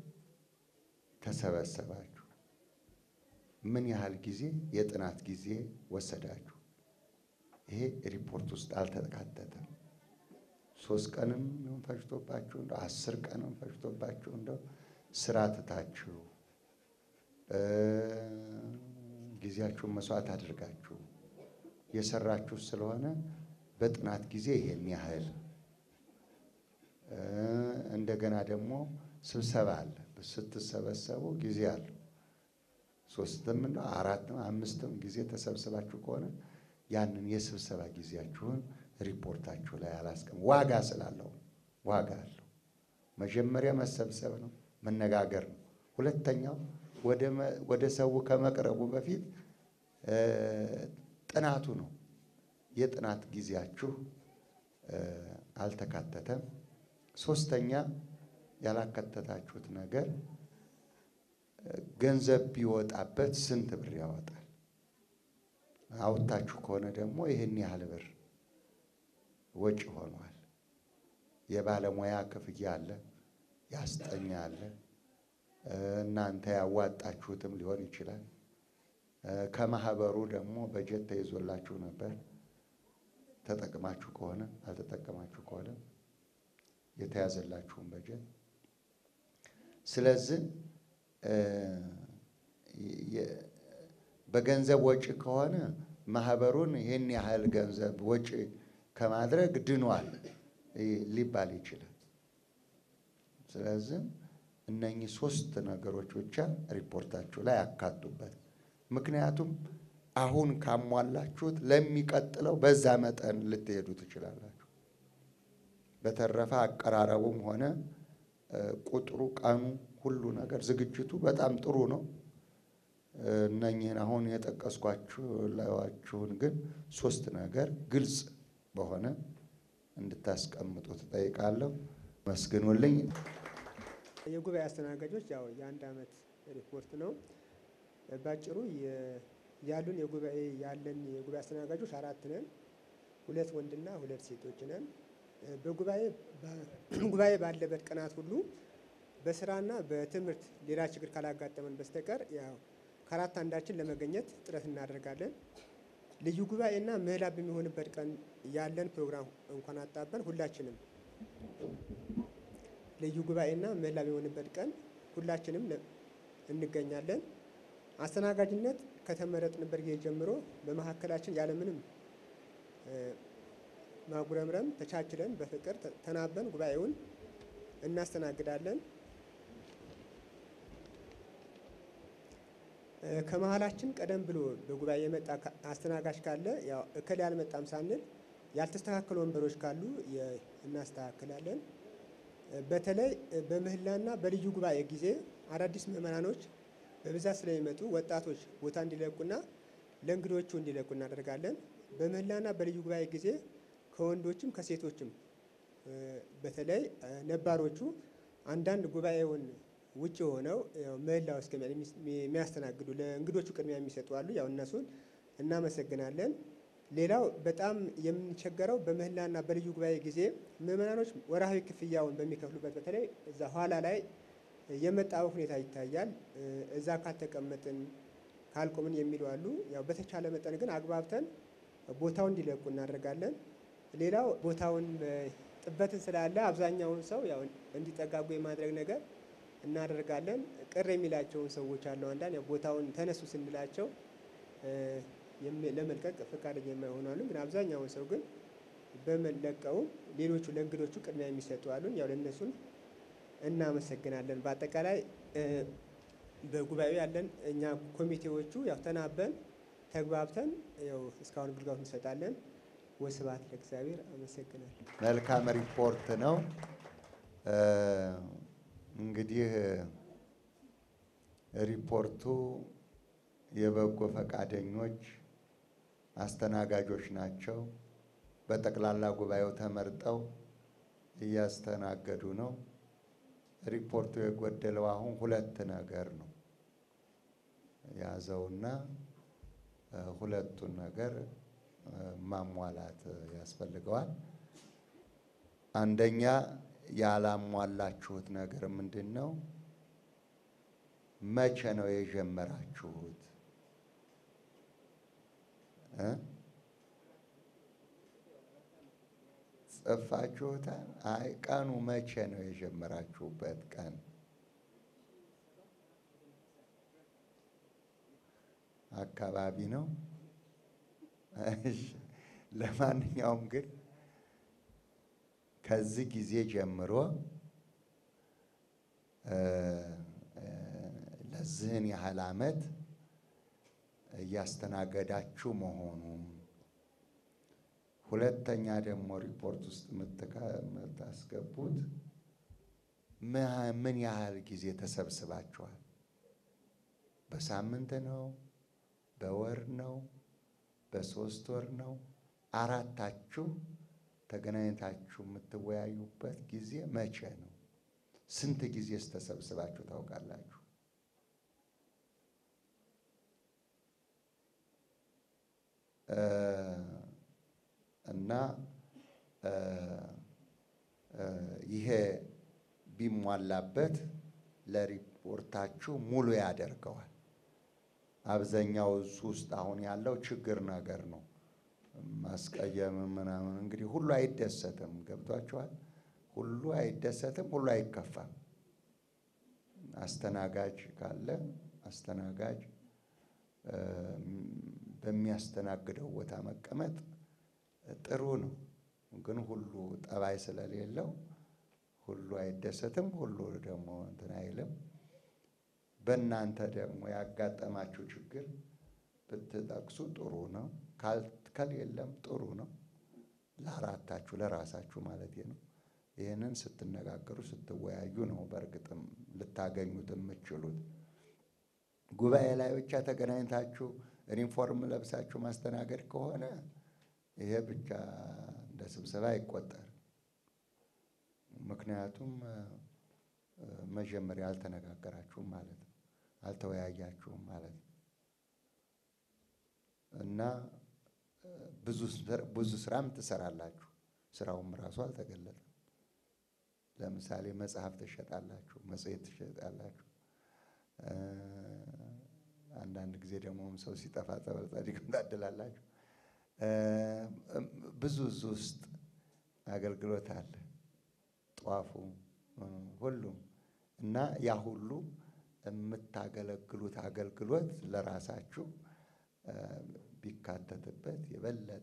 Speaker 26: ተሰበሰባችሁ? ምን ያህል ጊዜ የጥናት ጊዜ ወሰዳችሁ? ይሄ ሪፖርት ውስጥ አልተካተተም። 3 ቀንም ፈጅቶባችሁ እንደው 10 ቀንም ፈጅቶባችሁ እንደው ስራ ትታችሁ ጊዜያችሁን መስዋዕት አድርጋችሁ የሰራችሁ ስለሆነ በጥናት ጊዜ ይሄን ያህል እንደገና ደግሞ ስብሰባ አለ። ስትሰበሰቡ ጊዜ አለ። 3ም እና 4ም 5ም ጊዜ ተሰብስባችሁ ከሆነ ያንን የስብሰባ ጊዜያችሁን ሪፖርታችሁ ላይ አላስቀም። ዋጋ ስላለው ዋጋ አለው። መጀመሪያ መሰብሰብ ነው፣ መነጋገር ነው። ሁለተኛው ወደ ሰው ከመቅረቡ በፊት ጥናቱ ነው። የጥናት ጊዜያችሁ አልተካተተም። ሶስተኛ ያላካተታችሁት ነገር ገንዘብ ቢወጣበት ስንት ብር ያወጣል? አውጥታችሁ ከሆነ ደግሞ ይሄን ያህል ብር ወጪ ሆኗል። የባለሙያ ክፍያ አለ፣ ያስጠኛ አለ፣ እናንተ ያዋጣችሁትም ሊሆን ይችላል። ከማህበሩ ደግሞ በጀት ተይዞላችሁ ነበር። ተጠቅማችሁ ከሆነ አልተጠቀማችሁ ከሆነ የተያዘላችሁን በጀት። ስለዚህ በገንዘብ ወጪ ከሆነ ማህበሩን ይህን ያህል ገንዘብ ወጪ ከማድረግ ድኗል ሊባል ይችላል። ስለዚህ እነኚህ 3 ነገሮች ብቻ ሪፖርታችሁ ላይ አካቱበት። ምክንያቱም አሁን ካሟላችሁት ለሚቀጥለው በዛ መጠን ልትሄዱ ትችላላችሁ። በተረፈ አቀራረቡም ሆነ ቁጥሩ፣ ቀኑ፣ ሁሉ ነገር ዝግጅቱ በጣም ጥሩ ነው። እነኚህን አሁን የጠቀስኳችሁን ግን 3 ነገር ግልጽ በሆነ እንድታስቀምጡ ትጠይቃለሁ። መስግኑልኝ።
Speaker 14: የጉባኤ አስተናጋጆች ያው የ1 ዓመት ሪፖርት ነው። ባጭሩ ያለን የጉባኤ አስተናጋጆች 4 ነን። 2 ወንድና 2 ሴቶች ነን። ጉባኤ ባለበት ቀናት ሁሉ በስራና በትምህርት ሌላ ችግር ካላጋጠመን በስተቀር ያው ከ4 አንዳችን ለመገኘት ጥረት እናደርጋለን። ልዩ ጉባኤና ምህላ በሚሆንበት ቀን ያለን ፕሮግራም እንኳን አጣበን ሁላችንም ልዩ ጉባኤና ምህላ በሚሆንበት ቀን ሁላችንም እንገኛለን። አስተናጋጅነት ከተመረጥንበት ጊዜ ጀምሮ በመካከላችን ያለምንም ማጉረምረም ተቻችለን በፍቅር ተናበን ጉባኤውን እናስተናግዳለን። ከመሃላችን ቀደም ብሎ በጉባኤ የመጣ አስተናጋጅ ካለ ያው እከሌ አልመጣም ሳንል ያልተስተካከሉ ወንበሮች ካሉ እናስተካክላለን። በተለይ በምህላና በልዩ ጉባኤ ጊዜ አዳዲስ ምዕመናኖች በብዛት ስለሚመጡ ወጣቶች ቦታ እንዲለቁና ለእንግዶቹ እንዲለቁ እናደርጋለን። በምህላና በልዩ ጉባኤ ጊዜ ከወንዶችም ከሴቶችም በተለይ ነባሮቹ አንዳንድ ጉባኤውን ውጭ ሆነው ምህላ ውስጥ የሚያስተናግዱ ለእንግዶቹ ቅድሚያ የሚሰጡ አሉ። ያው እነሱን እናመሰግናለን። ሌላው በጣም የምንቸገረው በምህላና በልዩ ጉባኤ ጊዜ ምዕመናኖች ወርሃዊ ክፍያውን በሚከፍሉበት በተለይ እዛ ኋላ ላይ የመጣበብ ሁኔታ ይታያል። እዛ ካልተቀመጥን ካልቆምን የሚሉ አሉ። ያው በተቻለ መጠን ግን አግባብተን ቦታውን እንዲለቁ እናደርጋለን። ሌላው ቦታውን ጥበትን ስላለ አብዛኛውን ሰው ያው እንዲጠጋጉ የማድረግ ነገር እናደርጋለን። ቅር የሚላቸውን ሰዎች አሉ። አንዳንድ ያው ቦታውን ተነሱ ስንላቸው ለመልቀቅ ፈቃደኛ የማይሆኑ አሉ። ግን አብዛኛውን ሰው ግን በመለቀው ሌሎቹ ለእንግዶቹ ቅድሚያ የሚሰጡ አሉን። ያው ለእነሱን እናመሰግናለን። በአጠቃላይ በጉባኤው ያለን እኛ ኮሚቴዎቹ ያው ተናበን ተግባብተን ያው እስካሁን ግልጋሎት እንሰጣለን። ወስብሐት ለእግዚአብሔር። አመሰግናለሁ።
Speaker 26: መልካም ሪፖርት ነው። እንግዲህ ሪፖርቱ የበጎ ፈቃደኞች አስተናጋጆች ናቸው። በጠቅላላ ጉባኤው ተመርጠው እያስተናገዱ ነው። ሪፖርቱ የጎደለው አሁን ሁለት ነገር ነው ያዘውና ሁለቱን ነገር ማሟላት ያስፈልገዋል። አንደኛ ያላሟላችሁት ነገር ምንድን ነው? መቼ ነው የጀመራችሁት? ጽፋችሁታል? አይ ቀኑ መቼ ነው የጀመራችሁበት ቀን? አካባቢ ነው። ለማንኛውም ግን ከዚህ ጊዜ ጀምሮ ለዚህን ያህል ዓመት እያስተናገዳችሁ መሆኑን፣ ሁለተኛ ደግሞ ሪፖርት ውስጥ የምታስገቡት ምን ያህል ጊዜ ተሰብስባችኋል? በሳምንት ነው? በወር ነው? በሶስት ወር ነው? አራታችሁ ተገናኝታችሁ የምትወያዩበት ጊዜ መቼ ነው? ስንት ጊዜስ ተሰብስባችሁ ታውቃላችሁ? እና ይሄ ቢሟላበት ለሪፖርታችሁ ሙሉ ያደርገዋል። አብዛኛው እሱ ውስጥ አሁን ያለው ችግር ነገር ነው። ማስቀየም ምናምን እንግዲህ ሁሉ አይደሰትም። ገብቷችኋል? ሁሉ አይደሰትም፣ ሁሉ አይከፋም። አስተናጋጅ ካለ አስተናጋጅ በሚያስተናግደው ቦታ መቀመጥ ጥሩ ነው። ግን ሁሉ ጠባይ ስለሌለው ሁሉ አይደሰትም፣ ሁሉ ደግሞ እንትን አይልም። በእናንተ ደግሞ ያጋጠማችሁ ችግር ብትጠቅሱ ጥሩ ነው። ከሌለም ጥሩ ነው። ለአራታችሁ ለራሳችሁ ማለት ነው። ይህንን ስትነጋገሩ ስትወያዩ ነው በእርግጥም ልታገኙት የምትችሉት። ጉባኤ ላይ ብቻ ተገናኝታችሁ ዩኒፎርም ለብሳችሁ ማስተናገድ ከሆነ ይሄ ብቻ እንደ ስብሰባ አይቆጠርም። ምክንያቱም መጀመሪያ አልተነጋገራችሁም ማለት ነው፣ አልተወያያችሁም ማለት ነው። እና ብዙ ስራም ትሰራላችሁ፣ ስራውም ራሱ አልተገለጠም። ለምሳሌ መጽሐፍ ትሸጣላችሁ፣ መጽሔት ትሸጣላችሁ። አንዳንድ ጊዜ ደግሞ ሰው ሲጠፋ ጸበል ጻድቅም ታድላላችሁ። ብዙ እዚህ ውስጥ አገልግሎት አለ፣ ጧፉ ሁሉም እና ያ ሁሉ የምታገለግሉት አገልግሎት ለራሳችሁ ቢካተትበት የበለጠ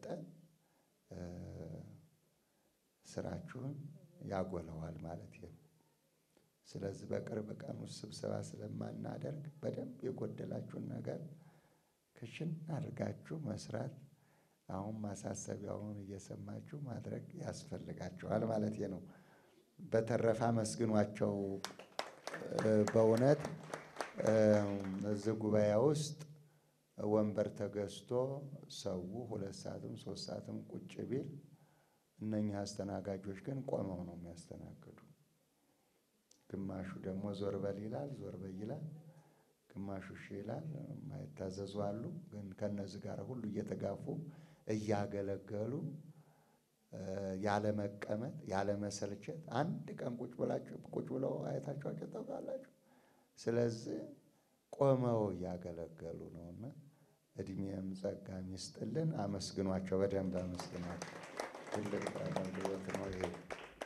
Speaker 26: ስራችሁን ያጎለዋል ማለት ነው። ስለዚህ በቅርብ ቀን ውስጥ ስብሰባ ስለማናደርግ በደንብ የጎደላችሁን ነገር ክሽን አድርጋችሁ መስራት፣ አሁን ማሳሰቢያውን እየሰማችሁ ማድረግ ያስፈልጋችኋል ማለት ነው። በተረፈ አመስግኗቸው። በእውነት እዚህ ጉባኤ ውስጥ ወንበር ተገዝቶ ሰው 2 ሰዓትም 3 ሰዓትም ቁጭ ቢል እነኛ አስተናጋጆች ግን ቆመው ነው የሚያስተናግዱ። ግማሹ ደግሞ ዞር በል ይላል፣ ዞር በይ ይላል። ግማሹ እሺ ይላል። የማይታዘዙ አሉ። ግን ከነዚህ ጋር ሁሉ እየተጋፉ እያገለገሉ ያለ መቀመጥ ያለ መሰልቸት አንድ ቀን ቁጭ ብለው አይታችኋቸው ታውቃላችሁ? ስለዚህ ቆመው እያገለገሉ ነውና እድሜም ጸጋም ይስጥልን። አመስግኗቸው፣ በደንብ አመስግኗቸው። ትልቅ አገልግሎት ነው ይሄ።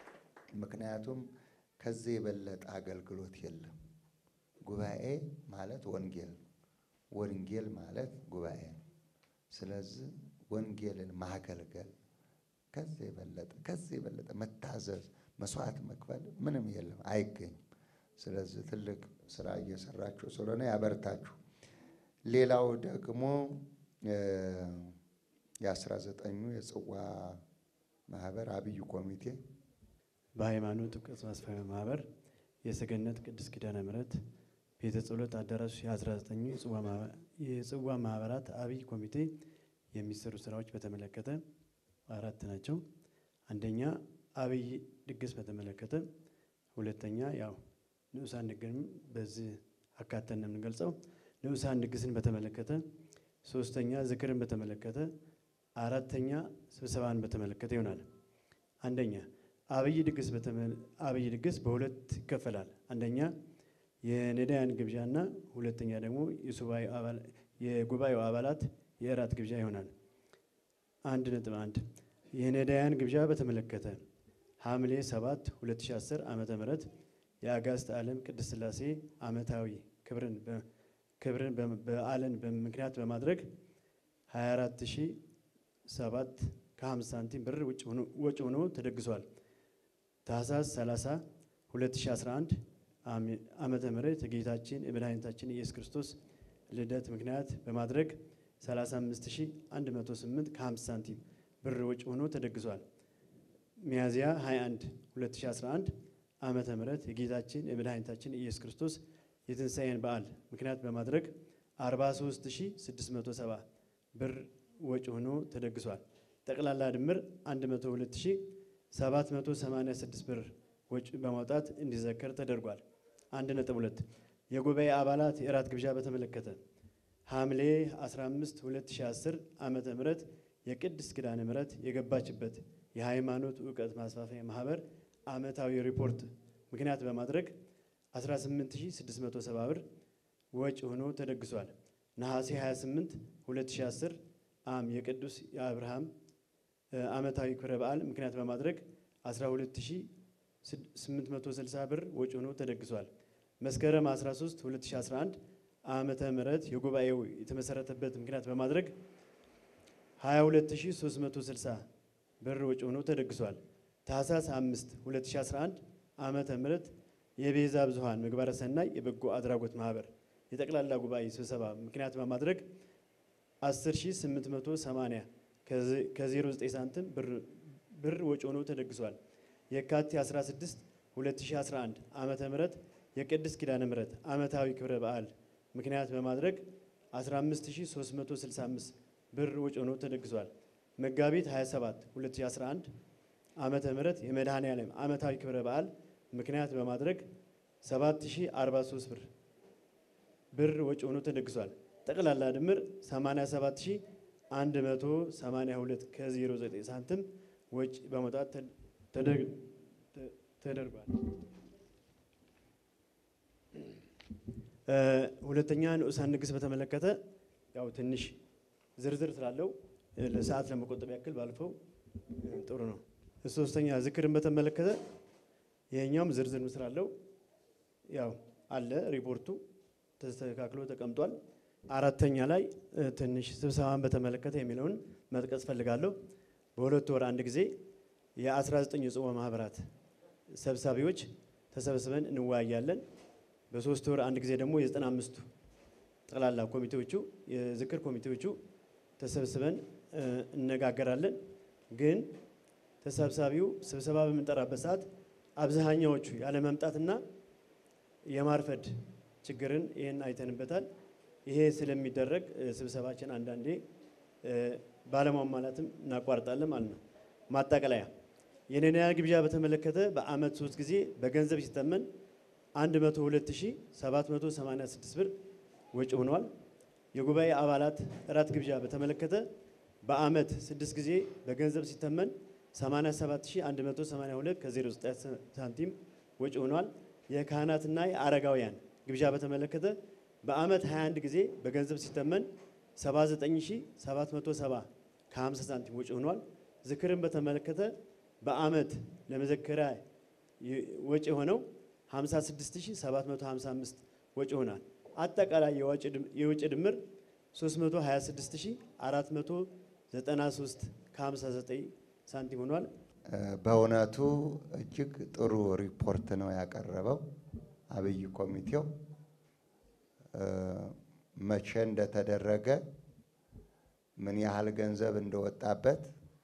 Speaker 26: ምክንያቱም ከዚህ የበለጠ አገልግሎት የለም። ጉባኤ ማለት ወንጌል ነው። ወንጌል ማለት ጉባኤ ነው። ስለዚህ ወንጌልን ማገልገል ከዚህ የበለጠ መታዘዝ፣ መስዋዕት መክፈል ምንም የለም፣ አይገኝም። ስለዚህ ትልቅ ስራ እየሰራችሁ ስለሆነ ያበርታችሁ። ሌላው ደግሞ የ19ኙ የጽዋ ማህበር አብይ ኮሚቴ
Speaker 15: በሃይማኖት እውቀት ማስፋፊያ ማህበር የሰገነት ቅድስት ኪዳነ ምሕረት ቤተ ጸሎት አዳራሽ የ19ኙ የጽዋ ማህበራት አብይ ኮሚቴ የሚሰሩ ስራዎች በተመለከተ 4 ናቸው። አንደኛ አብይ ድግስ በተመለከተ፣ ሁለተኛ ያው ንዑሳን ድግስን በዚህ አካተን ነው የምንገልጸው። ንዑሳን ድግስን በተመለከተ፣ ሶስተኛ ዝክርን በተመለከተ፣ አራተኛ ስብሰባን በተመለከተ ይሆናል። አንደኛ አብይ ድግስ በሁለት ይከፈላል። አንደኛ የነዳያን ግብዣና ሁለተኛ ደግሞ የጉባኤው አባላት የእራት ግብዣ ይሆናል። 1.1 የነዳያን ግብዣ በተመለከተ ሐምሌ 7 2010 ዓመተ ምህረት የአጋዕዝተ ዓለም ቅድስት ሥላሴ ዓመታዊ ክብርን በዓልን ምክንያት በማድረግ 24007 ከ50 ሳንቲም ብር ወጪ ሆኖ ተደግሷል። ታኅሳስ 30 2011 ዓመተ ምህረት የጌታችን የመድኃኒታችን ኢየሱስ ክርስቶስ ልደት ምክንያት በማድረግ 35108 ከ50 ሳንቲም ብር ወጪ ሆኖ ተደግሷል። ሚያዝያ 21 2011 ዓመተ ምህረት የጌታችን የመድኃኒታችን ኢየሱስ ክርስቶስ የትንሣኤን በዓል ምክንያት በማድረግ 43670 ብር ወጪ ሆኖ ተደግሷል። ጠቅላላ ድምር 102786 ብር ወጪ በማውጣት እንዲዘከር ተደርጓል። 1.2 የጉባኤ አባላት የእራት ግብዣ በተመለከተ ሐምሌ 15 2010 ዓመተ ምህረት የቅድስት ኪዳነ ምሕረት የገባችበት የሃይማኖት እውቀት ማስፋፊያ ማህበር ዓመታዊ ሪፖርት ምክንያት በማድረግ 18670 ብር ወጪ ሆኖ ተደግሷል። ነሐሴ 28 2010 የቅዱስ የአብርሃም ዓመታዊ ክብረ በዓል ምክንያት በማድረግ 12860 ብር ወጪ ሆኖ ተደግሷል። መስከረም 13 2011 ዓመተ ምህረት የጉባኤው የተመሰረተበት ምክንያት በማድረግ 22360 ብር ወጪ ሆኖ ተደግሷል። ታኅሳስ 5 2011 ዓመተ ምህረት የቤዛ ብዙኃን ምግባረ ሰናይ የበጎ አድራጎት ማህበር የጠቅላላ ጉባኤ ስብሰባ ምክንያት በማድረግ 10880 ከ09 ሳንቲም ብር ወጪ ሆኖ ተደግሷል። የካቲት 16 2011 ዓመተ ምህረት የቅድስት ኪዳነ ምሕረት ዓመታዊ ክብረ በዓል ምክንያት በማድረግ 15365 ብር ወጪ ሆኖ ተደግሷል። መጋቢት 27 2011 ዓመተ ምህረት የመድኃኔዓለም ዓመታዊ ክብረ በዓል ምክንያት በማድረግ 7043 ብር ወጪ ሆኖ ተደግሷል። ጠቅላላ ድምር 87182 ከ09 ሳንቲም ወጪ በማውጣት ተደርጓል። ሁለተኛ ንዑሳን ድግስ በተመለከተ ያው ትንሽ ዝርዝር ስላለው ለሰዓት ለመቆጠብ ያክል ባልፈው ጥሩ ነው። ሶስተኛ ዝክርን በተመለከተ ይሄኛውም ዝርዝር ስላለው ያው አለ ሪፖርቱ ተስተካክሎ ተቀምጧል። አራተኛ ላይ ትንሽ ስብሰባን በተመለከተ የሚለውን መጥቀስ ፈልጋለሁ። በሁለት ወር አንድ ጊዜ የ19 የጽዋ ማህበራት ሰብሳቢዎች ተሰብስበን እንወያያለን። በ3 ወር አንድ ጊዜ ደግሞ የ95ቱ ጠቅላላ ኮሚቴዎቹ የዝክር ኮሚቴዎቹ ተሰብስበን እነጋገራለን። ግን ተሰብሳቢው ስብሰባ በምንጠራበት ሰዓት አብዛኛዎቹ ያለመምጣትና የማርፈድ ችግርን ይህን አይተንበታል። ይሄ ስለሚደረግ ስብሰባችን አንዳንዴ ባለሟሟላትም እናቋርጣለን ማለት ነው። ማጠቃለያ የነዳያን ግብዣ በተመለከተ በአመት 3 ጊዜ በገንዘብ ሲተመን 102786 ብር ወጪ ሆኗል። የጉባኤ አባላት እራት ግብዣ በተመለከተ በአመት 6 ጊዜ በገንዘብ ሲተመን 87182 ከ09 ሳንቲም ወጪ ሆኗል። የካህናትና የአረጋውያን ግብዣ በተመለከተ በአመት 21 ጊዜ በገንዘብ ሲተመን 79770 ከ50 ሳንቲም ወጪ ሆኗል። ዝክርን በተመለከተ በአመት ለመዘከሪያ ወጪ ሆነው 56755 ወጪ ሆኗል። አጠቃላይ የወጪ ድምር 326493 ከ59 ሳንቲም ሆኗል።
Speaker 26: በእውነቱ እጅግ ጥሩ ሪፖርት ነው ያቀረበው አብይ ኮሚቴው። መቼ እንደተደረገ ምን ያህል ገንዘብ እንደወጣበት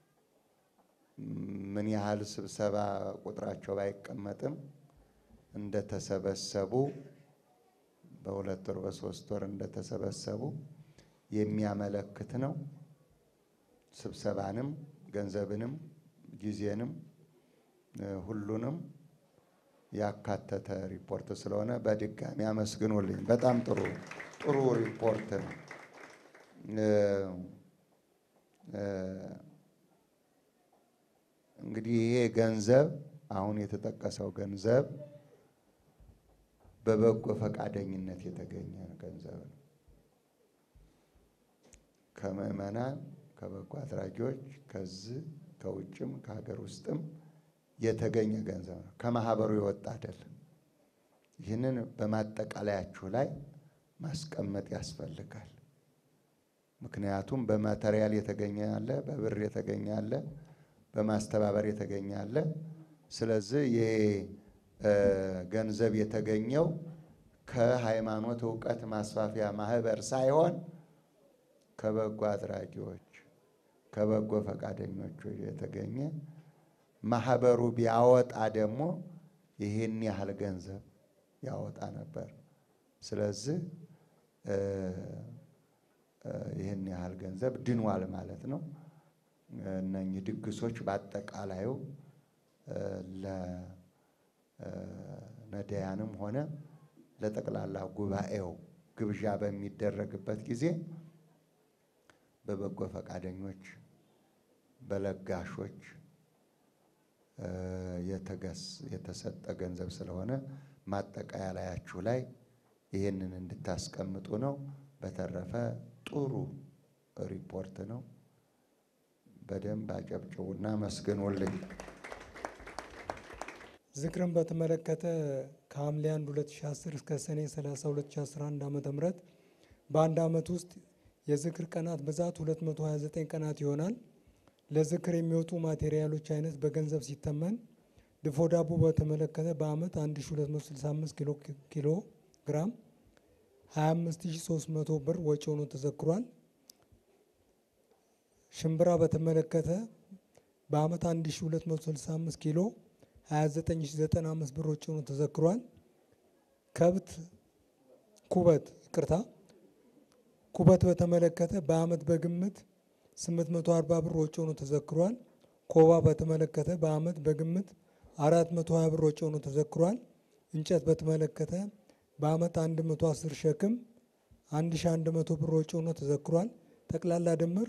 Speaker 26: ምን ያህል ስብሰባ ቁጥራቸው ባይቀመጥም እንደተሰበሰቡ በሁለት ወር በሶስት ወር እንደተሰበሰቡ የሚያመለክት ነው። ስብሰባንም ገንዘብንም ጊዜንም ሁሉንም ያካተተ ሪፖርት ስለሆነ በድጋሚ አመስግኑልኝ። በጣም ጥሩ ሪፖርት ነው። እንግዲህ ይሄ ገንዘብ አሁን የተጠቀሰው ገንዘብ በበጎ ፈቃደኝነት የተገኘ ገንዘብ ነው። ከምዕመናን፣ ከበጎ አድራጊዎች፣ ከዚህ ከውጭም ከሀገር ውስጥም የተገኘ ገንዘብ ነው። ከማህበሩ የወጣ አይደለም። ይህንን በማጠቃለያችሁ ላይ ማስቀመጥ ያስፈልጋል። ምክንያቱም በማቴሪያል የተገኘ አለ፣ በብር የተገኘ አለ፣ በማስተባበር የተገኘ አለ። ስለዚህ ይሄ ገንዘብ የተገኘው ከሃይማኖት እውቀት ማስፋፊያ ማህበር ሳይሆን ከበጎ አድራጊዎች ከበጎ ፈቃደኞች የተገኘ ማህበሩ ቢያወጣ ደግሞ ይሄን ያህል ገንዘብ ያወጣ ነበር። ስለዚህ ይሄን ያህል ገንዘብ ድኗል ማለት ነው። እነኚህ ድግሶች በአጠቃላዩ ለነዳያንም ሆነ ለጠቅላላ ጉባኤው ግብዣ በሚደረግበት ጊዜ በበጎ ፈቃደኞች በለጋሾች የተሰጠ ገንዘብ ስለሆነ ማጠቃለያችሁ ላይ ይሄንን እንድታስቀምጡ ነው። በተረፈ ጥሩ ሪፖርት ነው። በደንብ አጨብጭቡና መስግኑልኝ።
Speaker 6: ዝክርን በተመለከተ ከሐምሌ 1 2010 እስከ ሰኔ 30 2011 ዓ.ም በአንድ ዓመት ውስጥ የዝክር ቀናት ብዛት 229 ቀናት ይሆናል። ለዝክር የሚወጡ ማቴሪያሎች አይነት በገንዘብ ሲተመን ድፎ ዳቦ በተመለከተ በአመት 1265 ኪሎ ግራም 25300 ብር ወጪ ሆኖ ተዘክሯል። ሽምብራ በተመለከተ በአመት 1265 ኪሎ 29095 ብር ወጪ ሆኖ ተዘክሯል። ኩበት በተመለከተ በአመት በግምት 840 ብር ወጪ ሆኖ ተዘክሯል። ኮባ በተመለከተ በአመት በግምት 420 ብር ወጪ ሆኖ ተዘክሯል። እንጨት በተመለከተ በአመት 110 ሸክም 1100 ብር ወጪ ሆኖ ተዘክሯል። ጠቅላላ ድምር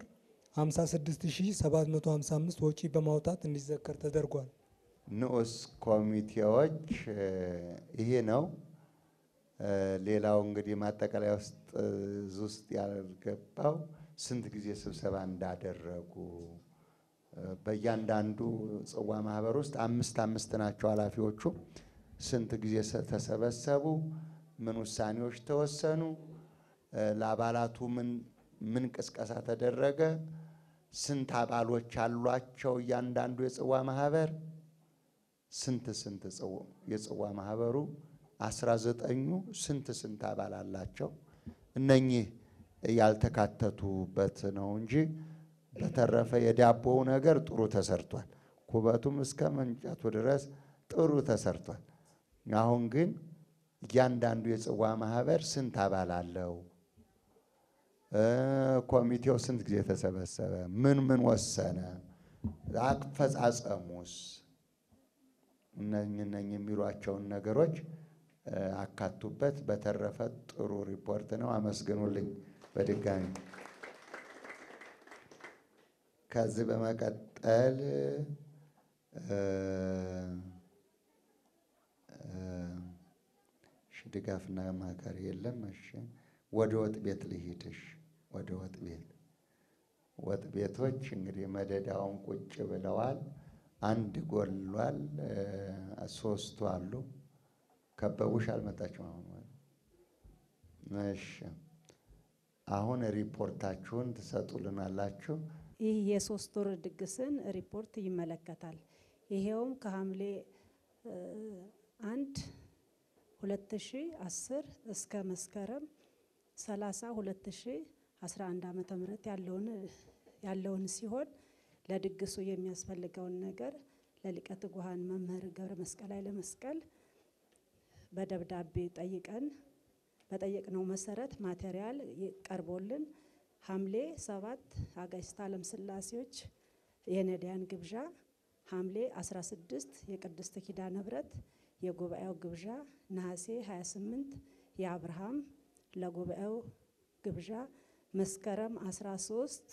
Speaker 6: 56755 ወጪ በማውጣት እንዲዘከር ተደርጓል።
Speaker 26: ንዑስ ኮሚቴዎች ይሄ ነው። ሌላው እንግዲህ ማጠቃለያ ውስጥ ያልገባው ስንት ጊዜ ስብሰባ እንዳደረጉ በእያንዳንዱ ጽዋ ማህበር ውስጥ አምስት ናቸው ኃላፊዎቹ። ስንት ጊዜ ተሰበሰቡ፣ ምን ውሳኔዎች ተወሰኑ፣ ለአባላቱ ምን ቅስቀሳ ተደረገ፣ ስንት አባሎች አሏቸው እያንዳንዱ የጽዋ ማህበር፣ ስንት የጽዋ ማህበሩ 19ኙ ስንት አባል አላቸው። እነኚህ ያልተካተቱበት ነው እንጂ በተረፈ የዳቦው ነገር ጥሩ ተሰርቷል። ኩበቱም እስከ መንጨቱ ድረስ ጥሩ ተሰርቷል። አሁን ግን እያንዳንዱ የጽዋ ማህበር ስንት አባል አለው፣ ኮሚቴው ስንት ጊዜ ተሰበሰበ፣ ምን ወሰነ፣ አፈጻጸሙስ፣ እነኚህ የሚሏቸውን ነገሮች አካቱበት። በተረፈ ጥሩ ሪፖርት ነው። አመስግኑልኝ በድጋሚ። ከዚህ በመቀጠል ድጋፍና ማካሪ የለም። እሺ ወደ ወጥ ቤት ልሂድሽ። ወደ ወጥ ቤቶች እንግዲህ መደዳውን ቁጭ ብለዋል። አንድ ጎሏል። ሶስቱ አሉ። ከበቡሽ አልመጣችም አሁን ማለት። እሺ አሁን ሪፖርታችሁን ትሰጡልናላችሁ።
Speaker 3: ይህ የሶስት ወር ድግስን ሪፖርት ይመለከታል። ይሄውም ከሐምሌ 1 2010 እስከ መስከረም 30 2011 ዓመተ ምህረት ያለውን ሲሆን ለድግሱ የሚያስፈልገውን ነገር ለሊቀ ትጉሃን መምህር ገብረ መስቀል ኃይለ መስቀል በደብዳቤ በጠየቅነው መሰረት ማቴሪያል ቀርቦልን ሐምሌ 7 አጋዕዝተ ዓለም ሥላሴዎች የነዳያን ግብዣ፣ ሐምሌ 16 የቅድስት ኪዳነ ምህረት የጉባኤው ግብዣ፣ ነሐሴ 28 የአብርሃም ለጉባኤው ግብዣ፣ መስከረም 13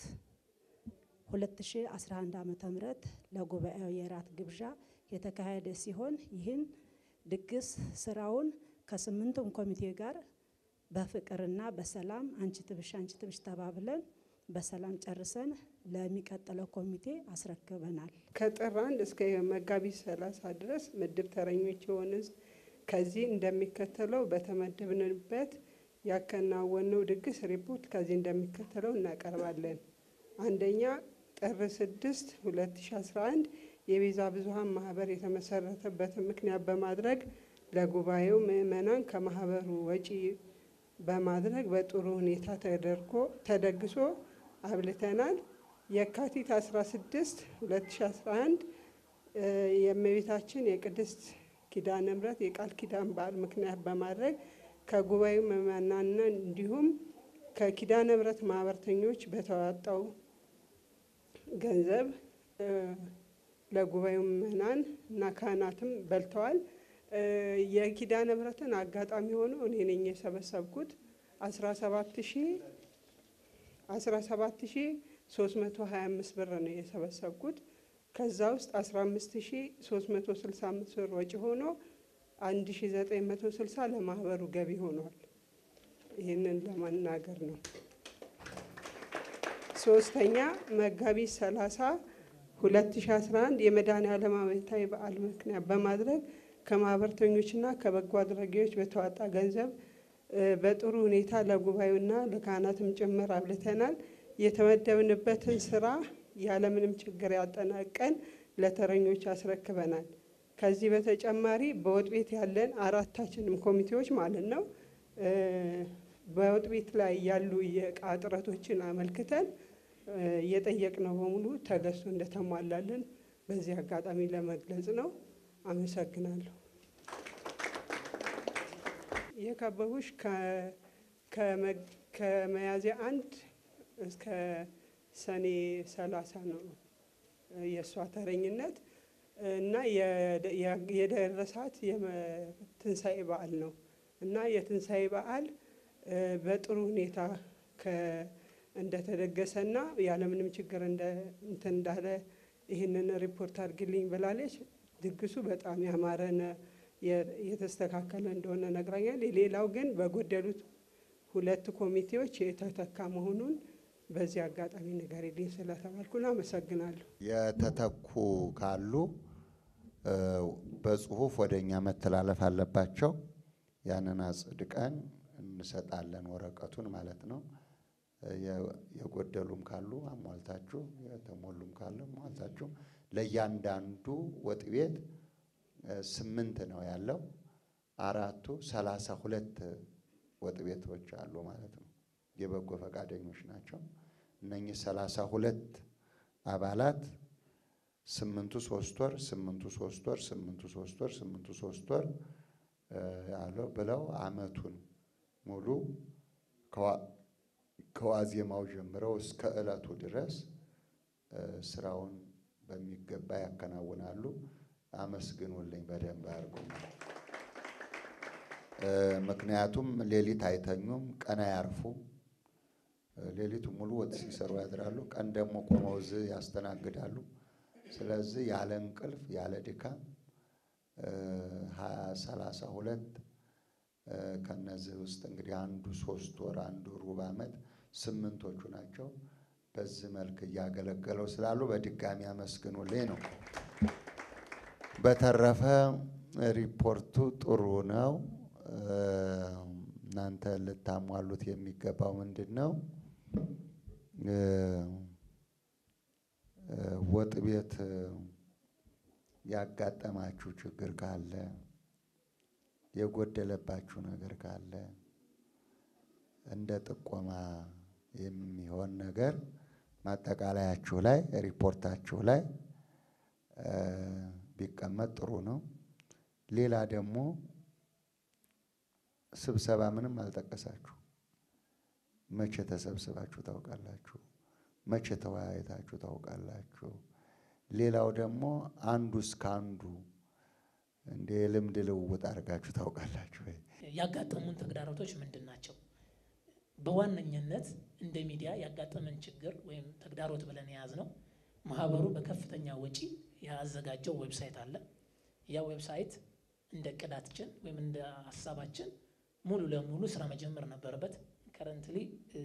Speaker 3: 2011 ዓመተ ምህረት ለጉባኤው የራት ግብዣ የተካሄደ ሲሆን ይህን ድግስ ስራውን ከስምንቱም ኮሚቴ ጋር በፍቅርና በሰላም አንቺ ትብሽ ተባብለን በሰላም ጨርሰን ለሚቀጥለው ኮሚቴ አስረክበናል።
Speaker 16: ከጥር 1 እስከ መጋቢት 30 ድረስ ምድብ ተረኞች የሆንን ከዚህ እንደሚከተለው በተመደብንበት ያከናወነው ድግስ ሪፖርት ከዚህ እንደሚከተለው እናቀርባለን። አንደኛ ጥር 6 2011 የቤዛ ብዙኃን ማህበር የተመሰረተበትን ምክንያት በማድረግ ለጉባኤው ምዕመናን ከማህበሩ ወጪ በማድረግ በጥሩ ሁኔታ ተደግሶ አብልተናል። የካቲት 16 2011 የእመቤታችን የቅድስት ኪዳነ ምህረት የቃል ኪዳን በዓል ምክንያት በማድረግ ከጉባኤው ምዕመናን እንዲሁም ከኪዳነ ምህረት ማህበርተኞች በተዋጣው ገንዘብ ለጉባኤው ምዕመናን እና ካህናትም በልተዋል። የኪዳነ ምህረትን አጋጣሚ ሆኖ እኔ ነኝ የሰበሰብኩት 17325 ብር ነው የሰበሰብኩት። ከዛ ውስጥ 15365 ብር ወጪ ሆኖ 1960 ለማህበሩ ገቢ ሆኗል። ይህንን ለማናገር ነው። ሶስተኛ መጋቢት 30 2011 የመድኃኔዓለም ዓመታዊ በዓል ምክንያት በማድረግ ከማህበርተኞችና ከበጎ አድራጊዎች በተዋጣ ገንዘብ በጥሩ ሁኔታ ለጉባኤውና ለካህናትም ጭምር አብልተናል። የተመደብንበትን ስራ ያለምንም ችግር ያጠናቀን ለተረኞች አስረክበናል። ከዚህ በተጨማሪ በወጥ ቤት ያለን አራታችንም ኮሚቴዎች ማለት ነው በወጥ ቤት ላይ ያሉ የዕቃ እጥረቶችን አመልክተን የጠየቅነው በሙሉ ተገዝቶ እንደተሟላልን በዚህ አጋጣሚ ለመግለጽ ነው። አመሰግናለሁ። የከበቡሽ ከሚያዝያ 1 እስከ ሰኔ 30 ነው የእሷ ተረኝነት እና የደረሳት የትንሣኤ በዓል ነው እና የትንሣኤ በዓል በጥሩ ሁኔታ እንደተደገሰና ያለምንም ችግር እንዳለ ይህንን ሪፖርት አድርግልኝ ብላለች። ድግሱ በጣም ያማረነ የተስተካከለ እንደሆነ ነግራኛል። ሌላው ግን በጎደሉት 2 ኮሚቴዎች የተተካ መሆኑን በዚህ አጋጣሚ ንገሪልኝ ስለተባልኩና አመሰግናለሁ።
Speaker 26: የተተኩ ካሉ በጽሁፍ ወደኛ መተላለፍ አለባቸው። ያንን አጽድቀን እንሰጣለን ወረቀቱን ማለት ነው። የጎደሉም ካሉ አሟልታችሁ፣ የተሞሉም ካሉ አሟልታችሁ ለእያንዳንዱ ወጥ ቤት 8 ነው ያለው። 4ቱ 32 ወጥ ቤቶች አሉ ማለት ነው። የበጎ ፈቃደኞች ናቸው። እነኚህ 32 አባላት 8ቱ 3 ወር 8ቱ 3 ወር 8ቱ 3 ወር 8ቱ 3 ወር ያለው ብለው አመቱን ሙሉ ከዋዜማው ጀምረው እስከ ዕለቱ ድረስ ስራውን በሚገባ ያከናውናሉ። አመስግኑልኝ በደንብ አድርጉ። ምክንያቱም ሌሊት አይተኙም፣ ቀን አያርፉም። ሌሊቱ ሙሉ ወጥ ሲሰሩ ያድራሉ፣ ቀን ደግሞ ቆመው እዚህ ያስተናግዳሉ። ስለዚህ ያለ እንቅልፍ ያለ ድካም 32 ከነዚህ ውስጥ እንግዲህ አንዱ 3 ወር አንዱ ሩብ ዓመት 8ቶቹ ናቸው። በዚህ መልክ እያገለገለው ስላሉ በድጋሚ አመስግኑልኝ ነው። በተረፈ ሪፖርቱ ጥሩ ነው። እናንተ ልታሟሉት የሚገባው ምንድን ነው? ወጥ ቤት ያጋጠማችሁ ችግር ካለ፣ የጎደለባችሁ ነገር ካለ እንደ ጥቆማ የሚሆን ነገር ማጠቃለያችሁ ላይ ሪፖርታችሁ ላይ ቢቀመጥ ጥሩ ነው። ሌላ ደግሞ ስብሰባ ምንም አልጠቀሳችሁ። መቼ ተሰብስባችሁ ታውቃላችሁ? መቼ ተወያይታችሁ ታውቃላችሁ? ሌላው ደግሞ አንዱ እስከ አንዱ እንደ ልምድ ልውውጥ አድርጋችሁ ታውቃላችሁ ወይ?
Speaker 1: ያጋጠሙን ተግዳሮቶች ምንድን ናቸው? በዋነኝነት እንደ ሚዲያ ያጋጠመን ችግር ወይም ተግዳሮት ብለን የያዝነው ማህበሩ በከፍተኛ ወጪ ያዘጋጀው ዌብሳይት አለ። ያ ዌብሳይት እንደ እቅዳችን ወይም እንደ ሀሳባችን ሙሉ ለሙሉ ስራ መጀመር ነበረበት። ከረንትሊ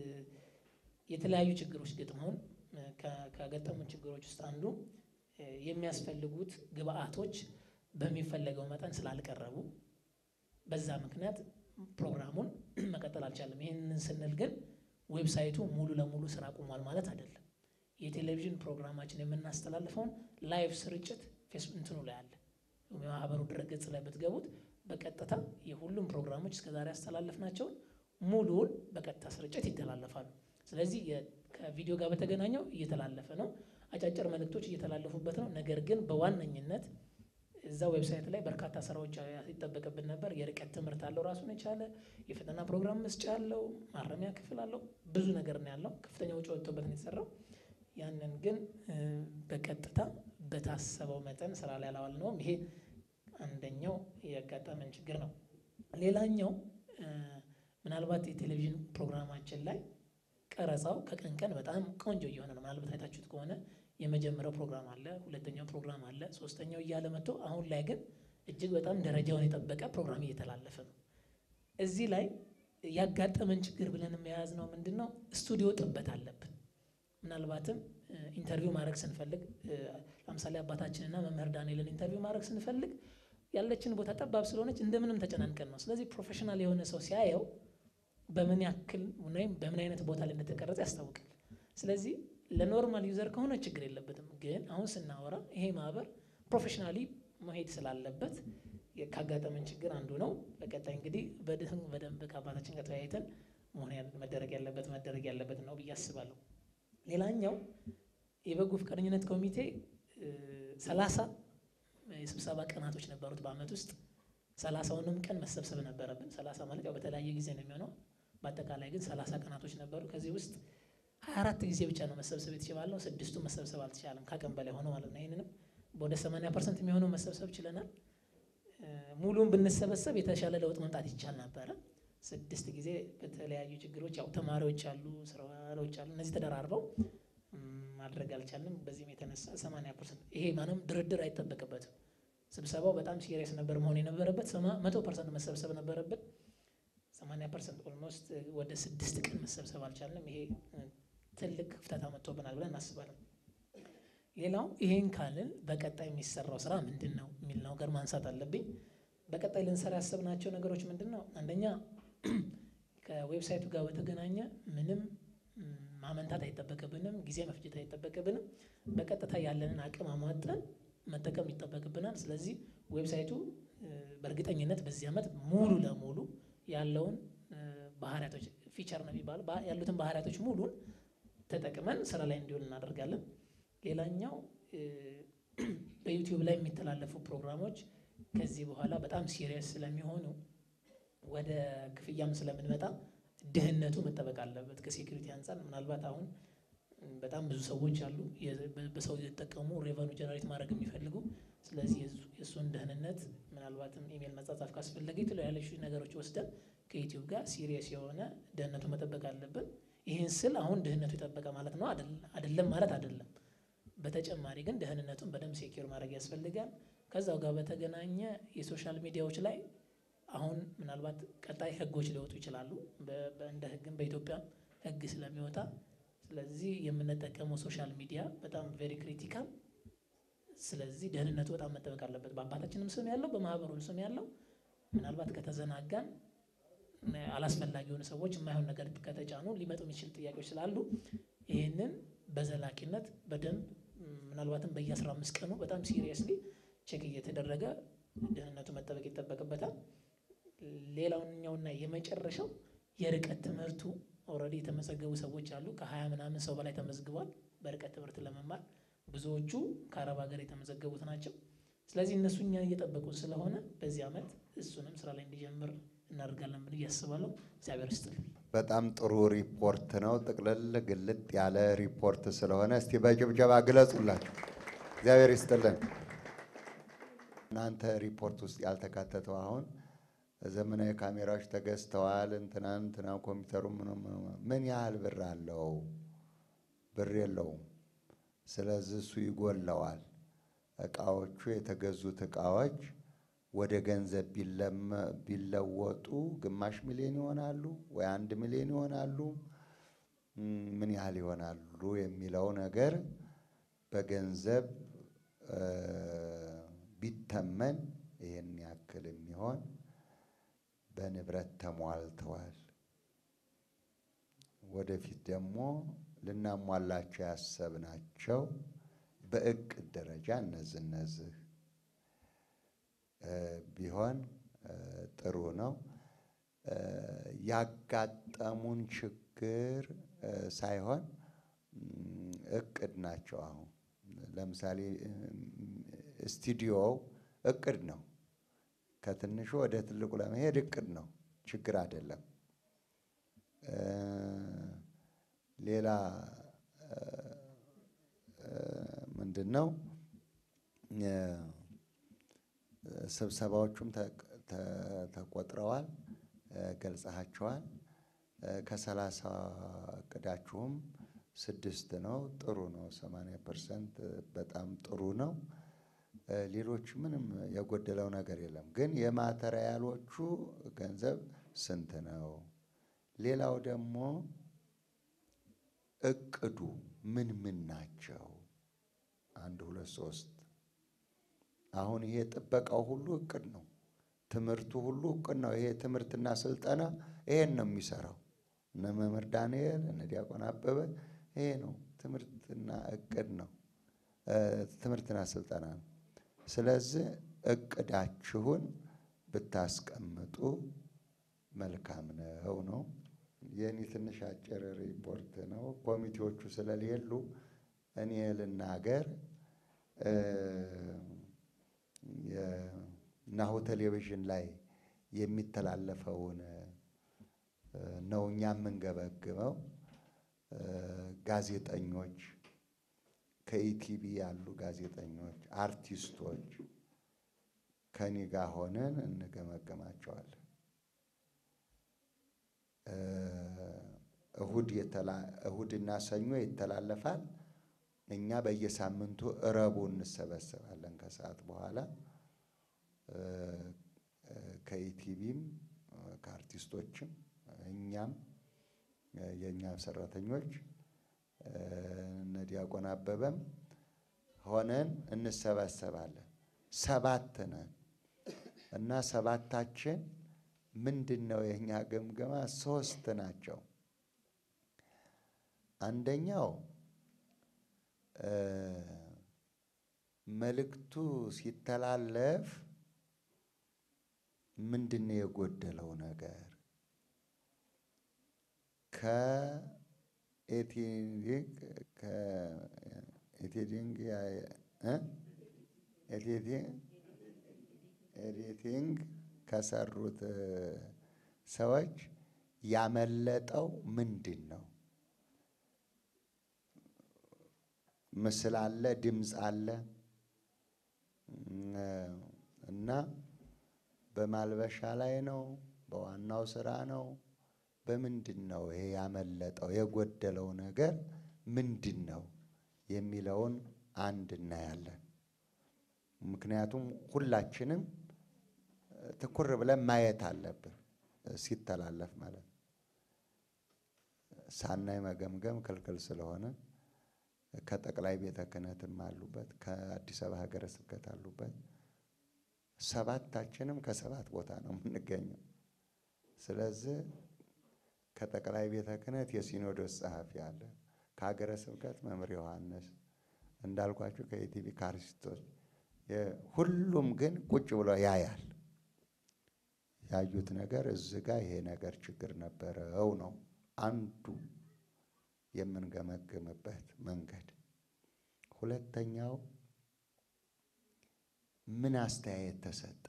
Speaker 1: የተለያዩ ችግሮች ገጥመውን ከገጠሙን ችግሮች ውስጥ አንዱ የሚያስፈልጉት ግብአቶች በሚፈለገው መጠን ስላልቀረቡ በዛ ምክንያት ፕሮግራሙን መቀጠል አልቻለም። ይህንን ስንል ግን ዌብሳይቱ ሙሉ ለሙሉ ስራ ቆሟል ማለት አይደለም። የቴሌቪዥን ፕሮግራማችን የምናስተላልፈውን ላይቭ ስርጭት ፌስቡክ እንትኑ ላይ አለ። የማህበሩ ድረገጽ ላይ ብትገቡት በቀጥታ የሁሉም ፕሮግራሞች እስከዛሬ ያስተላለፍናቸውን ሙሉውን በቀጥታ ስርጭት ይተላለፋሉ። ስለዚህ ከቪዲዮ ጋር በተገናኘው እየተላለፈ ነው። አጫጭር መልእክቶች እየተላለፉበት ነው። ነገር ግን በዋነኝነት እዛ ዌብሳይት ላይ በርካታ ስራዎች ይጠበቅብን ነበር። የርቀት ትምህርት አለው፣ ራሱን የቻለ የፈተና ፕሮግራም መስጫ አለው፣ ማረሚያ ክፍል አለው፣ ብዙ ነገር ነው ያለው። ከፍተኛ ወጪ ወጥቶበት ነው የተሰራው። ያንን ግን በቀጥታ በታሰበው መጠን ስራ ላይ አላዋልነውም። ይሄ አንደኛው ያጋጠመን ችግር ነው። ሌላኛው ምናልባት የቴሌቪዥን ፕሮግራማችን ላይ ቀረጻው ከቀን ቀን በጣም ቆንጆ እየሆነ ነው። ምናልባት አይታችሁት ከሆነ የመጀመሪያው ፕሮግራም አለ፣ ሁለተኛው ፕሮግራም አለ፣ ሶስተኛው እያለ መጥቶ አሁን ላይ ግን እጅግ በጣም ደረጃውን የጠበቀ ፕሮግራም እየተላለፈ ነው። እዚህ ላይ ያጋጠመን ችግር ብለን የያዝነው ምንድን ነው? ስቱዲዮ ጥበት አለብን። ምናልባትም ኢንተርቪው ማድረግ ስንፈልግ ለምሳሌ አባታችንና መምህር ዳንኤልን ኢንተርቪው ማድረግ ስንፈልግ ያለችን ቦታ ጠባብ ስለሆነች እንደምንም ተጨናንቀን ነው። ስለዚህ ፕሮፌሽናል የሆነ ሰው ሲያየው በምን ያክል ወይም በምን አይነት ቦታ ላይ እንደተቀረጸ ያስታውቃል። ስለዚህ ለኖርማል ዩዘር ከሆነ ችግር የለበትም። ግን አሁን ስናወራ ይሄ ማህበር ፕሮፌሽናሊ መሄድ ስላለበት ካጋጠመን ችግር አንዱ ነው። በቀጣይ እንግዲህ በደንብ ከአባታችን ጋር ተወያይተን መደረግ ያለበት ነው ብዬ አስባለሁ። ሌላኛው የበጎ ፈቃደኝነት ኮሚቴ 30 የስብሰባ ቀናቶች ነበሩት በአመት ውስጥ። 30ውንም ቀን መሰብሰብ ነበረብን። 30 ማለት ያው በተለያየ ጊዜ ነው የሚሆነው። በአጠቃላይ ግን 30 ቀናቶች ነበሩ። ከዚህ ውስጥ 24 ጊዜ ብቻ ነው መሰብሰብ የተቻለው። 6ቱ መሰብሰብ አልተቻለም፣ ከአቅም በላይ ሆኖ ማለት ነው። ይህንንም ወደ 80% የሚሆነው መሰብሰብ ችለናል። ሙሉን ብንሰበሰብ የተሻለ ለውጥ መምጣት ይቻል ነበረ። 6 ጊዜ በተለያዩ ችግሮች ያው ተማሪዎች አሉ፣ ስራዎች አሉ፣ እነዚህ ተደራርበው ማድረግ አልቻልንም። በዚህም የተነሳ 80% ይሄ ማንም ድርድር አይጠበቅበትም። ስብሰባው በጣም ሲሪየስ ነበር መሆን የነበረበት። 100% መሰብሰብ ነበረብን። 80% ኦልሞስት ወደ 6 ቀን መሰብሰብ አልቻልንም። ይሄ ትልቅ ክፍተት አመጥቶብናል ብለን እናስባለን። ሌላው ይሄን ካልን በቀጣይ የሚሰራው ስራ ምንድን ነው የሚል ነገር ማንሳት አለብኝ። በቀጣይ ልንሰራ ያሰብናቸው ነገሮች ምንድን ነው? አንደኛ ከዌብሳይቱ ጋር በተገናኘ ምንም ማመንታት አይጠበቅብንም፣ ጊዜ መፍጀት አይጠበቅብንም። በቀጥታ ያለንን አቅም አሟጠን መጠቀም ይጠበቅብናል። ስለዚህ ዌብሳይቱ በእርግጠኝነት በዚህ ዓመት ሙሉ ለሙሉ ያለውን ባህሪያቶች ፊቸር ነው የሚባለው ያሉትን ባህሪያቶች ሙሉን ተጠቅመን ስራ ላይ እንዲውል እናደርጋለን። ሌላኛው በዩቲዩብ ላይ የሚተላለፉ ፕሮግራሞች ከዚህ በኋላ በጣም ሲሪየስ ስለሚሆኑ ወደ ክፍያም ስለምንመጣ ድህነቱ መጠበቅ አለበት። ከሴኩሪቲ አንጻር ምናልባት አሁን በጣም ብዙ ሰዎች አሉ በሰው የተጠቀሙ ሬቨኑ ጀነሬት ማድረግ የሚፈልጉ። ስለዚህ የእሱን ደህንነት ምናልባትም ኢሜል መጻጻፍ ካስፈለገ የተለያዩ ነገሮች ወስደን ከዩቲዩብ ጋር ሲሪየስ የሆነ ደህንነቱ መጠበቅ አለብን። ይህን ስል አሁን ድህነቱ የጠበቀ ማለት ነው አይደለም ማለት አይደለም። በተጨማሪ ግን ደህንነቱን በደንብ ሴኪር ማድረግ ያስፈልጋል። ከዛው ጋር በተገናኘ የሶሻል ሚዲያዎች ላይ አሁን ምናልባት ቀጣይ ህጎች ሊወጡ ይችላሉ። እንደ ህግም በኢትዮጵያ ህግ ስለሚወጣ ስለዚህ የምንጠቀመው ሶሻል ሚዲያ በጣም ቬሪ ክሪቲካል ስለዚህ ደህንነቱ በጣም መጠበቅ አለበት። በአባታችንም ስም ያለው በማህበሩም ስም ያለው ምናልባት ከተዘናጋን አላስፈላጊ የሆኑ ሰዎች የማይሆን ነገር ከተጫኑ ሊመጡ የሚችል ጥያቄዎች ስላሉ ይህንን በዘላቂነት በደንብ ምናልባትም በየ15 ቀኑ በጣም ሲሪየስሊ ቼክ እየተደረገ ደህንነቱ መጠበቅ ይጠበቅበታል። ሌላውኛውና የመጨረሻው የርቀት ትምህርቱ ኦልሬዲ የተመዘገቡ ሰዎች አሉ። ከ20 ምናምን ሰው በላይ ተመዝግቧል በርቀት ትምህርት ለመማር። ብዙዎቹ ከአረብ ሀገር የተመዘገቡት ናቸው። ስለዚህ እነሱ እኛን እየጠበቁ ስለሆነ በዚህ ዓመት እሱንም ስራ ላይ እንዲጀምር እናደርጋለን ብዬ አስባለሁ። እግዚአብሔር ይስጥልኝ።
Speaker 2: በጣም ጥሩ ሪፖርት ነው። ጥቅልል ግልጥ ያለ ሪፖርት ስለሆነ እስቲ በጭብጨባ ግለጹላችሁ። እግዚአብሔር ይስጥልን። እናንተ ሪፖርት ውስጥ ያልተካተተው አሁን ዘመናዊ ካሜራዎች ተገዝተዋል፣ እንትና ኮምፒውተሩ ምን ያህል ብር አለው? ብር የለውም። ስለዚህ እሱ ይጎለዋል። እቃዎቹ የተገዙት እቃዎች ወደ ገንዘብ ቢለወጡ ግማሽ ሚሊዮን ይሆናሉ ወይ 1 ሚሊዮን ይሆናሉ? ምን ያህል ይሆናሉ የሚለው ነገር በገንዘብ ቢተመን ይህን ያክል የሚሆን በንብረት ተሟልተዋል። ወደፊት ደግሞ ልናሟላቸው ያሰብናቸው በእቅድ ደረጃ እነዚህ ቢሆን ጥሩ ነው። ያጋጠሙን ችግር ሳይሆን እቅድ ናቸው። አሁን ለምሳሌ ስቱዲዮው እቅድ ነው። ከትንሹ ወደ ትልቁ ለመሄድ እቅድ ነው፣ ችግር አይደለም። ሌላ ምንድነው? ስብሰባዎቹም ተቆጥረዋል፣ ገልጸሃቸዋል። ከ30 እቅዳችሁም 6 ነው። ጥሩ ነው። 80% በጣም ጥሩ ነው። ሌሎች ምንም የጎደለው ነገር የለም። ግን የማቴሪያሎቹ ገንዘብ ስንት ነው? ሌላው ደግሞ እቅዱ ምን ናቸው? 1 2 3 አሁን ይሄ ጥበቃው ሁሉ እቅድ ነው። ትምህርቱ ሁሉ እቅድ ነው። ይሄ ትምህርትና ስልጠና ይሄን ነው የሚሰራው። እነ መምህር ዳንኤል እነ ዲያቆን አበበ ይሄ ነው ትምህርትና እቅድ ነው። ትምህርትና ስልጠና ነው። ስለዚህ እቅዳችሁን ብታስቀምጡ መልካም ነው። የኔ ትንሽ አጭር ሪፖርት ነው። ኮሚቴዎቹ ስለሌሉ እኔ ልናገር። ናሁ ቴሌቪዥን ላይ የሚተላለፈውን ነው እኛ የምንገበግበው። ጋዜጠኞች ከኢቲቪ ያሉ ጋዜጠኞች፣ አርቲስቶች ከኔ ጋር ሆነን እንገመገማቸዋለን። እሁድና ሰኞ ይተላለፋል። እኛ በየሳምንቱ እረቡ እንሰበሰባለን ከሰዓት በኋላ ከኢቲቪም ከአርቲስቶችም እኛም የኛ ሰራተኞች እነ ዲያቆን አበበም ሆነን እንሰበሰባለን። 7 ነን እና 7ታችን ምንድነው የኛ ግምገማ? 3 ናቸው። አንደኛው መልእክቱ ሲተላለፍ ምንድነው የጎደለው ነገር? ኤዲቲንግ ከሰሩት ሰዎች ያመለጠው ምንድን ነው? ምስል አለ፣ ድምፅ አለ እና በማልበሻ ላይ ነው፣ በዋናው ስራ ነው፣ በምንድን ነው ይሄ ያመለጠው? የጎደለው ነገር ምንድን ነው የሚለውን አንድ እናያለን። ምክንያቱም ሁላችንም ትኩር ብለን ማየት አለብን ሲተላለፍ ማለት ነው። ሳናይ መገምገም ክልክል ስለሆነ ከጠቅላይ ቤተ ክህነትም አሉበት፣ ከአዲስ አበባ ሀገረ ስብከት አሉበት። ሰባታችንም ከሰባት ቦታ ነው የምንገኘው። ስለዚህ ከጠቅላይ ቤተ ክህነት የሲኖዶስ ጸሐፊ አለ፣ ከሀገረ ስብከት መምህር ዮሐንስ እንዳልኳቸው ከኢቲቪ ካሪስቶስ፣ ሁሉም ግን ቁጭ ብሎ ያያል። ያዩት ነገር እዚህ ጋር ይሄ ነገር ችግር ነበረው ነው አንዱ የምንገመግምበት መንገድ። ሁለተኛው ምን አስተያየት ተሰጠ?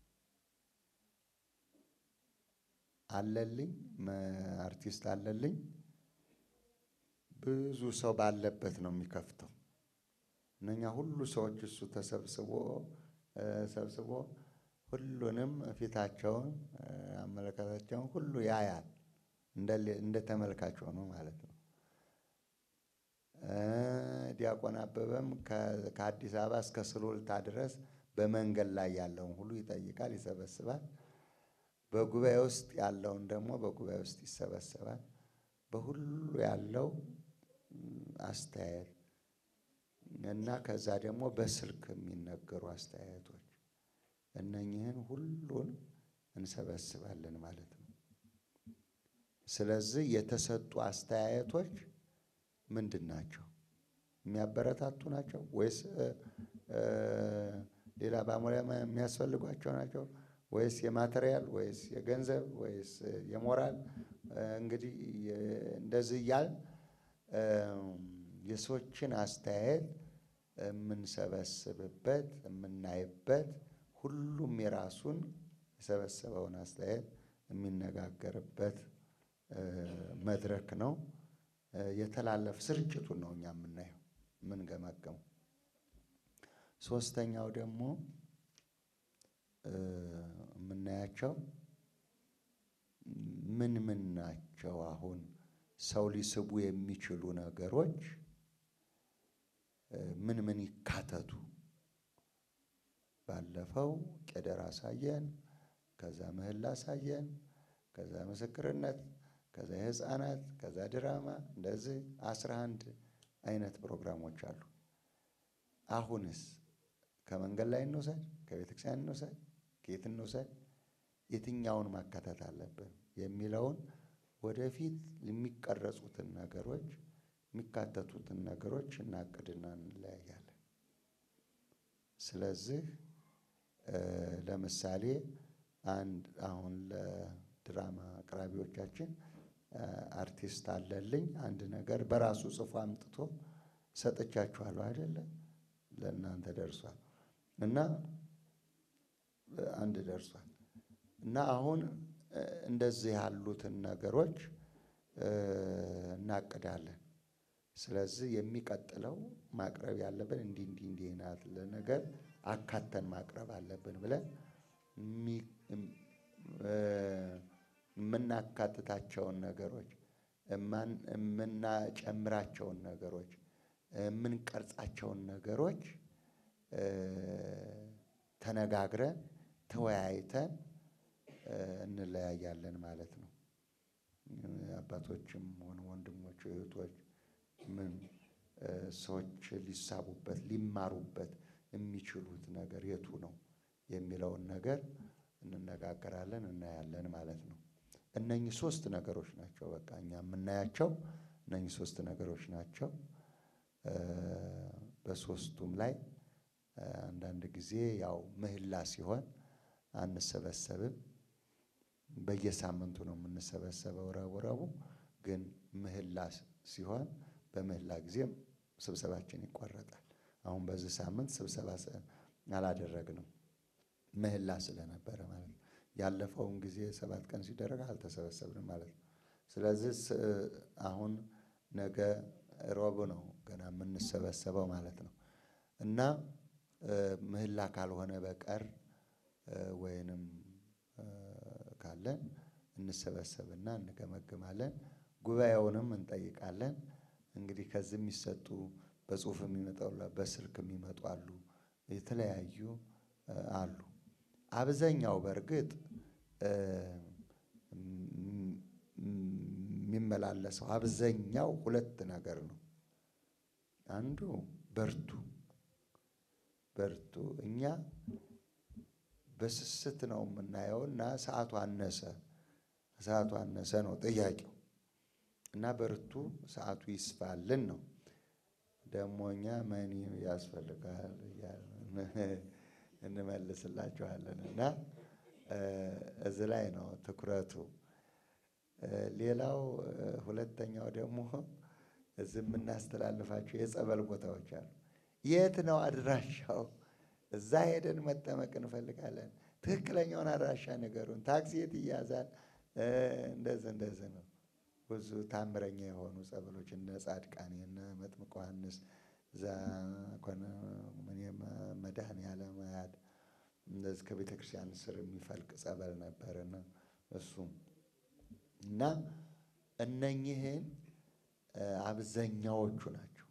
Speaker 2: አለልኝ አርቲስት አለልኝ ብዙ ሰው ባለበት ነው የሚከፍተው። እነኛ ሁሉ ሰዎች እሱ ሰብስቦ ሁሉንም ፊታቸውን አመለካከታቸውን ሁሉ ያያል። እንደ ተመልካች ሆኖ ማለት ነው። ዲያቆን አበበም ከአዲስ አበባ እስከ ስሉልታ ድረስ በመንገድ ላይ ያለውን ሁሉ ይጠይቃል፣ ይሰበስባል። በጉባኤ ውስጥ ያለውን ደግሞ በጉባኤ ውስጥ ይሰበሰባል። በሁሉ ያለው አስተያየት እና ከዛ ደግሞ በስልክ የሚነገሩ አስተያየቶች እነኚህን ሁሉን እንሰበስባለን ማለት ነው። ስለዚህ የተሰጡ አስተያየቶች ምንድን ናቸው? የሚያበረታቱ ናቸው ወይስ ሌላ ባለሙያ የሚያስፈልጓቸው ናቸው ወይስ የማቴሪያል ወይስ የገንዘብ ወይስ የሞራል? እንግዲህ እንደዚህ እያልን የሰዎችን አስተያየት የምንሰበስብበት የምናይበት፣ ሁሉም የራሱን የሰበሰበውን አስተያየት የሚነጋገርበት መድረክ ነው። የተላለፈ ስርጭቱን ነው እኛ የምናየው የምንገመገመው። ሶስተኛው ደግሞ የምናያቸው ምን ምን ናቸው? አሁን ሰው ሊስቡ የሚችሉ ነገሮች ምን ምን ይካተቱ? ባለፈው ቄደር አሳየን፣ ከዛ ምህላ አሳየን፣ ከዛ ምስክርነት፣ ከዛ የህፃናት፣ ከዛ ድራማ፣ እንደዚህ 11 አይነት ፕሮግራሞች አሉ። አሁንስ ከመንገድ ላይ እንውሰድ፣ ከቤተክርስቲያን እንውሰድ፣ ከየት እንውሰድ፣ የትኛውን ማካተት አለብን የሚለውን ወደፊት የሚቀረጹትን ነገሮች የሚካተቱትን ነገሮች እናቅድና እንለያያለን። ስለዚህ ለምሳሌ አሁን ለድራማ አቅራቢዎቻችን አርቲስት አለልኝ አንድ ነገር በራሱ ጽፎ አምጥቶ ሰጥቻችኋለሁ አይደለ? ለእናንተ ደርሷል እና አንድ ደርሷል እና አሁን እንደዚህ ያሉትን ነገሮች እናቅዳለን። ስለዚህ የሚቀጥለው ማቅረብ ያለብን እንዲህ ናት ነገር አካተን ማቅረብ አለብን ብለን የምናካትታቸውን ነገሮች የምናጨምራቸውን ነገሮች የምንቀርጻቸውን ነገሮች ተነጋግረን ተወያይተን እንለያያለን ማለት ነው። አባቶችም ሆኑ ወንድሞች እህቶች ምን ሰዎች ሊሳቡበት ሊማሩበት የሚችሉት ነገር የቱ ነው የሚለውን ነገር እንነጋገራለን፣ እናያለን ማለት ነው። እነኚህ 3 ነገሮች ናቸው። በቃ እኛ የምናያቸው እነኚህ 3 ነገሮች ናቸው። በሶስቱም ላይ አንዳንድ ጊዜ ያው ምህላ ሲሆን አንሰበሰብም። በየሳምንቱ ነው የምንሰበሰበው ረቡዕ ግን ምህላ ሲሆን በምህላ ጊዜም ስብሰባችን ይቋረጣል። አሁን በዚህ ሳምንት ስብሰባ አላደረግንም ምህላ ስለነበረ ማለት ነው። ያለፈውን ጊዜ 7 ቀን ሲደረግ አልተሰበሰብንም ማለት ነው። ስለዚህ አሁን ነገ ረቡዕ ነው ገና የምንሰበሰበው ማለት ነው እና ምህላ ካልሆነ በቀር ወይንም ካለን እንሰበሰብና እንገመግማለን። ጉባኤውንም እንጠይቃለን። እንግዲህ ከዚህ የሚሰጡ በጽሁፍ የሚመጣው በስልክ የሚመጡ አሉ፣ የተለያዩ አሉ። አብዛኛው በእርግጥ የሚመላለሰው አብዛኛው 2 ነገር ነው። አንዱ በርቱ በርቱ። እኛ በስስት ነው የምናየው እና ሰዓቱ አነሰ ነው ጥያቄው እና በርቱ፣ ሰዓቱ ይስፋልን ነው። ደግሞ እኛ መኒ ያስፈልጋል እንመልስላችኋለን እና እዚህ ላይ ነው ትኩረቱ። ሌላው ሁለተኛው ደግሞ እዚህ የምናስተላልፋቸው የጸበል ቦታዎች አሉ። የት ነው አድራሻው? እዛ ሄደን መጠመቅ እንፈልጋለን። ትክክለኛውን አድራሻ ነገሩን። ታክሲ የት ይያዛል? እንደዚህ ነው። ብዙ ታምረኛ የሆኑ ጸበሎች እነ ጻድቃኔ እነ መጥምቀ ዮሐንስ እዛ ኮነ መድኃኔዓለም አያት እንደዚህ ከቤተ ክርስቲያን ስር የሚፈልቅ ጸበል ነበርና እሱም እና እነኚህን አብዛኛዎቹ ናቸው።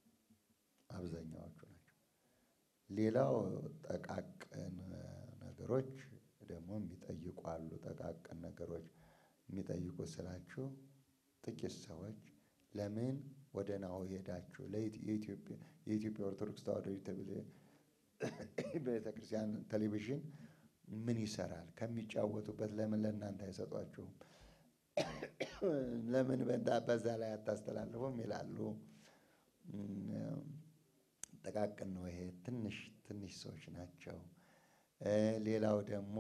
Speaker 2: ሌላው ጠቃቅን ነገሮች ደግሞ የሚጠይቁ አሉ። ጠቃቅን ነገሮች የሚጠይቁ ስላችሁ ጥቂት ሰዎች ለምን ወደ ናሁ ሄዳችሁ? የኢትዮጵያ ኦርቶዶክስ ተዋሕዶ ቤተ ክርስቲያን ቴሌቪዥን ምን ይሰራል? ከሚጫወቱበት ለምን ለእናንተ አይሰጧችሁም? ለምን በዛ ላይ አታስተላልፉም? ይላሉ። ጠቃቅን ነው ይሄ። ትንሽ ሰዎች ናቸው። ሌላው ደግሞ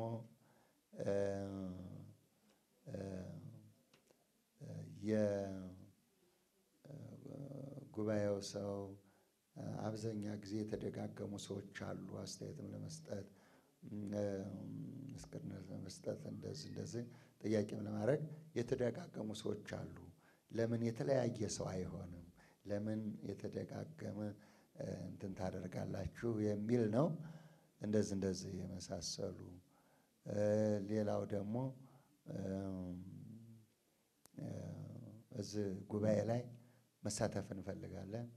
Speaker 2: የጉባኤው ሰው አብዛኛ ጊዜ የተደጋገሙ ሰዎች አሉ። አስተያየትም ለመስጠት ምስክርነት ለመስጠት እንደዚህ ጥያቄም ለማድረግ የተደጋገሙ ሰዎች አሉ። ለምን የተለያየ ሰው አይሆንም? ለምን የተደጋገመ እንትን ታደርጋላችሁ የሚል ነው። እንደዚህ የመሳሰሉ ሌላው ደግሞ እዚህ ጉባኤ ላይ መሳተፍ እንፈልጋለን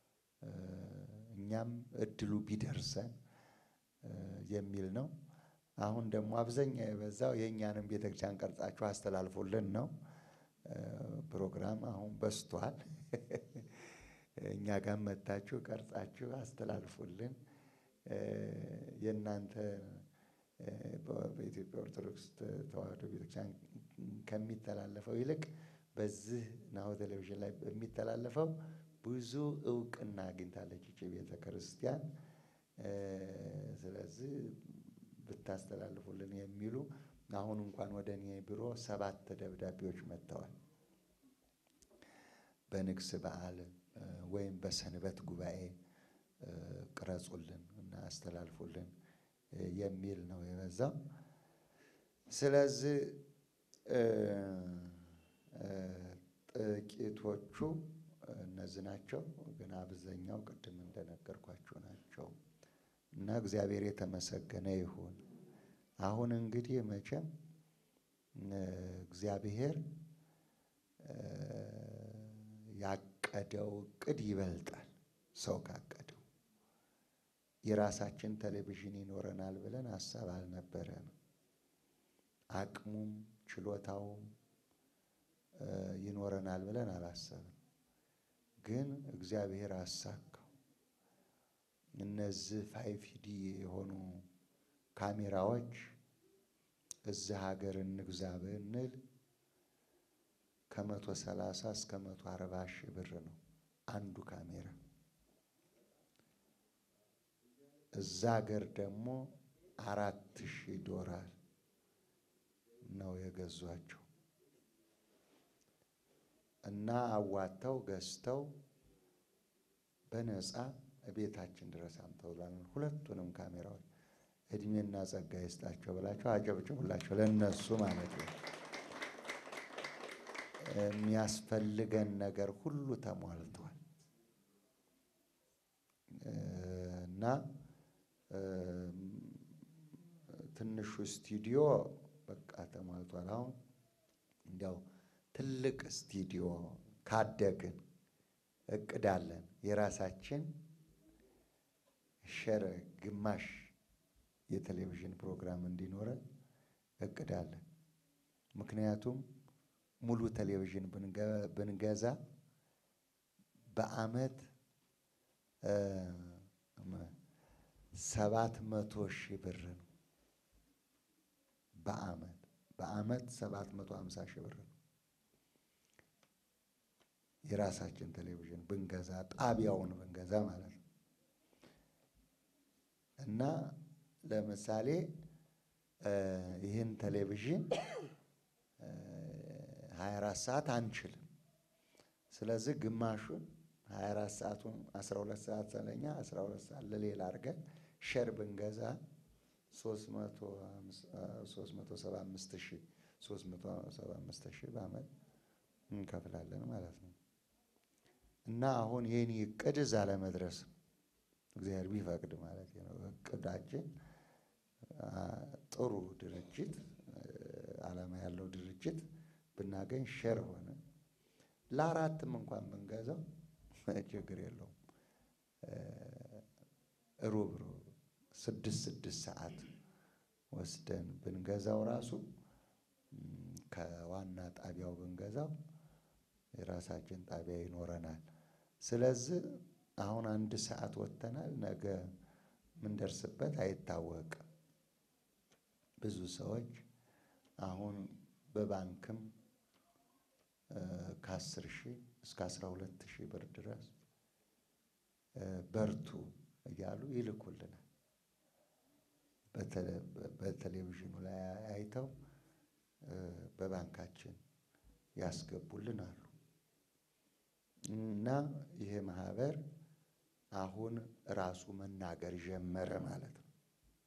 Speaker 2: እኛም እድሉ ቢደርሰን የሚል ነው። አሁን ደግሞ አብዛኛው የበዛው የእኛንም ቤተክርስቲያን ቀርጻችሁ አስተላልፉልን ነው። ፕሮግራም አሁን በስቷል። እኛ ጋር መታችሁ ቀርጻችሁ አስተላልፉልን። የእናንተ በኢትዮጵያ ኦርቶዶክስ ተዋሕዶ ቤተክርስቲያን ከሚተላለፈው ይልቅ በዚህ ናሁ ቴሌቪዥን ላይ በሚተላለፈው ብዙ እውቅና አግኝታለች ይህች ቤተ ክርስቲያን። ስለዚህ ብታስተላልፉልን የሚሉ አሁን እንኳን ወደ እኔ ቢሮ 7 ደብዳቤዎች መጥተዋል። በንግስ በዓል ወይም በሰንበት ጉባኤ ቅረጹልን እና አስተላልፉልን የሚል ነው የበዛው። ስለዚህ ጥቂቶቹ እነዚህ ናቸው፣ ግን አብዛኛው ቅድም እንደነገርኳችሁ ናቸው እና እግዚአብሔር የተመሰገነ ይሁን። አሁን እንግዲህ መቼም እግዚአብሔር ያቀደው እቅድ ይበልጣል ሰው ካቀደው። የራሳችን ቴሌቪዥን ይኖረናል ብለን ሀሳብ አልነበረንም። አቅሙም ችሎታውም ይኖረናል ብለን አላሰብንም። ግን እግዚአብሔር አሳካው። እነዚህ 5D የሆኑ ካሜራዎች እዚህ ሀገር እንግዛ ብንል ከ130 እስከ 140 ሺህ ብር ነው አንዱ ካሜራ። እዛ ሀገር ደግሞ $4000 ነው የገዟቸው እና አዋተው ገዝተው በነፃ ቤታችን ድረስ አምጥተውላል። ሁለቱንም ካሜራዎች እድሜና ጸጋ ይስጣቸው ብላችሁ አጨብጭቡላቸው፣ ለነሱ ማለት ነው። የሚያስፈልገን ነገር ሁሉ ተሟልቷል እና ትንሹ ስቱዲዮ በቃ ተሟልቷል። አሁን እንዲያው ትልቅ ስቱዲዮ ካደግን እቅድ አለን። የራሳችን ሸረ ግማሽ የቴሌቪዥን ፕሮግራም እንዲኖረን እቅድ አለን። ምክንያቱም ሙሉ ቴሌቪዥን ብንገዛ በአመት 700,000 ብር ነው በአመት 750,000 ብር ነው። የራሳችን ቴሌቪዥን ብንገዛ ጣቢያውን ብንገዛ ማለት ነው። እና ለምሳሌ ይህን ቴሌቪዥን 24 ሰዓት አንችልም። ስለዚህ ግማሹን 24 ሰዓቱን 12 ሰዓት ለኛ 12 ሰዓት ለሌላ አድርገን ሼር ብንገዛ 375,000 በአመት እንከፍላለን ማለት ነው። እና አሁን ይህን እቅድ እዛ ለመድረስ እግዚአብሔር ቢፈቅድ ማለት ነው። እቅዳችን ጥሩ ድርጅት ዓላማ ያለው ድርጅት ብናገኝ ሼር ሆነ ለአራትም እንኳን ብንገዛው ችግር የለውም። ሩብ 6 ሰዓት ወስደን ብንገዛው ራሱ ከዋና ጣቢያው ብንገዛው የራሳችን ጣቢያ ይኖረናል። ስለዚህ አሁን 1 ሰዓት ወጥተናል፣ ነገ ምንደርስበት አይታወቅም። ብዙ ሰዎች አሁን በባንክም ከ10,000 እስከ 12,000 ብር ድረስ በርቱ እያሉ ይልኩልናል። በቴሌቪዥኑ ላይ አይተው በባንካችን ያስገቡልናል። እና ይሄ ማህበር አሁን ራሱ መናገር ጀመረ ማለት ነው።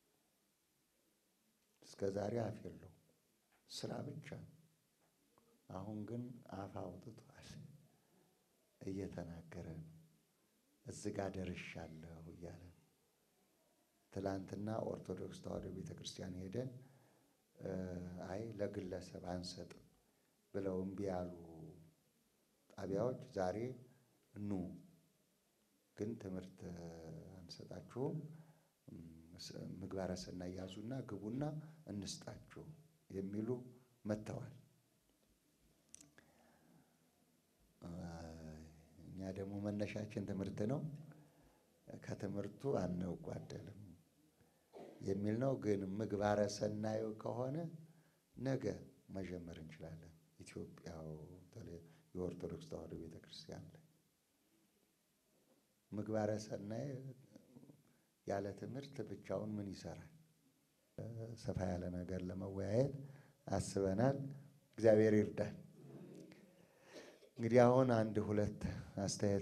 Speaker 2: እስከዛሬ አፍ የለውም፣ ስራ ብቻ ነው። አሁን ግን አፍ አውጥቷል፣ እየተናገረ ነው። እዚህ ጋር ደርሻለሁ እያለ ነው። ትላንትና ኦርቶዶክስ ተዋሕዶ ቤተክርስቲያን ሄደን አይ ለግለሰብ አንሰጥም ብለው እምቢ ያሉ ጣቢያዎች ዛሬ ኑ ግን ትምህርት አንሰጣችሁም፣ ምግባረ ሰናይ ያዙና ግቡና እንስጣችሁ የሚሉ መጥተዋል። እኛ ደግሞ መነሻችን ትምህርት ነው፣ ከትምህርቱ አንጓደልም የሚል ነው። ግን ምግባረ ሰናዩ ከሆነ ነገ መጀመር እንችላለን። ኢትዮጵያው የኦርቶዶክስ ተዋሕዶ ቤተክርስቲያን ላይ ምግባረ ሰናይ ያለ ትምህርት ብቻውን ምን ይሰራል? ሰፋ ያለ ነገር ለመወያየት አስበናል። እግዚአብሔር ይርዳል። እንግዲህ አሁን 1-2 አስተያየት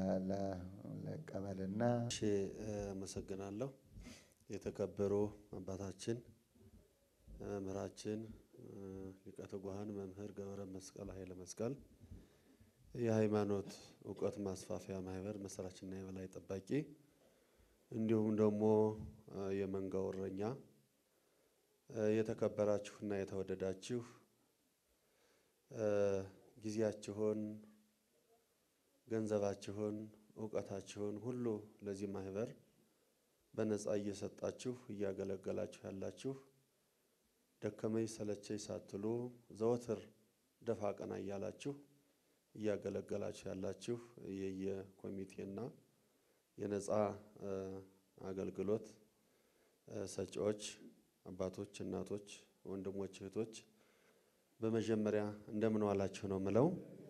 Speaker 2: ለቀበልና
Speaker 5: እሺ፣ አመሰግናለሁ። የተከበሩ አባታችን መምህራችን ሊቀ ትጉሃን መምህር ገብረ መስቀል ኃይለ መስቀል የሃይማኖት እውቀት ማስፋፊያ ማህበር መስራችና የበላይ ጠባቂ፣ እንዲሁም ደግሞ የመንጋው እረኛ፣ የተከበራችሁና የተወደዳችሁ ጊዜያችሁን፣ ገንዘባችሁን፣ እውቀታችሁን ሁሉ ለዚህ ማህበር በነፃ እየሰጣችሁ እያገለገላችሁ ያላችሁ፣ ደከመኝ ሰለቸኝ ሳትሉ ዘወትር ደፋ ቀና እያላችሁ እያገለገላችሁ ያላችሁ የየኮሚቴና የነፃ አገልግሎት ሰጪዎች አባቶች፣ እናቶች፣ ወንድሞች፣ እህቶች በመጀመሪያ እንደምን ዋላችሁ ነው ምለው።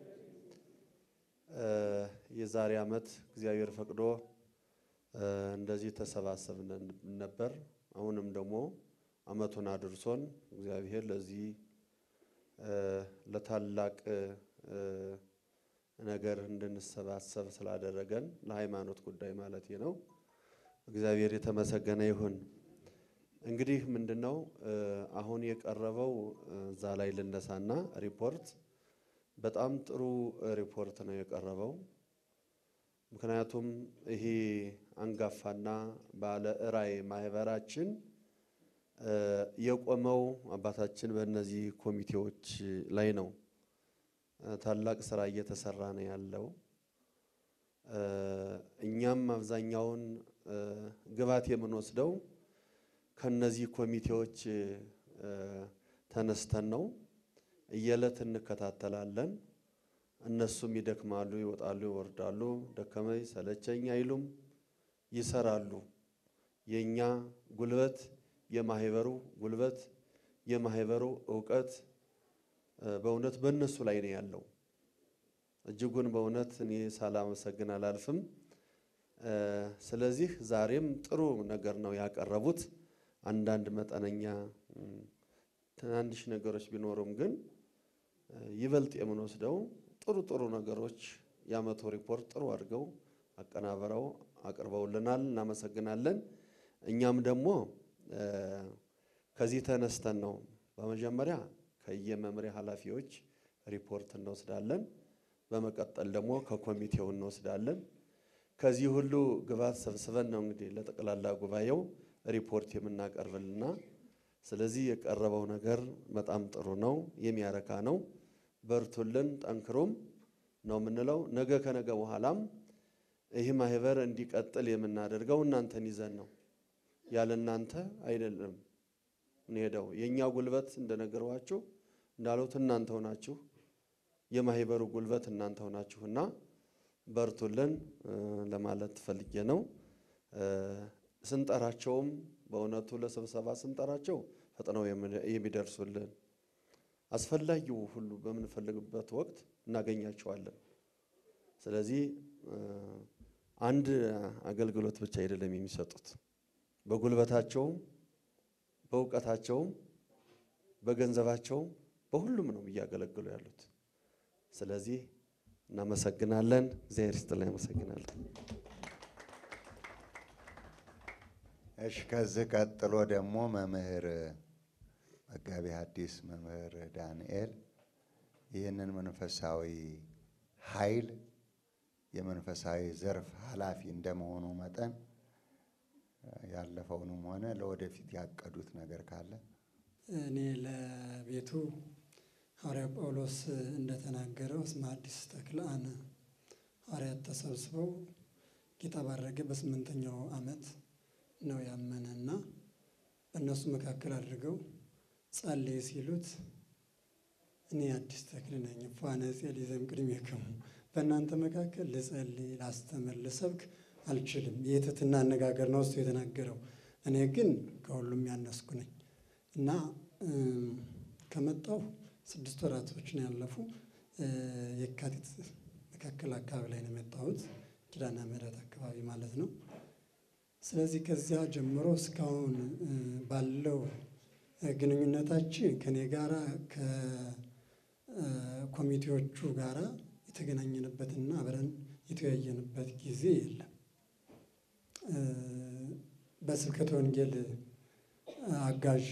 Speaker 5: የዛሬ ዓመት እግዚአብሔር ፈቅዶ እንደዚህ ተሰባሰብን ነበር። አሁንም ደግሞ ዓመቱን አድርሶን እግዚአብሔር ለዚህ ለታላቅ ነገር እንድንሰባሰብ ስላደረገን ለሃይማኖት ጉዳይ ማለት ነው እግዚአብሔር የተመሰገነ ይሁን። እንግዲህ ምንድነው አሁን የቀረበው እዛ ላይ ልነሳና ሪፖርት በጣም ጥሩ ሪፖርት ነው የቀረበው። ምክንያቱም ይሄ አንጋፋና ባለ ራዕይ ማህበራችን የቆመው አባታችን በእነዚህ ኮሚቴዎች ላይ ነው። ታላቅ ስራ እየተሰራ ነው ያለው። እኛም አብዛኛውን ግባት የምንወስደው ከነዚህ ኮሚቴዎች ተነስተን ነው። እየለት እንከታተላለን። እነሱም ይደክማሉ፣ ይወጣሉ፣ ይወርዳሉ። ደከመኝ ሰለቸኝ አይሉም። ይሰራሉ። የኛ ጉልበት፣ የማህበሩ ጉልበት፣ የማህበሩ እውቀት በእውነት በእነሱ ላይ ነው ያለው። እጅጉን በእውነት እኔ ሳላመሰግን አላልፍም። ስለዚህ ዛሬም ጥሩ ነገር ነው ያቀረቡት። አንዳንድ መጠነኛ ትናንሽ ነገሮች ቢኖሩም ግን ይበልጥ የምንወስደው ጥሩ ነገሮች የዓመቱ ሪፖርት ጥሩ አድርገው አቀናበረው አቅርበውልናል። እናመሰግናለን። እኛም ደግሞ ከዚህ ተነስተን ነው በመጀመሪያ ከየመምሪያ ኃላፊዎች ሪፖርት እንወስዳለን። በመቀጠል ደግሞ ከኮሚቴው እንወስዳለን። ከዚህ ሁሉ ግብዓት ሰብስበን ነው እንግዲህ ለጠቅላላ ጉባኤው ሪፖርት የምናቀርብልና ስለዚህ የቀረበው ነገር በጣም ጥሩ ነው፣ የሚያረካ ነው። በርቱልን፣ ጠንክሮም ነው የምንለው። ነገ ከነገ በኋላም ይህ ማህበር እንዲቀጥል የምናደርገው እናንተን ይዘን ነው። ያለ እናንተ አይደለም እንሄደው። የኛ ጉልበት እንደነገርዋችሁ እንዳሉት እናንተው ናችሁ። የማህበሩ ጉልበት እናንተው ናችሁና በርቱልን ለማለት ፈልጌ ነው። ስንጠራቸውም በእውነቱ ለስብሰባ ስንጠራቸው ፈጥነው የሚደርሱልን አስፈላጊው ሁሉ በምንፈልግበት ወቅት እናገኛቸዋለን። ስለዚህ አንድ አገልግሎት ብቻ አይደለም የሚሰጡት፣ በጉልበታቸውም በእውቀታቸውም በገንዘባቸውም በሁሉም ነው እያገለገሉ ያሉት። ስለዚህ እናመሰግናለን። እግዚአብሔር ይስጥልን። እናመሰግናለን።
Speaker 2: እሺ፣ ከዚህ ቀጥሎ ደግሞ መምህር መጋቤ ሐዲስ መምህር ዳንኤል ይህንን መንፈሳዊ ኃይል የመንፈሳዊ ዘርፍ ኃላፊ እንደመሆኑ መጠን ያለፈውንም ሆነ ለወደፊት ያቀዱት ነገር ካለ
Speaker 6: እኔ ለቤቱ ሐዋርያው ጳውሎስ እንደተናገረው እስመ ሐዲስ ተክለ አነ ሐዋርያት ተሰብስበው ጌታ ባረገ በ8ኛው ዓመት ነው ያመነና በእነሱ መካከል አድርገው ጸልይ ሲሉት እኔ አዲስ ተክል ነኝ ፋነጼ ሊዘም ቅድሜክሙ በእናንተ መካከል ልጸልይ፣ ላስተምር፣ ልሰብክ አልችልም። የትህትና አነጋገር ነው እሱ የተናገረው። እኔ ግን ከሁሉም ያነስኩ ነኝ እና ከመጣሁ 6 ወራቶች ነው ያለፉ። የካቲት መካከል አካባቢ ላይ ነው የመጣሁት፣ ኪዳነ ምሕረት አካባቢ ማለት ነው። ስለዚህ ከዚያ ጀምሮ እስካሁን ባለው ግንኙነታችን ከኔ ጋራ ከኮሚቴዎቹ ጋራ የተገናኘንበትና አብረን የተወያየንበት ጊዜ የለም። በስብከተ ወንጌል አጋዥ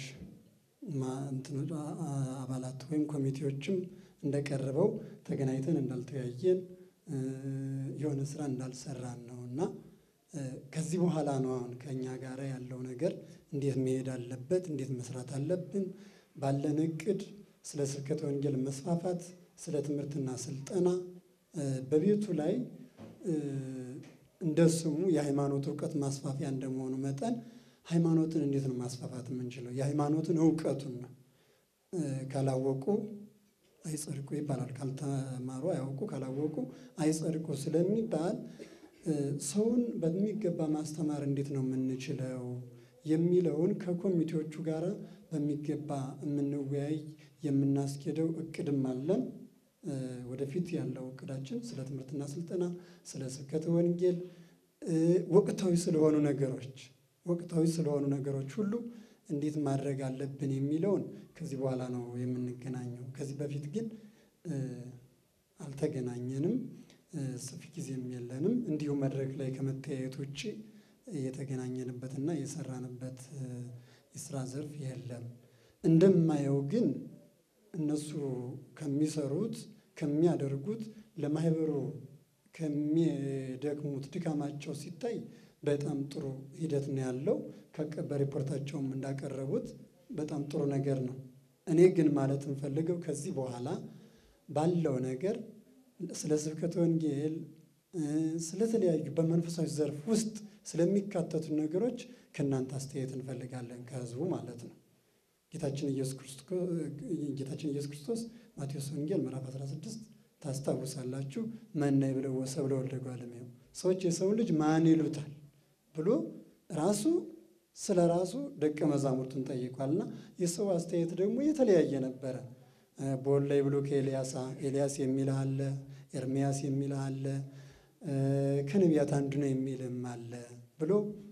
Speaker 6: አባላት ወይም ኮሚቴዎችም እንደቀረበው ተገናኝተን እንዳልተወያየን የሆነ ስራ እንዳልሰራን ነው እና ከዚህ በኋላ ነው አሁን ከኛ ጋር ያለው ነገር እንዴት መሄድ አለበት፣ እንዴት መስራት አለብን ባለን እቅድ ስለ ስብከተ ወንጌል መስፋፋት፣ ስለ ትምህርትና ስልጠና በቤቱ ላይ እንደ ስሙ የሃይማኖት እውቀት ማስፋፊያ እንደመሆኑ መጠን ሃይማኖትን እንዴት ነው ማስፋፋት የምንችለው? የሃይማኖትን እውቀቱን ነው። ካላወቁ አይጸድቁ ይባላል። ካልተማሩ አያውቁ፣ ካላወቁ አይጸድቁ ስለሚባል ሰውን በሚገባ ማስተማር እንዴት ነው የምንችለው የሚለውን ከኮሚቴዎቹ ጋር በሚገባ የምንወያይ የምናስኬደው እቅድም አለን። ወደፊት ያለው እቅዳችን ስለ ትምህርትና ስልጠና፣ ስለ ስብከተ ወንጌል ወቅታዊ ስለሆኑ ነገሮች ሁሉ እንዴት ማድረግ አለብን የሚለውን ከዚህ በኋላ ነው የምንገናኘው። ከዚህ በፊት ግን አልተገናኘንም፣ ሰፊ ጊዜም የለንም። እንዲሁ መድረክ ላይ ከመተያየት ውጭ የተገናኘንበትና የሰራንበት የስራ ዘርፍ የለም። እንደማየው ግን እነሱ ከሚሰሩት ከሚያደርጉት ለማህበሩ ከሚደክሙት ድካማቸው ሲታይ በጣም ጥሩ ሂደት ነው ያለው። በሪፖርታቸውም እንዳቀረቡት በጣም ጥሩ ነገር ነው። እኔ ግን ማለት የምፈልገው ከዚህ በኋላ ባለው ነገር ስለ ስብከተ ወንጌል ስለተለያዩ በመንፈሳዊ ዘርፍ ውስጥ ስለሚካተቱ ነገሮች ከእናንተ አስተያየት እንፈልጋለን፣ ከህዝቡ ማለት ነው። ጌታችን ኢየሱስ ክርስቶስ ማቴዎስ ወንጌል ምዕራፍ 16 ታስታውሳላችሁ። መናይ ብለው ወሰብ ለወልደ እጓለ እመሕያው ሰዎች የሰው ልጅ ማን ይሉታል ብሎ ራሱ ስለ ራሱ ደቀ መዛሙርቱን ጠይቋልና የሰው አስተያየት ደግሞ የተለያየ ነበረ። በወላይ ብሎ ኤልያስ የሚል አለ፣ ኤርሚያስ የሚል አለ፣ ከነቢያት አንዱ ነው የሚልም አለ ብሎ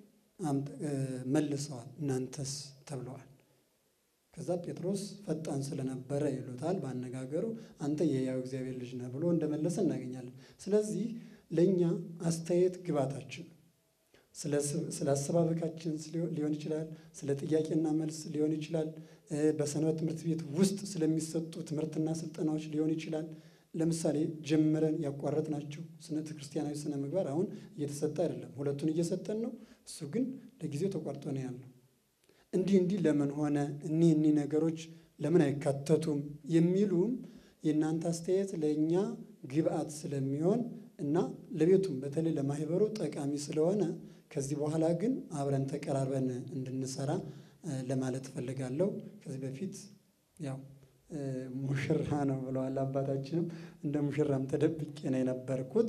Speaker 6: መልሰዋል። እናንተስ ተብለዋል። ከዛ ጴጥሮስ ፈጣን ስለነበረ ይሉታል ባነጋገሩ አንተ የሕያው እግዚአብሔር ልጅ ነህ ብሎ እንደመለሰ እናገኛለን። ስለዚህ ለእኛ አስተያየት ግባታችን ስለ አሰባበካችን ሊሆን ይችላል፣ ስለ ጥያቄና መልስ ሊሆን ይችላል፣ በሰንበት ትምህርት ቤት ውስጥ ስለሚሰጡ ትምህርትና ስልጠናዎች ሊሆን ይችላል። ለምሳሌ ጀምረን ያቋረጥናቸው ክርስቲያናዊ ስነ ምግባር አሁን እየተሰጠ አይደለም፣ ሁለቱን እየሰጠን ነው። እሱ ግን ለጊዜው ተቋርጦ ነው ያለው። እንዲህ ለምን ሆነ፣ እኒህ ነገሮች ለምን አይካተቱም የሚሉም የእናንተ አስተያየት ለእኛ ግብአት ስለሚሆን እና ለቤቱም በተለይ ለማህበሩ ጠቃሚ ስለሆነ ከዚህ በኋላ ግን አብረን ተቀራርበን እንድንሰራ ለማለት እፈልጋለሁ። ከዚህ በፊት ያው ሙሽራ ነው ብለዋል አባታችንም፣ እንደ ሙሽራም ተደብቄ ነው የነበርኩት።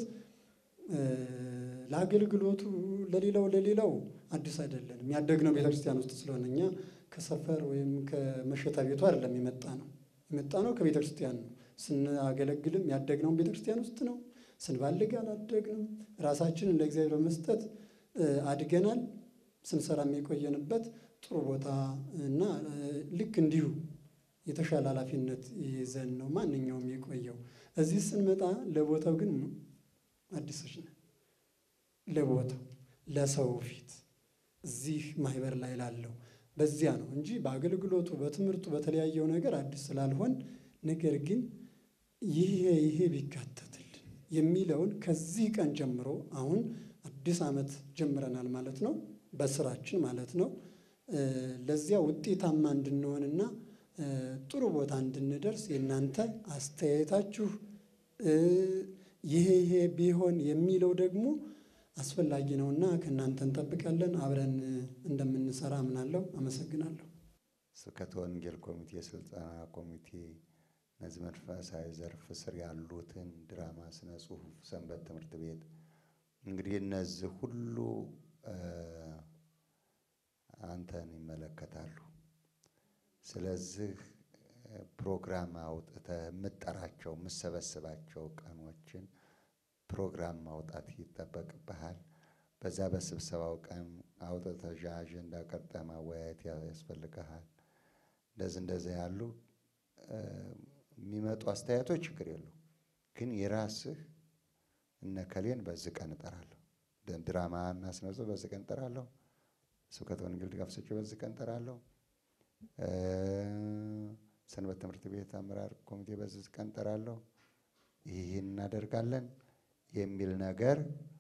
Speaker 6: ለአገልግሎቱ ለሌላው አዲስ አይደለንም። ያደግነው ቤተክርስቲያን ውስጥ ስለሆነ እኛ ከሰፈር ወይም ከመሸታ ቤቱ አይደለም የመጣ ነው ከቤተክርስቲያን ነው። ስናገለግልም ያደግነው ቤተክርስቲያን ውስጥ ነው። ስንባልግ አላደግንም። ራሳችንን ለእግዚአብሔር በመስጠት አድገናል። ስንሰራም የቆየንበት ጥሩ ቦታ እና ልክ እንዲሁ የተሻለ ኃላፊነት ይዘን ነው ማንኛውም የቆየው። እዚህ ስንመጣ ለቦታው ግን አዲሶች ነን። ለቦታው ለሰው ፊት እዚህ ማህበር ላይ ላለው በዚያ ነው እንጂ በአገልግሎቱ በትምህርቱ በተለያየው ነገር አዲስ ስላልሆን፣ ነገር ግን ይሄ ቢካተትልን የሚለውን ከዚህ ቀን ጀምሮ አሁን አዲስ ዓመት ጀምረናል ማለት ነው፣ በስራችን ማለት ነው። ለዚያ ውጤታማ እንድንሆንና ጥሩ ቦታ እንድንደርስ የእናንተ አስተያየታችሁ ይሄ ቢሆን የሚለው ደግሞ አስፈላጊ ነውና ከእናንተ እንጠብቃለን። አብረን እንደምንሰራ አምናለሁ። አመሰግናለሁ።
Speaker 2: ስብከተ ወንጌል ኮሚቴ፣ የስልጠና ኮሚቴ፣ እነዚህ መንፈሳዊ ዘርፍ ስር ያሉትን ድራማ፣ ስነ ጽሁፍ፣ ሰንበት ትምህርት ቤት እንግዲህ እነዚህ ሁሉ አንተን ይመለከታሉ። ስለዚህ ፕሮግራም አውጥተህ የምትጠራቸው የምትሰበስባቸው ቀኖችን ፕሮግራም ማውጣት ይጠበቅብሃል። በዛ በስብሰባው ቀን አውጥተህ አጀንዳ ቀርጠህ ማወያየት ያስፈልግሃል። እንደዚህ ያሉ የሚመጡ አስተያየቶች ችግር የለው፣ ግን የራስህ እነከሌን በዚህ ቀን እጠራለሁ፣ ድራማ እና ስነ ጽሁፍ በዚህ ቀን እጠራለሁ፣ ስብከተ ወንጌል ድጋፍ ሰጪ በዚህ ቀን እጠራለሁ፣ ሰንበት ትምህርት ቤት አመራር ኮሚቴ በዚህ ቀን እጠራለሁ፣ ይህን እናደርጋለን የሚል ነገር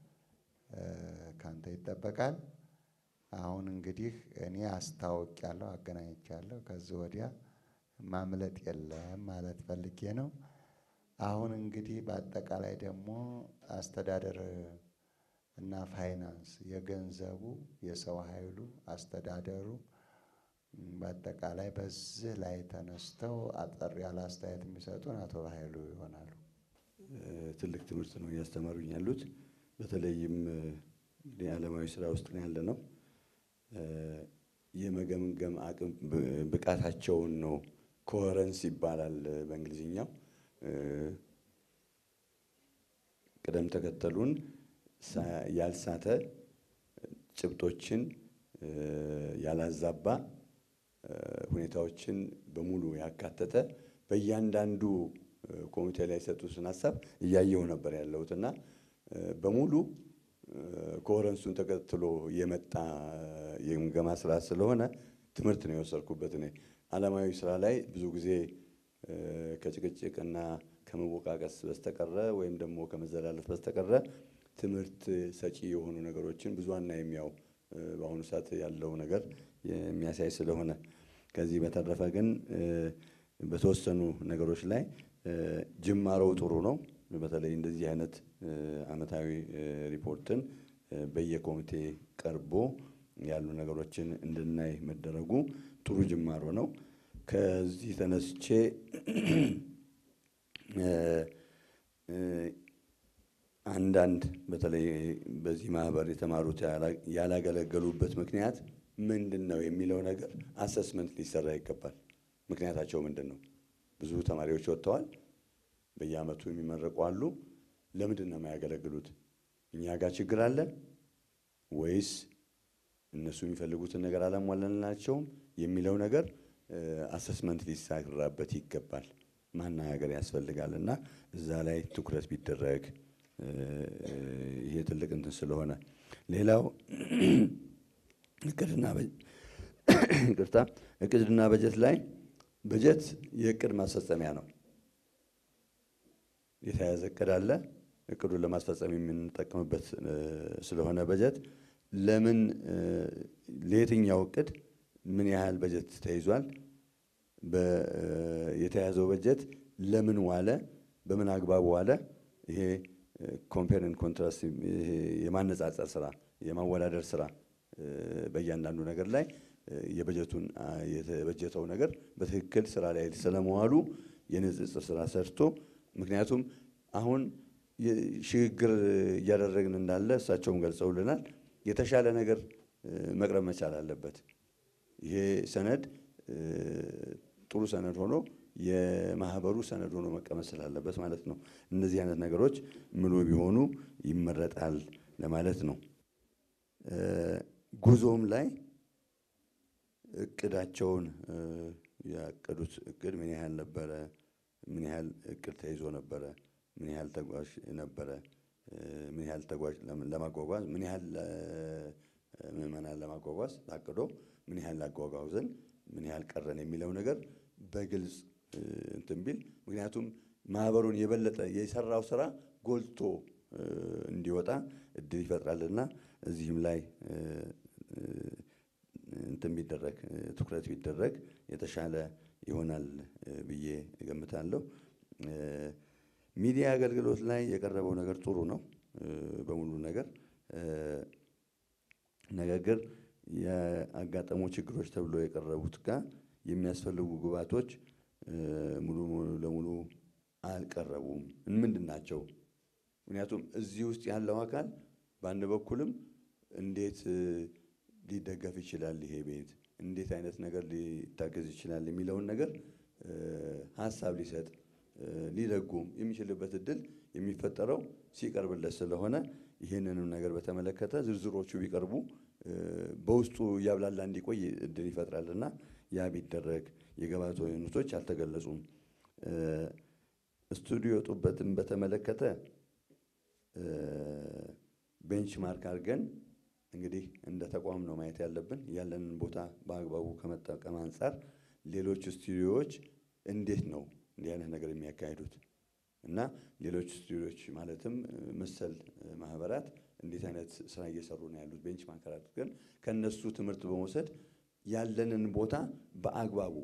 Speaker 2: ካንተ ይጠበቃል። አሁን እንግዲህ እኔ አስታውቂያለሁ፣ አገናኝቻለሁ። ከዚህ ወዲያ ማምለጥ የለም ማለት ፈልጌ ነው። አሁን እንግዲህ በአጠቃላይ ደግሞ አስተዳደር እና ፋይናንስ፣ የገንዘቡ፣ የሰው ኃይሉ፣ አስተዳደሩ በአጠቃላይ በዚህ ላይ ተነስተው አጠር ያለ አስተያየት የሚሰጡን አቶ ኃይሉ ይሆናሉ።
Speaker 9: ትልቅ ትምህርት ነው እያስተማሩኝ ያሉት። በተለይም ዓለማዊ ስራ ውስጥ ነው ያለ ነው። የመገምገም አቅም ብቃታቸውን ነው ኮሄረንስ ይባላል በእንግሊዝኛው። ቅደም ተከተሉን ያልሳተ፣ ጭብጦችን ያላዛባ፣ ሁኔታዎችን በሙሉ ያካተተ በእያንዳንዱ ኮሚቴ ላይ የሰጡትን ሀሳብ እያየው ነበር ያለሁትና በሙሉ ኮሄረንሱን ተከትሎ የመጣ የግምገማ ስራ ስለሆነ ትምህርት ነው የወሰድኩበት። እኔ ዓለማዊ ስራ ላይ ብዙ ጊዜ ከጭቅጭቅና ከመወቃቀስ በስተቀረ ወይም ደግሞ ከመዘላለፍ በስተቀረ ትምህርት ሰጪ የሆኑ ነገሮችን ብዙ አናይም። ያው በአሁኑ ሰዓት ያለው ነገር የሚያሳይ ስለሆነ ከዚህ በተረፈ ግን በተወሰኑ ነገሮች ላይ ጅማሮው ጥሩ ነው። በተለይ እንደዚህ አይነት ዓመታዊ ሪፖርትን በየኮሚቴ ቀርቦ ያሉ ነገሮችን እንድናይ መደረጉ ጥሩ ጅማሮ ነው። ከዚህ ተነስቼ አንዳንድ በተለይ በዚህ ማህበር የተማሩት ያላገለገሉበት ምክንያት ምንድን ነው የሚለው ነገር አሰስመንት ሊሰራ ይገባል። ምክንያታቸው ምንድን ነው? ብዙ ተማሪዎች ወጥተዋል፣ በየአመቱ የሚመረቁ አሉ። ለምንድን ነው የማያገለግሉት? እኛ ጋር ችግር አለ ወይስ እነሱ የሚፈልጉትን ነገር አላሟላንላቸውም የሚለው ነገር አሰስመንት ሊሰራበት ይገባል፣ ማነጋገር ያስፈልጋል። እና እዛ ላይ ትኩረት ቢደረግ ይሄ ትልቅ እንትን ስለሆነ ሌላው እቅድና በጀት ላይ በጀት የእቅድ ማስፈጸሚያ ነው። የተያዘ እቅድ አለ። እቅዱን ለማስፈጸም የምንጠቀምበት ስለሆነ በጀት ለምን ለየትኛው እቅድ ምን ያህል በጀት ተይዟል፣ የተያዘው በጀት ለምን ዋለ፣ በምን አግባብ ዋለ፣ ይሄ ኮምፔር ኤንድ ኮንትራስት የማነጻጸር ስራ የማወዳደር ስራ በእያንዳንዱ ነገር ላይ የበጀቱን የተበጀተው ነገር በትክክል ስራ ላይ ስለመዋሉ የንጽጽር ስራ ሰርቶ ምክንያቱም አሁን ሽግግር እያደረግን እንዳለ እሳቸውም ገልጸውልናል። የተሻለ ነገር መቅረብ መቻል አለበት። ይሄ ሰነድ ጥሩ ሰነድ ሆኖ የማህበሩ ሰነድ ሆኖ መቀመጥ ስላለበት ማለት ነው። እነዚህ አይነት ነገሮች ምሉ ቢሆኑ ይመረጣል ለማለት ነው። ጉዞም ላይ እቅዳቸውን ያቀዱት እቅድ ምን ያህል ነበረ፣ ምን ያህል እቅድ ተይዞ ነበረ፣ ምን ያህል ተጓዥ ነበረ፣ ምን ያህል ተጓዥ ለማጓጓዝ ምን ያህል ምዕመናን ለማጓጓዝ ታቅዶ ምን ያህል ላጓጓዝን ምን ያህል ቀረን የሚለው ነገር በግልጽ እንትን ቢል ምክንያቱም ማህበሩን የበለጠ የሰራው ስራ ጎልቶ እንዲወጣ እድል ይፈጥራልና እዚህም ላይ እንትን ቢደረግ ትኩረት ቢደረግ የተሻለ ይሆናል ብዬ እገምታለሁ። ሚዲያ አገልግሎት ላይ የቀረበው ነገር ጥሩ ነው በሙሉ ነገር። ነገር ግን ያጋጠሙ ችግሮች ተብሎ የቀረቡት ጋር የሚያስፈልጉ ግብዓቶች ሙሉ ለሙሉ አልቀረቡም። ምንድን ናቸው? ምክንያቱም እዚህ ውስጥ ያለው አካል በአንድ በኩልም እንዴት ሊደገፍ ይችላል፣ ይሄ ቤት እንዴት አይነት ነገር ሊታገዝ ይችላል የሚለውን ነገር ሀሳብ ሊሰጥ ሊደጉም የሚችልበት እድል የሚፈጠረው ሲቀርብለት ስለሆነ ይህንንም ነገር በተመለከተ ዝርዝሮቹ ቢቀርቡ በውስጡ እያብላላ እንዲቆይ እድል ይፈጥራልና ያ ቢደረግ። የግብዓት አይነቶች አልተገለጹም። ስቱዲዮ ጡበትን በተመለከተ ቤንችማርክ አድርገን እንግዲህ እንደ ተቋም ነው ማየት ያለብን። ያለንን ቦታ በአግባቡ ከመጠቀም አንጻር ሌሎች ስቱዲዮዎች እንዴት ነው እንዲህ አይነት ነገር የሚያካሂዱት እና ሌሎች ስቱዲዮዎች ማለትም መሰል ማህበራት እንዴት አይነት ስራ እየሰሩ ነው ያሉት ቤንችማርክ አድርገን ከነሱ ትምህርት በመውሰድ ያለንን ቦታ በአግባቡ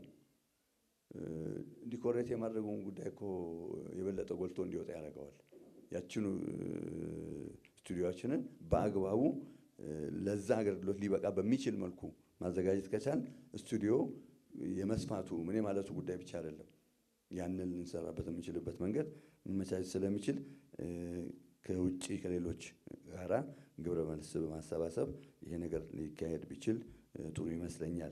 Speaker 9: ዲኮሬት የማድረጉን ጉዳይ እኮ የበለጠ ጎልቶ እንዲወጣ ያደርገዋል። ያችኑ ስቱዲዮችንን በአግባቡ ለዛ አገልግሎት ሊበቃ በሚችል መልኩ ማዘጋጀት ከቻል ስቱዲዮ የመስፋቱ ምን ማለቱ ጉዳይ ብቻ አይደለም። ያንን ልንሰራበት የምንችልበት መንገድ መመቻቸት ስለሚችል ከውጪ ከሌሎች ጋራ ግብረ መልስ በማሰባሰብ ይሄ ነገር ሊካሄድ ቢችል ጥሩ ይመስለኛል።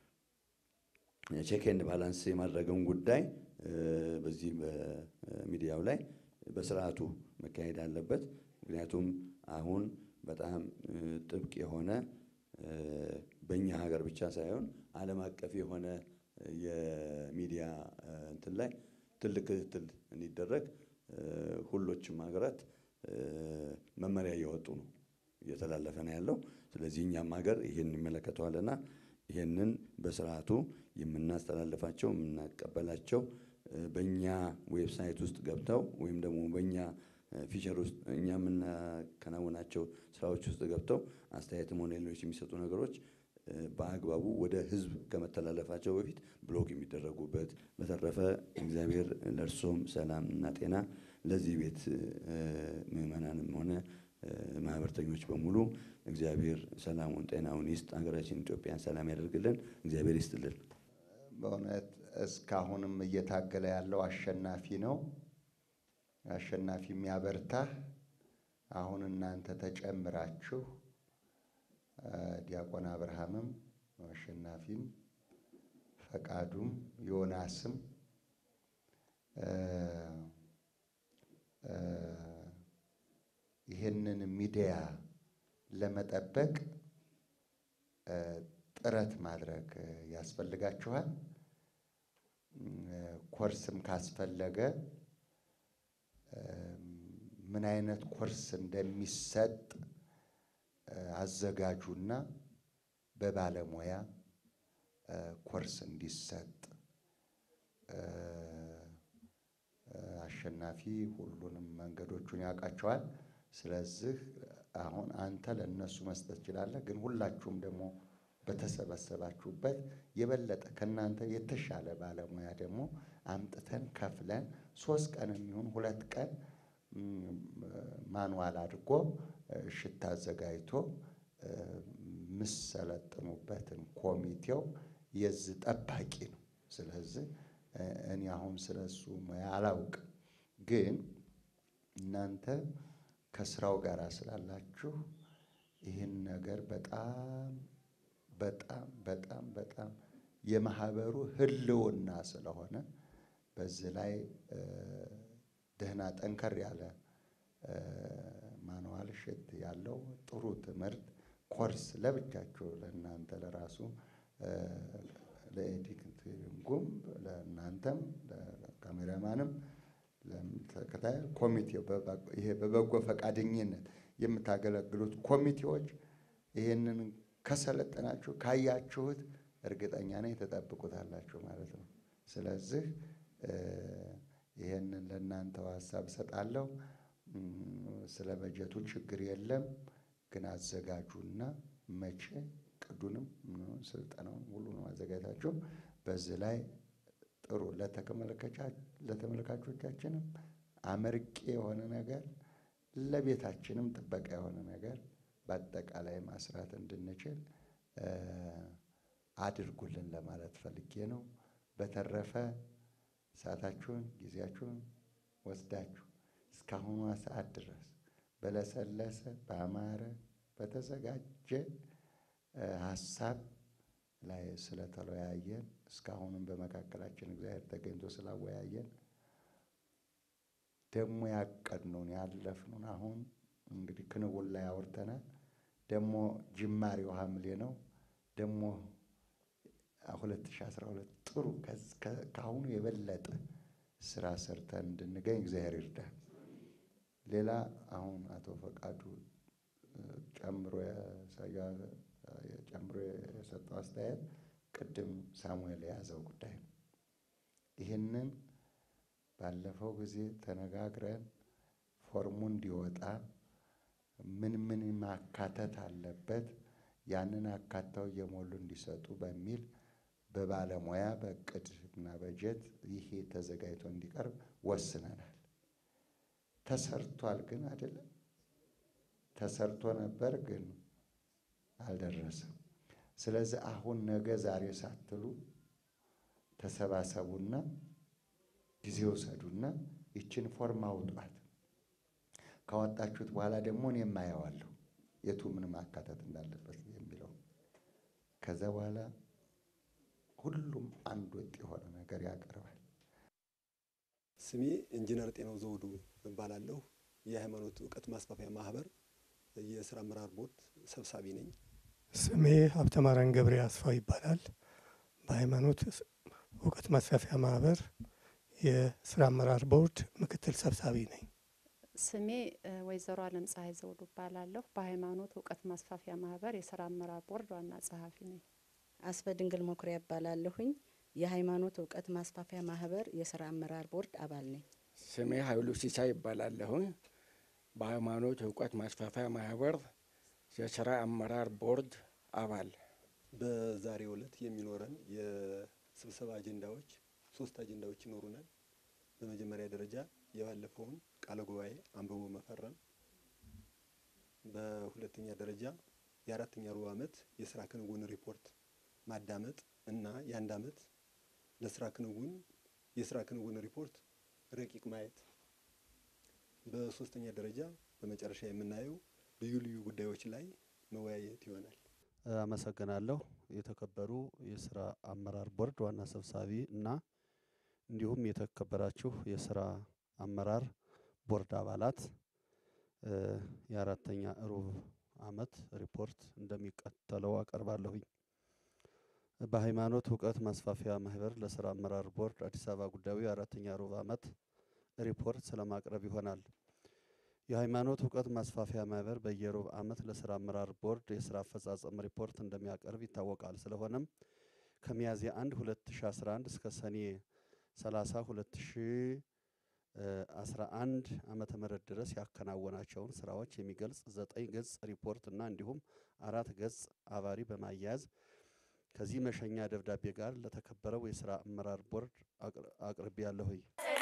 Speaker 9: ቼክ ኤንድ ባላንስ የማድረገውን ጉዳይ በዚህ በሚዲያው ላይ በስርዓቱ መካሄድ አለበት። ምክንያቱም አሁን በጣም ጥብቅ የሆነ በእኛ ሀገር ብቻ ሳይሆን ዓለም አቀፍ የሆነ የሚዲያ እንትን ላይ ትልቅ ክትትል እንዲደረግ ሁሎችም ሀገራት መመሪያ እየወጡ ነው፣ እየተላለፈ ነው ያለው። ስለዚህ እኛም ሀገር ይሄን ይመለከተዋልና ይሄንን በስርዓቱ የምናስተላልፋቸው የምናቀበላቸው በእኛ ዌብሳይት ውስጥ ገብተው ወይም ደግሞ በእኛ ፊቸር ውስጥ እኛ የምናከናውናቸው ስራዎች ውስጥ ገብተው አስተያየትም ሆነ ሌሎች የሚሰጡ ነገሮች በአግባቡ ወደ ህዝብ ከመተላለፋቸው በፊት ብሎክ የሚደረጉበት። በተረፈ እግዚአብሔር ለእርሶም ሰላም እና ጤና ለዚህ ቤት ምዕመናንም ሆነ ማህበርተኞች በሙሉ እግዚአብሔር ሰላሙን ጤናውን ይስጥ። ሀገራችን ኢትዮጵያን ሰላም ያደርግልን። እግዚአብሔር ይስጥልን።
Speaker 2: በእውነት እስካሁንም እየታገለ ያለው አሸናፊ ነው። አሸናፊ የሚያበርታህ አሁን እናንተ ተጨምራችሁ ዲያቆን አብርሃምም አሸናፊም ፈቃዱም ዮናስም ይህንን ሚዲያ ለመጠበቅ ጥረት ማድረግ ያስፈልጋችኋል። ኮርስም ካስፈለገ ምን አይነት ኮርስ እንደሚሰጥ አዘጋጁና በባለሙያ ኮርስ እንዲሰጥ አሸናፊ ሁሉንም መንገዶቹን ያውቃቸዋል። ስለዚህ አሁን አንተ ለነሱ መስጠት ትችላለህ፣ ግን ሁላችሁም ደግሞ በተሰበሰባችሁበት የበለጠ ከናንተ የተሻለ ባለሙያ ደግሞ አምጥተን ከፍለን 3 ቀን የሚሆን 2 ቀን ማንዋል አድርጎ ሽታ አዘጋጅቶ ምሰለጥኑበትን ኮሚቴው የዚህ ጠባቂ ነው። ስለዚህ እኔ አሁን ስለሱ ሙያ አላውቅም፣ ግን እናንተ ከስራው ጋር ስላላችሁ ይህን ነገር በጣም በጣም በጣም በጣም የማህበሩ ህልውና ስለሆነ በዚህ ላይ ደህና ጠንከር ያለ ማንዋል ሽት ያለው ጥሩ ትምህርት ኮርስ ለብቻችሁ ለእናንተ ለራሱ ለኤዲቲንጉም ለእናንተም ለካሜራማንም ለተከታይ ኮሚቴው ይሄ በበጎ ፈቃደኝነት የምታገለግሉት ኮሚቴዎች ይሄንን ከሰለጠናችሁ ካያችሁት እርግጠኛ ነኝ ተጠብቁታላችሁ ማለት ነው። ስለዚህ ይሄንን ለእናንተው ሀሳብ ሰጣለሁ። ስለ በጀቱ ችግር የለም፣ ግን አዘጋጁና መቼ ቅዱንም ስልጠናውን ሁሉ ነው አዘጋጅታችሁ በዚህ ላይ ጥሩ ለተመልካቾቻችንም አመርቂ የሆነ ነገር ለቤታችንም ጥበቃ የሆነ ነገር በአጠቃላይ ማስራት እንድንችል አድርጉልን ለማለት ፈልጌ ነው። በተረፈ ሰዓታችሁን ጊዜያችሁን ወስዳችሁ እስካሁኗ ሰዓት ድረስ በለሰለሰ በአማረ በተዘጋጀ ሀሳብ ላይ ስለተወያየን እስካሁንም በመካከላችን እግዚአብሔር ተገኝቶ ስላወያየን ደግሞ ያቀድነውን ያለፍነውን አሁን እንግዲህ ክንውን ላይ አውርተናል። ደግሞ ጅማሬው ሐምሌ ነው። ደግሞ 2012 ጥሩ ከአሁኑ የበለጠ ስራ ሰርተን እንድንገኝ እግዚአብሔር ይርዳል። ሌላ አሁን አቶ ፈቃዱ ጨምሮ የሰጠው አስተያየት ቅድም ሳሙኤል የያዘው ጉዳይ ነው። ይህንን ባለፈው ጊዜ ተነጋግረን ፎርሙ እንዲወጣ ምን ማካተት አለበት ያንን አካተው እየሞሉ እንዲሰጡ በሚል በባለሙያ በእቅድ እና በጀት ይሄ ተዘጋጅቶ እንዲቀርብ ወስነናል። ተሰርቷል ግን አይደለም፣ ተሰርቶ ነበር ግን አልደረሰም። ስለዚህ አሁን ነገ ዛሬ ሳትሉ ተሰባሰቡና ጊዜ ወሰዱና ይችን ፎርም አውጧት። ካወጣችሁት በኋላ ደግሞ እኔም አየዋለሁ የቱ ምን ማካተት እንዳለበት የሚለው። ከዛ በኋላ ሁሉም አንድ ወጥ የሆነ ነገር ያቀርባል።
Speaker 4: ስሜ ኢንጂነር ጤናው ዘውዱ እባላለሁ። የሃይማኖት እውቀት ማስፋፊያ ማህበር የስራ አመራር ቦርድ ሰብሳቢ ነኝ።
Speaker 7: ስሜ ሀብተማርያም ገብሬ አስፋው ይባላል። በሃይማኖት እውቀት ማስፋፊያ ማህበር የስራ አመራር ቦርድ ምክትል ሰብሳቢ ነኝ።
Speaker 18: ስሜ ወይዘሮ አለም ፀሐይ ዘውዱ እባላለሁ። በሃይማኖት እውቀት ማስፋፊያ ማህበር የስራ አመራር ቦርድ ዋና ጸሐፊ ነኝ።
Speaker 19: አስበድንግል መኩሪያ እባላለሁኝ። የሃይማኖት እውቀት ማስፋፊያ ማህበር የስራ አመራር ቦርድ አባል ነኝ።
Speaker 20: ስሜ ኃይሉ ሲሳይ እባላለሁኝ። በሃይማኖት እውቀት ማስፋፊያ ማህበር የስራ አመራር ቦርድ አባል።
Speaker 4: በዛሬው ዕለት የሚኖረን የስብሰባ አጀንዳዎች 3 አጀንዳዎች ይኖሩናል። በመጀመሪያ ደረጃ የባለፈውን ቃለ ጉባኤ አንብቦ መፈረም፣ በሁለተኛ ደረጃ የ4ኛ ሩብ ዓመት የስራ ክንውን ሪፖርት ማዳመጥ እና የ1 ዓመት የስራ ክንውን ሪፖርት ረቂቅ ማየት፣ በሶስተኛ ደረጃ በመጨረሻ የምናየው ልዩ ልዩ ጉዳዮች ላይ መወያየት ይሆናል።
Speaker 5: አመሰግናለሁ። የተከበሩ የስራ አመራር ቦርድ ዋና ሰብሳቢ እና እንዲሁም የተከበራችሁ የስራ አመራር ቦርድ አባላት የአራተኛ ሩብ ዓመት ሪፖርት እንደሚከተለው አቀርባለሁኝ። በሃይማኖት እውቀት ማስፋፊያ ማህበር ለስራ አመራር ቦርድ አዲስ አበባ ጉዳዩ የአራተኛ ሩብ ዓመት ሪፖርት ስለማቅረብ ይሆናል። የሃይማኖት እውቀት ማስፋፊያ ማህበር በየሩብ ዓመት ለስራ አመራር ቦርድ የስራ አፈጻጸም ሪፖርት እንደሚያቀርብ ይታወቃል። ስለሆነም ከሚያዝያ 1 2011 እስከ ሰኔ 30 2011 ዓመተ ምህረት ድረስ ያከናወናቸውን ስራዎች የሚገልጽ 9 ገጽ ሪፖርት እና እንዲሁም 4 ገጽ አባሪ በማያያዝ ከዚህ መሸኛ ደብዳቤ ጋር ለተከበረው የስራ አመራር ቦርድ አቅርቤያለሁኝ።